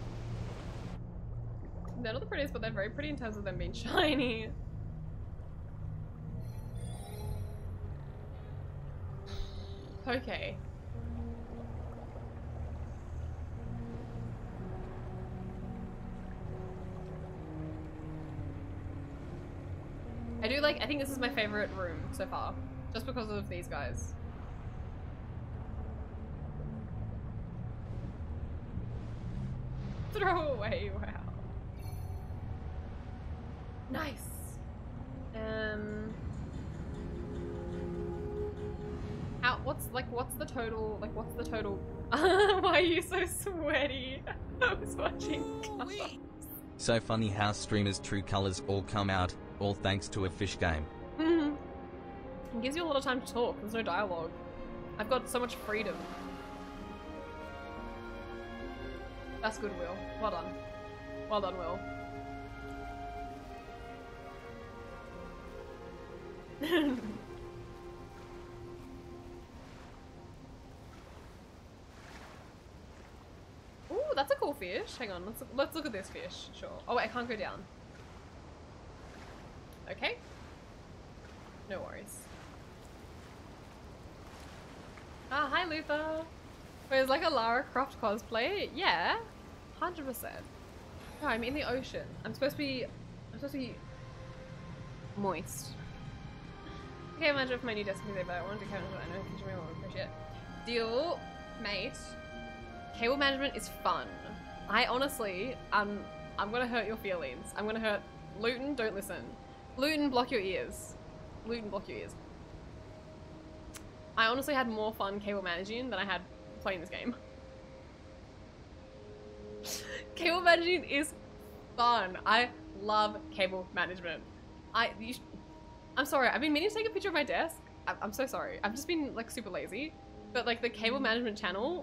They're not the prettiest, but they're very pretty in terms of them being shiny. Okay. I do like, I think this is my favorite room so far, just because of these guys. Throw away, wow. Nice. Um, how, what's, like, what's the total, like, what's the total, why are you so sweaty? I was watching colors.
So funny how streamers' true colors all come out, all thanks to a fish game.
Mm-hmm. It gives you a lot of time to talk, there's no dialogue. I've got so much freedom. That's good, Will. Well done. Well done, Will. Ooh, that's a cool fish. Hang on, let's let's look at this fish. Sure. Oh wait, I can't go down. Okay. No worries. Ah, hi Luther. Wait, it's like a Lara Croft cosplay? Yeah, one hundred percent. No, I'm in the ocean. I'm supposed to be. I'm supposed to be moist. Okay, imagine if my new Destiny but I wanted to count what I know because I will appreciate it. Deal, mate. Cable management is fun. I honestly, um, I'm gonna hurt your feelings. I'm gonna hurt Luton, don't listen. Luton, block your ears. Luton, block your ears. I honestly had more fun cable managing than I had playing this game. Cable managing is fun. I love cable management. I, you I'm sorry, I've been meaning to take a picture of my desk. I I'm so sorry. I've just been like super lazy. But like the cable management channel,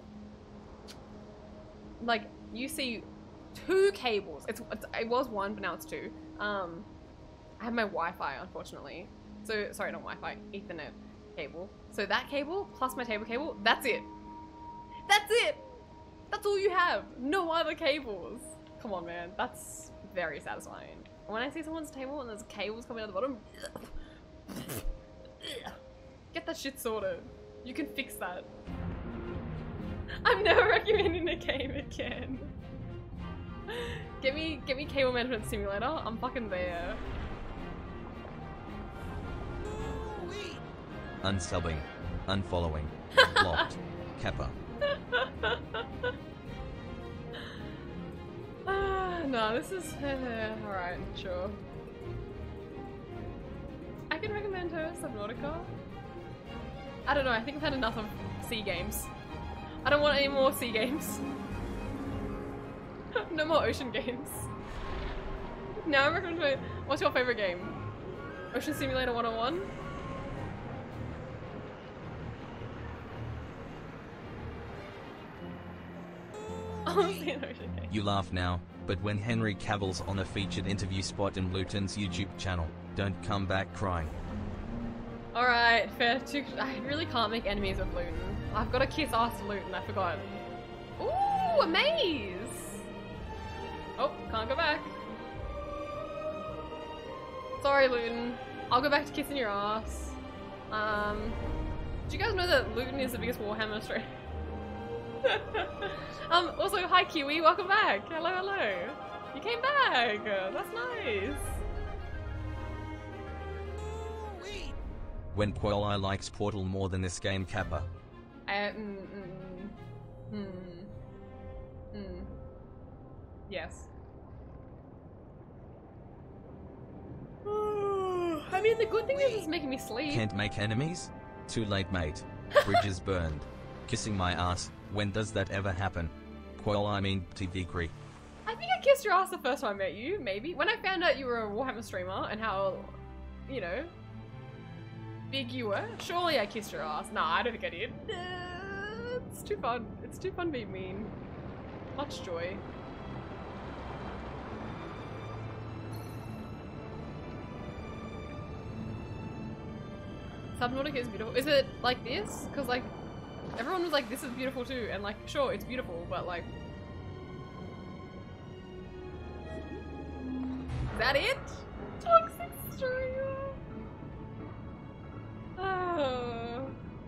like you see two cables. It's, it's it was one, but now it's two. Um, I have my Wi-Fi, unfortunately. So sorry, not Wi-Fi, Ethernet cable. So that cable plus my table cable. That's it. That's it. That's all you have. No other cables. Come on, man. That's very satisfying. When I see someone's table and there's cables coming out the bottom, get that shit sorted. You can fix that. I'm never recommending a game again. Get me, get me cable management simulator. I'm fucking there.
Unsubbing. Unfollowing. Blocked. Kappa.
Ah, no, this is alright, sure. I can recommend her Subnautica. I don't know, I think I've had enough of sea games. I don't want any more sea games. No more ocean games. Now I'm recommending. What's your favorite game? Ocean Simulator one oh one? Honestly, an ocean game.
You laugh now, but when Henry Cavill's on a featured interview spot in Luton's YouTube channel, don't come back crying.
Alright, fair. Too, I really can't make enemies with Luton. I've got to kiss ass to Luton, I forgot. Ooh, a maze! Oh, can't go back. Sorry, Luton. I'll go back to kissing your ass. Um, do you guys know that Luton is the biggest Warhammer stream? um, also, hi Kiwi, welcome back. Hello, hello. You came back. That's nice.
When Koala likes Portal more than this game, Kappa.
Uh, mm, mm, mm, mm. Yes. I mean, the good thing is it's making me sleep.
Can't make enemies? Too late, mate. Bridges burned. Kissing my ass. When does that ever happen? Koala, I mean, T V Cree.
I think I kissed your ass the first time I met you, maybe. When I found out you were a Warhammer streamer and how, you know, big you were. Surely I kissed your ass. Nah, I don't think I did. Uh, it's too fun. It's too fun being mean. Much joy. Subnautica is beautiful. Is it like this? Because like, everyone was like, this is beautiful too. And like, sure, it's beautiful, but like... Is that it? Toxic streamer. Oh.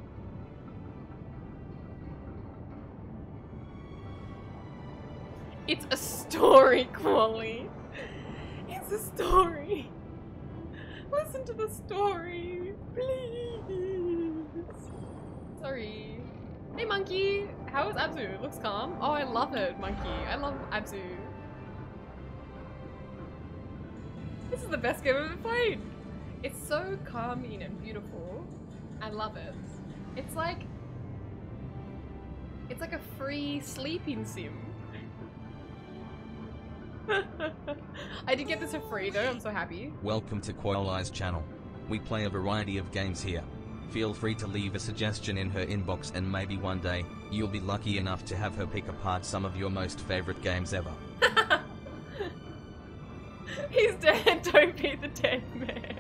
It's a story, Quali. It's a story. Listen to the story, please. Sorry. Hey, Monkey. How is Abzu? It looks calm. Oh, I love it, Monkey. I love Abzu. This is the best game I've ever played. It's so calming and beautiful. I love it. It's like... It's like a free sleeping sim. I did get this for free though, I'm so happy.
Welcome to Koala's channel. We play a variety of games here. Feel free to leave a suggestion in her inbox and maybe one day, you'll be lucky enough to have her pick apart some of your most favorite games ever.
He's dead, don't be the dead man.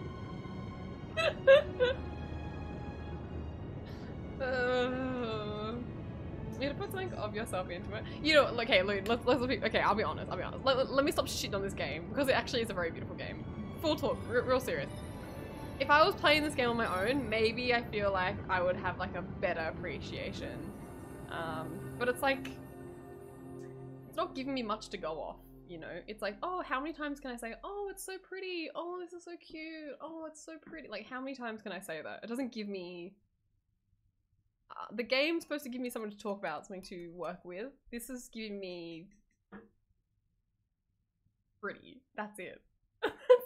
uh, you gotta put something of yourself into it. You know, okay, Loon, let's, let's be, okay, I'll be honest, I'll be honest. Let, let me stop shitting on this game, because it actually is a very beautiful game. Full talk, real, real serious. If I was playing this game on my own, maybe I feel like I would have like a better appreciation. Um, but it's like, it's not giving me much to go off, you know? It's like, oh, how many times can I say, oh, it's so pretty, oh, this is so cute, oh, it's so pretty. Like, how many times can I say that? It doesn't give me... Uh, the game's supposed to give me something to talk about, something to work with. This is giving me... pretty. That's it.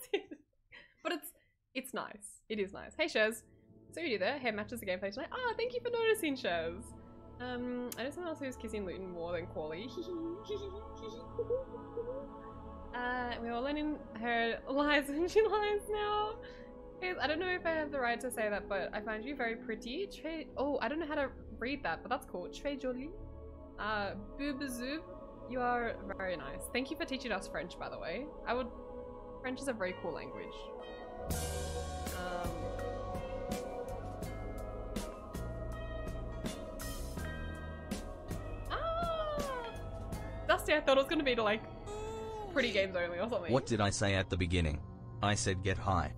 But it's it's nice. It is nice. Hey Shez. So you do there. Hair matches the gameplay tonight. Ah, thank you for noticing, Shez. Um, I know someone else who's kissing Luton more than Quali. uh, we're all learning her lies when she lies now. Guys, I don't know if I have the right to say that, but I find you very pretty. Tre oh, I don't know how to read that, but that's cool. Très jolie. Uh, Boubazoob, you are very nice. Thank you for teaching us French, by the way. I would. French is a very cool language. Um. Ah! Dusty, I thought it was gonna be to like pretty games only or something.
What did I say at the beginning? I said get high.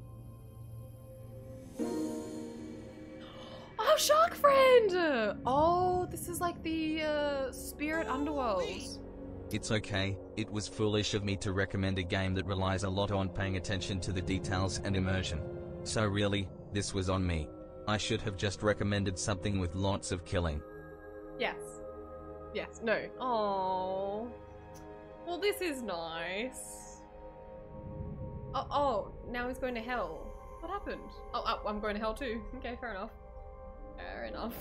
Oh, Shark Friend! Oh, this is like the uh, Spirit Underworld.
It's okay, it was foolish of me to recommend a game that relies a lot on paying attention to the details and immersion. So really, this was on me. I should have just recommended something with lots of killing.
Yes. Yes, no. Oh. Well, this is nice. Oh, oh, now he's going to hell. What happened? Oh, oh, I'm going to hell too. Okay, fair enough. Fair enough.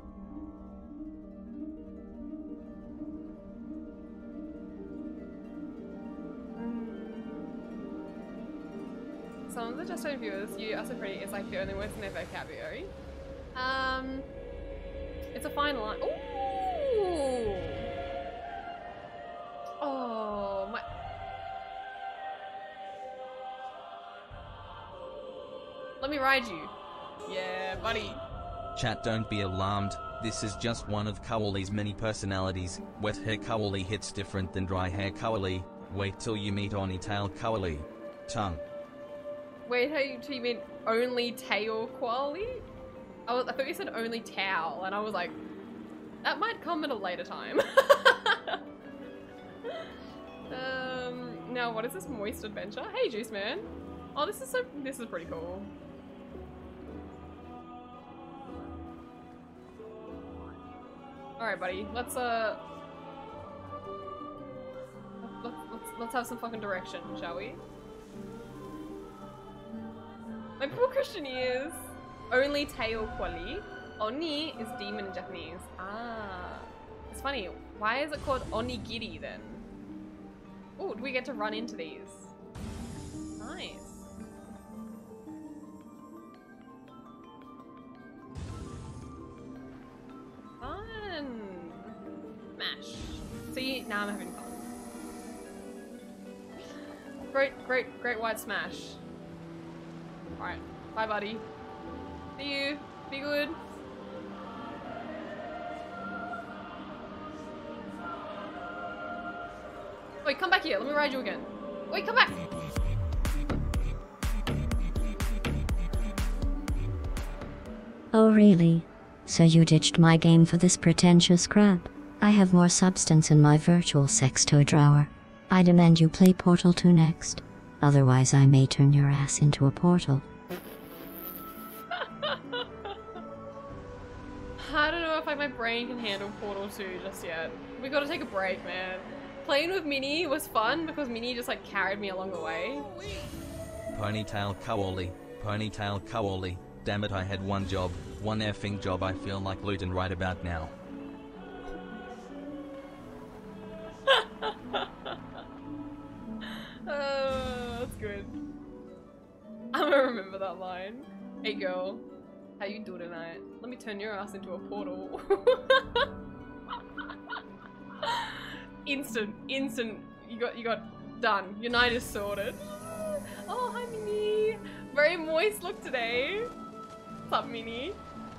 Some of the Just Own viewers, you are so pretty, is like the only words in their vocabulary. Um, it's a fine line. Ooh! Oh, my. Let me ride you. Yeah, buddy.
Chat, don't be alarmed. This is just one of Kawali's many personalities. Wet hair Kawali hits different than dry hair Kawali. Wait till you meet Oni Tail Kawali. Tongue.
Wait, how you, do you mean only tail quality? I, was, I thought you said only towel, and I was like, that might come at a later time. um, now what is this moist adventure? Hey, Juice Man. Oh, this is so. This is pretty cool. All right, buddy. Let's uh. Let's let's let's have some fucking direction, shall we? My poor Christian ears. Only tail quali. Oni is demon in Japanese. Ah. It's funny. Why is it called onigiri then? Oh, do we get to run into these? Nice. Fun. Smash. See, now I'm having fun. Great, great, great white smash. Alright, bye buddy. See you. Be good. Wait, come back here. Let me ride you again. Wait, come back.
Oh really? So you ditched my game for this pretentious crap? I have more substance in my virtual sex toy drawer. I demand you play Portal two next. Otherwise I may turn your ass into a portal.
I don't know if like my brain can handle Portal two just yet. We gotta take a break, man. Playing with Minnie was fun because Minnie just like carried me along the way.
Ponytail Kawali. Ponytail Kawali. Damn it, I had one job. One effing job. I feel like Luton right about now.
Oh, that's good. I'm gonna remember that line. Hey girl, how you do tonight? Let me turn your ass into a portal. Instant, instant. You got, you got done. Your night is sorted. Oh, hi Minnie. Very moist look today. What's up, Minnie?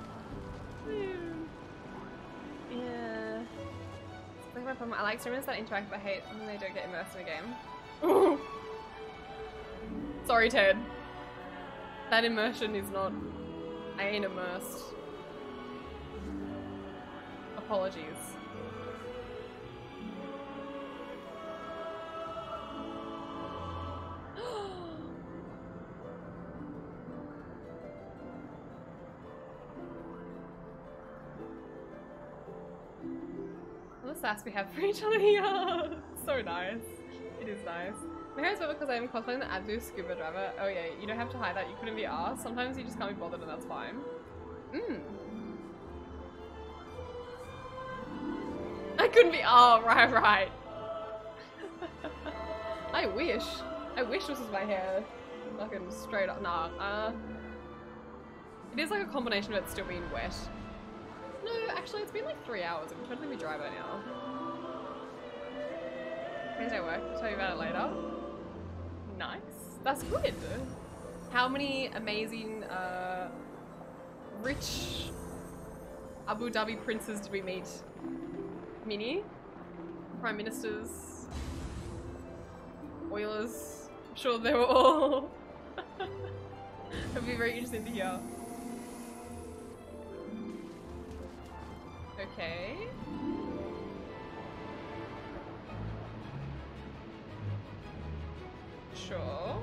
Yeah. I like streamers that interact, but I hate when they don't get immersed in a game. Ooh. Sorry, Ted. That immersion is not. I ain't immersed. Apologies. What a sass we have for each other here. So nice. It is nice. My hair is wet because I am cosplaying the Abzu scuba driver. Oh yeah, you don't have to hide that. You couldn't be asked. Sometimes you just can't be bothered and that's fine. Mmm. I couldn't be- oh, right, right. I wish. I wish this was my hair. Fucking straight up. Nah. Uh, it is like a combination of it still being wet. No, actually it's been like three hours. It would totally be dry by now. Wednesday work. I'll tell you about it later. Nice. That's good. How many amazing, uh, rich Abu Dhabi princes did we meet? Mini? Prime ministers? Oilers? I'm sure they were all. It'd be very interesting to hear. Okay. Sure.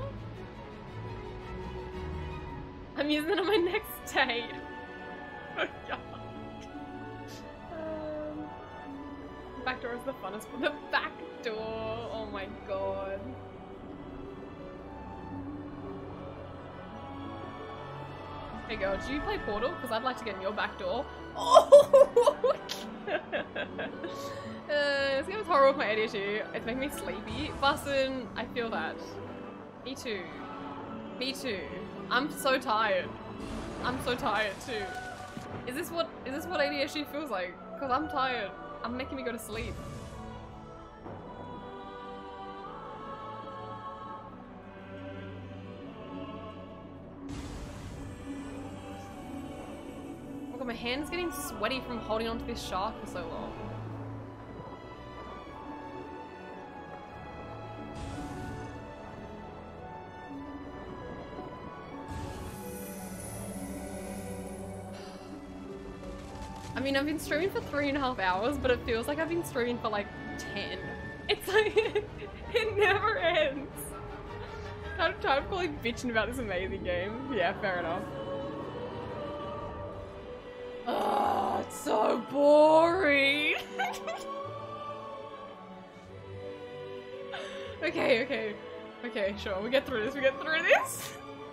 I'm using it on my next date. Oh god. Um, back door is the funnest, but the back door. Oh my god. Hey girl, do you play Portal? Because I'd like to get in your back door. Oh! uh, this game is horrible with my A D H D. It's making me sleepy. Bussin', I feel that. Me too. Me too. I'm so tired. I'm so tired too. Is this what is this what A D H D feels like? Because I'm tired. I'm making me go to sleep. Oh god, my hand's getting sweaty from holding onto this shark for so long. I mean, I've been streaming for three and a half hours, but it feels like I've been streaming for like ten. It's like, it never ends. I'm tired of calling bitching about this amazing game. Yeah, fair enough. Oh, it's so boring. Okay, okay. Okay, sure, we get through this, we get through this.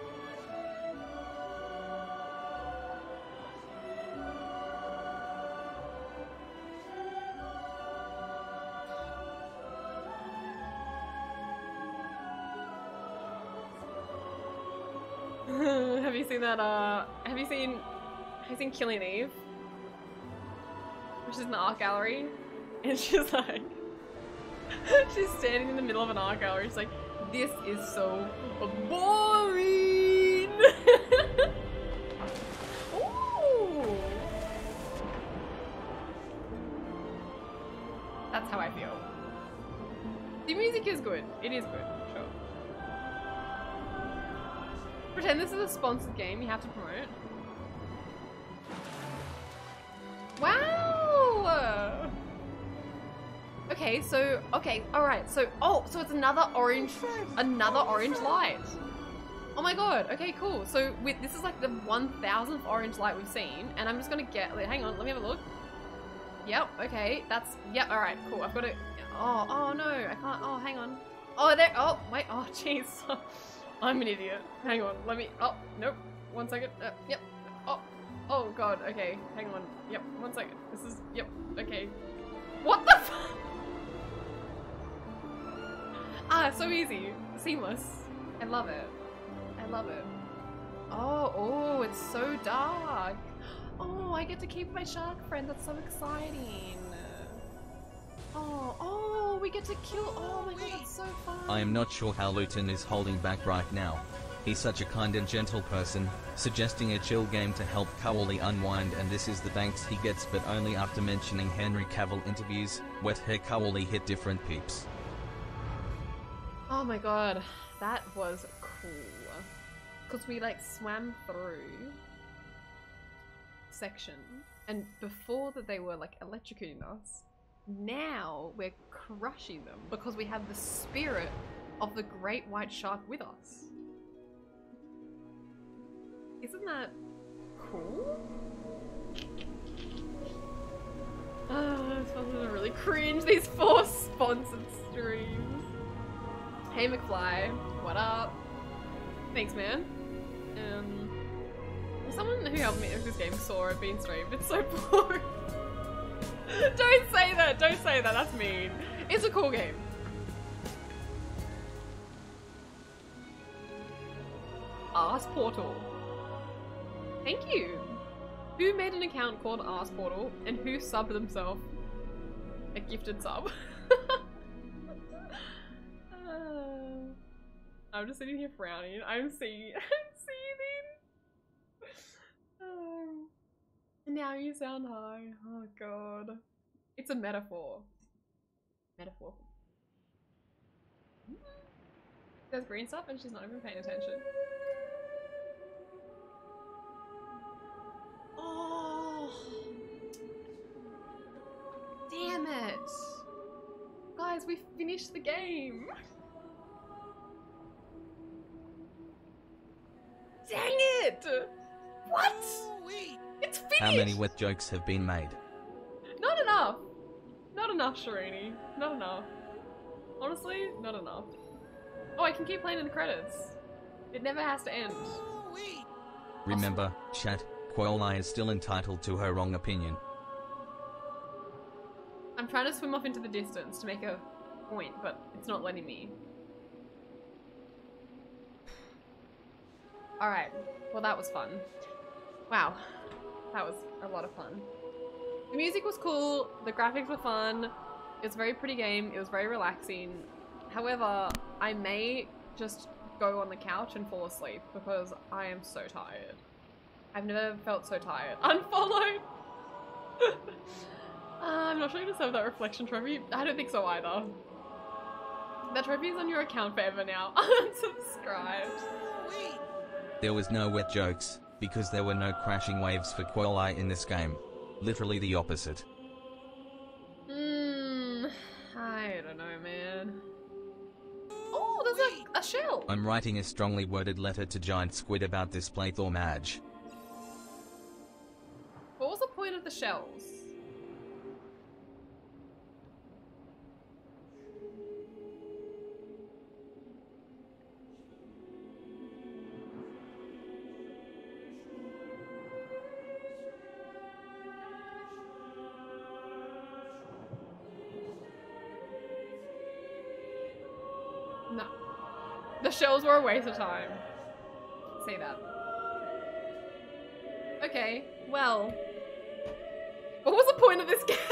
Have you seen that, uh, have you seen, have you seen Killing Eve? Which is in the art gallery, and she's like, she's standing in the middle of an art gallery, she's like, this is so boring! Ooh! That's how I feel. The music is good, it is good, sure. Pretend this is a sponsored game you have to promote. Wow! Okay, so, okay, alright, so, oh, so it's another orange, another orange light. Oh my god, okay, cool. So, with, this is like the one thousandth orange light we've seen, and I'm just gonna get, hang on, let me have a look. Yep, okay, that's, yep, alright, cool, I've got to, oh, oh no, I can't, oh, hang on. Oh, there, oh, wait, oh, jeez. I'm an idiot. Hang on, let me, oh, nope, one second, uh, yep, oh, oh god, okay, hang on, yep, one second, this is, yep, okay. What the f- Ah, so easy, seamless. I love it, I love it. Oh, oh, it's so dark. Oh, I get to keep my shark friend, that's so exciting. Oh, oh, we get to kill, oh my god, that's so fun.
I am not sure how Luton is holding back right now. He's such a kind and gentle person, suggesting a chill game to help Cowley unwind, and this is the thanks he gets, but only after mentioning Henry Cavill interviews, wet hair Cowley hit different peeps.
Oh my god, that was cool. Because we like swam through section, and before that they were like electrocuting us. Now we're crushing them because we have the spirit of the great white shark with us. Isn't that cool? Oh, this one's really cringe, these four sponsored streams. Hey McFly, what up? Thanks, man. Um, someone who helped me with this game saw it being streamed. It's so boring. Don't say that. Don't say that. That's mean. It's a cool game. Ask Portal. Thank you. Who made an account called Ask Portal and who subbed themselves a gifted sub? uh, I'm just sitting here frowning. I'm seeing. I'm seething. Um, now you sound high. Oh god. It's a metaphor. Metaphor. There's green stuff and she's not even paying attention. Oh. Damn it. Guys, we finished the game. Dang it! What? It's finished!
How many wet jokes have been made?
Not enough. Not enough, Shirini. Not enough. Honestly, not enough. Oh, I can keep playing in the credits. It never has to end.
Remember, chat, Quolai is still entitled to her wrong opinion.
I'm trying to swim off into the distance to make a point, but it's not letting me. Alright, well that was fun. Wow, that was a lot of fun. The music was cool, the graphics were fun, it was a very pretty game, it was very relaxing. However, I may just go on the couch and fall asleep because I am so tired. I've never felt so tired. Unfollowed! uh, I'm not sure you deserve that reflection trophy. I don't think so either. That trophy is on your account forever now. Unsubscribed.
There was no wet jokes, because there were no crashing waves for Quolai in this game. Literally the opposite.
Hmm, I don't know, man. Oh, there's a, a shell!
I'm writing a strongly worded letter to Giant Squid about this playthrough, Madge.
What was the point of the shells? No. The shells were a waste of time. Say that. Okay, well. What was the point of this game?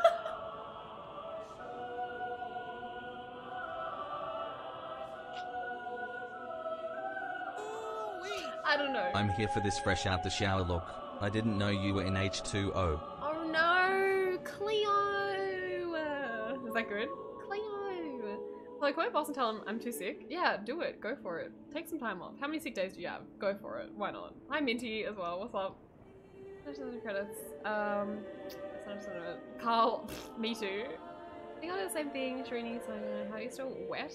I don't know.
I'm here for this fresh out the shower look. I didn't know you were in H two O.
Oh no, Cleo! Uh, is that good? Cleo! Like, go to boss and tell him I'm too sick. Yeah, do it. Go for it. Take some time off. How many sick days do you have? Go for it. Why not? Hi Minty as well. What's up? There's the credits. Um, Carl, me too. I think I did the same thing, Shirini, so how are you still wet?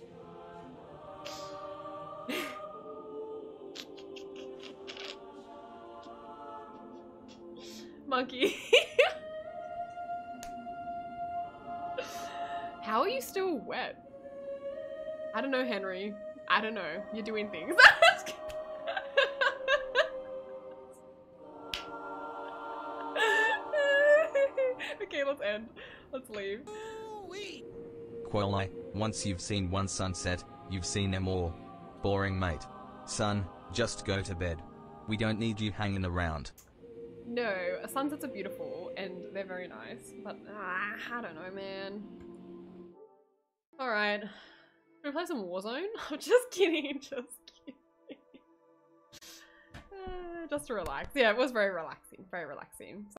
Monkey. How are you still wet? I don't know, Henry. I don't know. You're doing things. Okay, let's end. Let's leave.
Quolai, once you've seen one sunset, you've seen them all. Boring, mate. Son, just go to bed. We don't need you hanging around.
No, sunsets are beautiful and they're very nice, but ah, I don't know, man. Alright. Should we play some Warzone? I'm just kidding, just kidding. Uh, just to relax. Yeah, it was very relaxing, very relaxing.